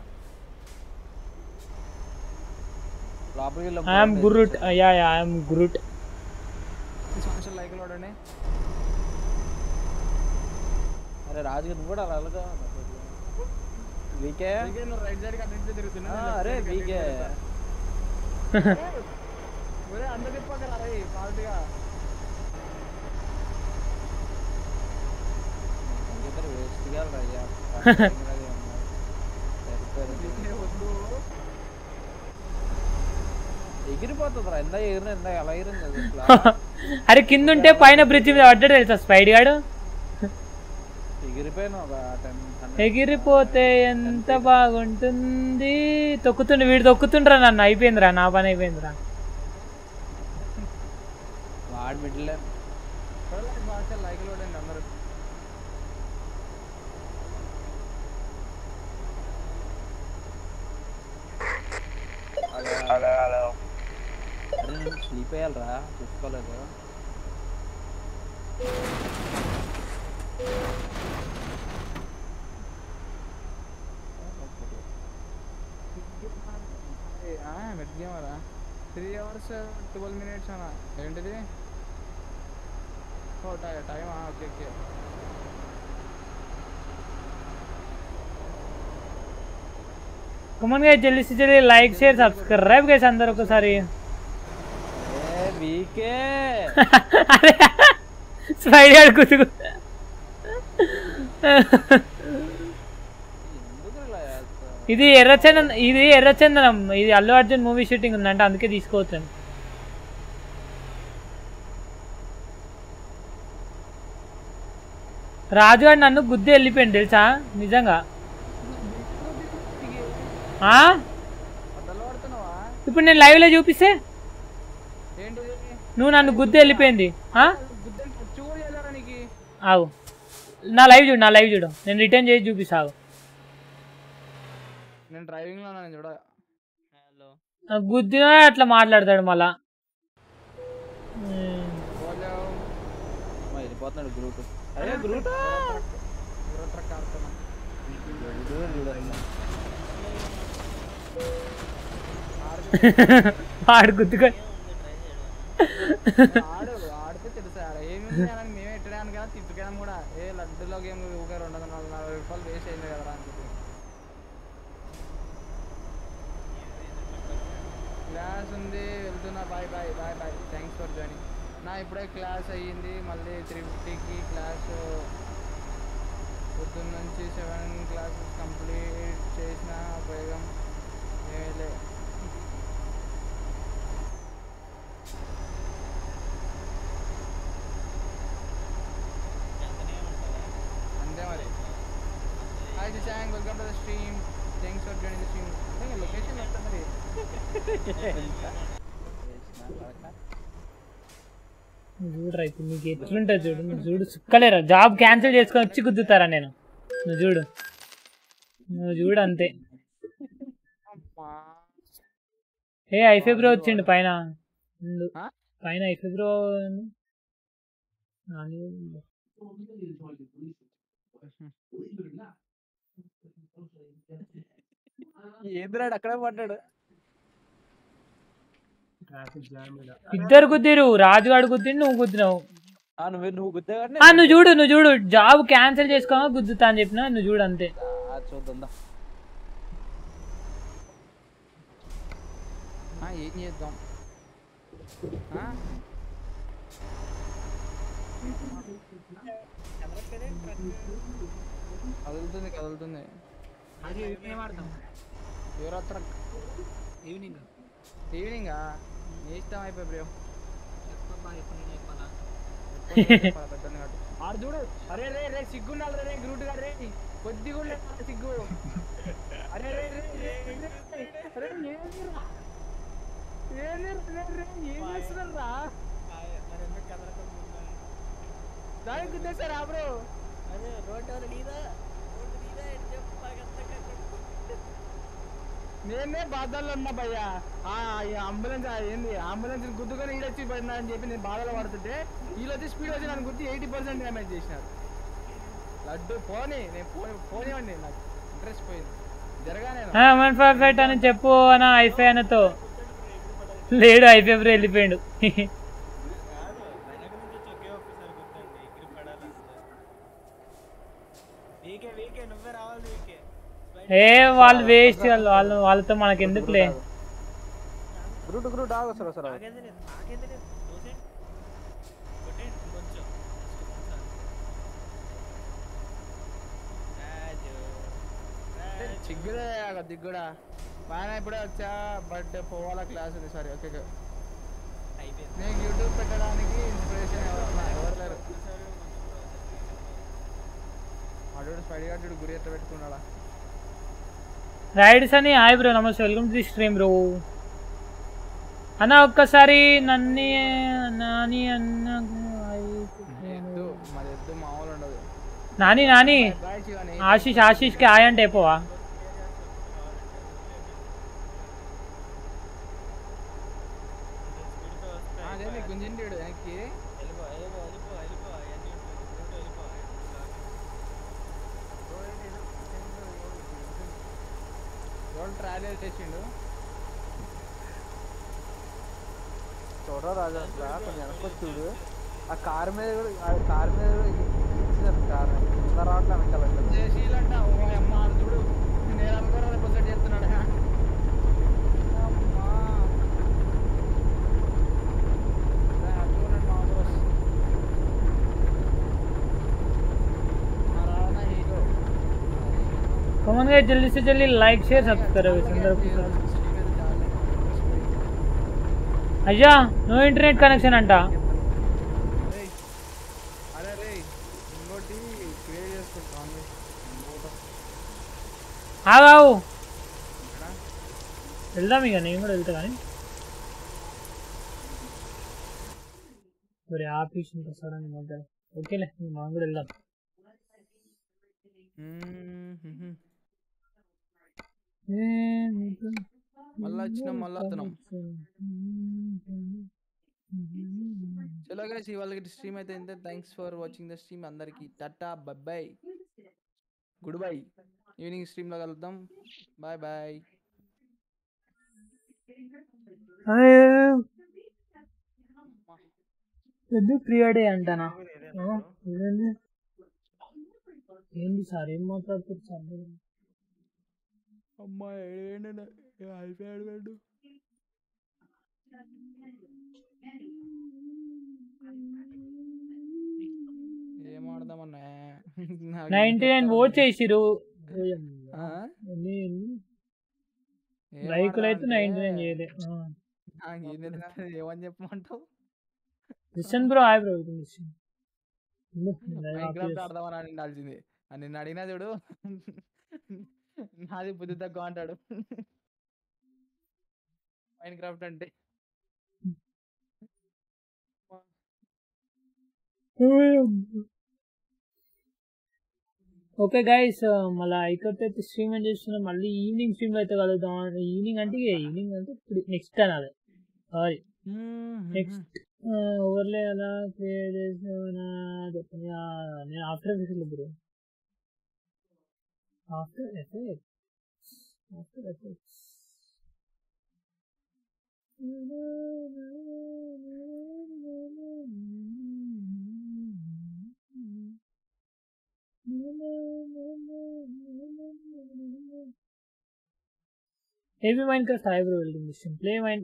లోపలికి వెళ్ళి ఐఎమ్ గురుట్ యా ఐఎమ్ గురుట్ సోషల్ లైక్ లోడండి అరే రాజు నువ్వు కూడా రాలుగా వీకే నువ్వు రైట్ సైడ్ కట్టి తిరుగుతున్నా అరే వీకే ఒరే అంత తిప్పకరా రే ఫాల్ట్గా వేస్ట్గా రయ్యా ఎగిరిపోతుంది రా ఎంత ఎగిరిన ఎంత ఎలా ఎగిరింది అరే కింద ఉంటే పైన బ్రిడ్జ్ మీద పడ్డాడు తెలుసా స్పైడ్ గాడు ఎగిరిపోయినా ఒక 10 ఎగిరిపోతే ఎంత బాగుంటుంది తొక్కుతుండు వీడు తొక్కుతుండ్రా నన్ను అయిపోయిందిరా నా పని అయిపోయిందిరా వాడు మిడిల్ లైక్ లోడండి అందరూ హలో అరే నేను స్లీప్ అయ్యాలరా చూసుకోలేదు మెట్ గేమరా 3 hours 12 minutes అన్నా ఏంటిది ఓ టైమా ఓకే ఓకే కమన్ గైస్ జల్దీ లైక్ షేర్ సబ్స్క్రైబ్ గైస్ అందరూ ఒకసారి వీకే స్పైడ్ గాడు కుతుకు ఇది ఎర్రచందనం ఇది అల్లు అర్జున్ మూవీ షూటింగ్ ఉందంటే అందుకే తీసుకోవచ్చాను రాజుగాడు నన్ను గుద్ది వెళ్ళిపోయింది తెలుసా నిజంగా ఇప్పుడు నేను లైవ్ లో చూపిస్తే నువ్వు నన్ను గుద్ది వెళ్ళిపోయింది ఆవు నా లైవ్ చూడు నేను రిటర్న్ చేసి చూపిస్తావు నేను డ్రైవింగ్ లో చూడ గుద్దినా అట్లా మాట్లాడతాడు మళ్ళా వెళ్ళిపోతున్నాడు గ్రూట్ అరే గ్రూట్ ట్రక్ ఆడుతున్నా ఆడు గుద్దుకో ఆడితే తెలుసా ఏమి మేమే ఎట్టడానికి కదా తిప్పకేదాం కూడా ఏ లడ్డులో గేమ్ ఒక 240 రూపాయలు వేస్ట్ అయింది కదరా అనుకుంటుంది క్లాస్ ఉంది వెళ్తున్నా బాయ్ థ్యాంక్స్ ఫర్ జాయినింగ్ నా ఇప్పుడే క్లాస్ అయ్యింది మళ్ళీ 3:50కి క్లాస్ పొద్దున్న నుంచి 7 క్లాసెస్ కంప్లీట్ చేసిన ఉపయోగం ఏలే అంతే మరి hi Dishang welcome to the stream thanks for joining the stream location ఎంత మరి చూడరా ఇప్పుడు నీకు ఎట్లుంటుంది చూడు నువ్వు చూడు సుక్కలేరా జాబ్ క్యాన్సిల్ చేసుకొని వచ్చి గుద్దుతారా నేను నువ్వు చూడు అంతే ఏ ఐఫెబ్రో వచ్చిండు పైన ఐఫెబ్రో ఏంద్రాడు అక్కడే పడ్డాడు. ఇద్దరు గుద్దిరు, రాజుగాడు గుద్దిండు, నువ్వు గుద్దినావు. నువ్వు గుద్దా నువ్వు చూడు జాబ్ క్యాన్సిల్ చేసుకో గుద్దుతా అని చెప్పినా, నువ్వు చూడు అంతే. చూద్దా ఏం చేద్దాం. కదులుతుంది ఈవినింగ్ నీ ఇష్టం అయిపోయి బ్రో. ఆడు చూడు, అరే రే రే సిగ్గుండాలి రే గ్రూట్ గా రే, కొద్దిగా సిగ్గు. అరే రే ఏం చేస్తున్నారా దానికి గుద్దేశారా బ్రో? నేనే బాధల్లో ఉన్నా భయ్యా. అంబులెన్స్ ఏంది, అంబులెన్స్ గుద్దుకొని ఈడొచ్చి పోయిందా అని చెప్పి నేను బాధలో పడుతుంటే వీళ్ళు వచ్చి స్పీడ్ వచ్చి నన్ను గుర్తి 80% డ్యామేజ్ చేసినారు. లడ్డు పోనీ నేను పోనివ్వండి, నాకు ఇంట్రెస్ట్ పోయింది. జరగానే అని చెప్పు అన్న ఐఫై అనతో. లేడు, ఐఫై వెళ్ళిపోయాడు. ఏ వాళ్ళు వేస్ట్, వాళ్ళతో మనకి ఎందుకులే. సిగ్గులే దిగ్గుడా బాగా ఇప్పుడే వచ్చా, బట్ పోవాలా క్లాస్ ఉంది. Sorry okay. నేను యూట్యూబ్ పెట్టడానికి ఇన్స్పిరేషన్ ఎవరు లేరు. అడు స్పైడీ గాడు గురి ఎట్లా పెట్టుకున్నాడా? రైడ్స్ అని హాయ్ బ్రో, నమస్తే, welcome to the stream bro. అన్న ఒక్కసారి నాని అన్న మామూలు ఉండదు. నాని ఆశీష్కి హాయ్ అంటే అయిపోవా? గుంజింటాడు వెనక్కి. ట్రావెల్ చేసిండు. చూడరా రాజా, కొంచెం వెనక్కి చూడు. ఆ కారు మీద కూడా ఇచ్చినారు. కారు ఎంత రావట్లే వెనకాల చేసిలంట. ఓ అమ్మ చూడు, నేను అనుకోరా పొద్దు చేస్తున్నాడు. कॉमन गाइस जल्दी से जल्दी लाइक शेयर सब्सक्राइब. అయ్యా నో ఇంటర్నెట్ కనెక్షన్ అంట. ఆవు వెళ్దాం, ఇక నేను కూడా వెళ్తా. కానీ మరి ఆఫీస్ ఉంటుంది సడన్ గా. ఓకేలే, మనం కూడా వెళ్దాం. మళ్ళా వచ్చినాం, మళ్ళా వస్తున్నాం. చలో గైస్, వాళ్ళకి స్ట్రీమ్ అయితే ఇంతే. Thanks for watching the stream. అందరికి టాటా bye, good bye. Evening stream లో కలుద్దాం. Bye bye. ప్రియాడే అంటానా? ఏంటి సార్, ఏం మాట్లాడుతారు సార్? అమ్మాయి అయిపోయాడు. ఏం ఆడదామన్నా? 99 ఓట్ చేసిరు. లైకులు అయితే 99 చేయలే. ఏమని చెప్పమంటావు? Listen bro, hi bro. ఆడదామని అడిగింది. నిన్ను అడిగినా చూడు, నాది బుద్ధి తక్కువ అంటాడు. మైండ్ క్రాఫ్ట్ అంటే ఓకే గైస్, మళ్ళీ ఇక్కడైతే స్ట్రీమ్ ఏం చేస్తున్నాం. మళ్ళీ ఈవినింగ్ స్ట్రీమ్ అయితే కలుద్దాం. ఈవినింగ్ అంటే ఇప్పుడు నెక్స్ట్ అనాలి. సారీ, నెక్స్ట్ ఓవర్లే అలా క్రియేట్ చేసిన చెప్పండి నేను after effect bro after effects Heavy Minecraft I bro building mission. Play mine.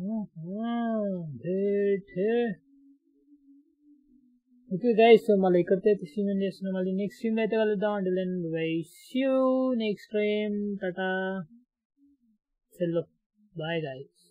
Great. Okay guys, so మళ్ళీ ఇక్కడితో స్ట్రీమ్ ఏం చేస్తున్నాం. మళ్ళీ నెక్స్ట్ స్ట్రీమ్ అయితే కలుద్దాం. Until then, bye. See you next stream. Tata. Hello. Bye guys.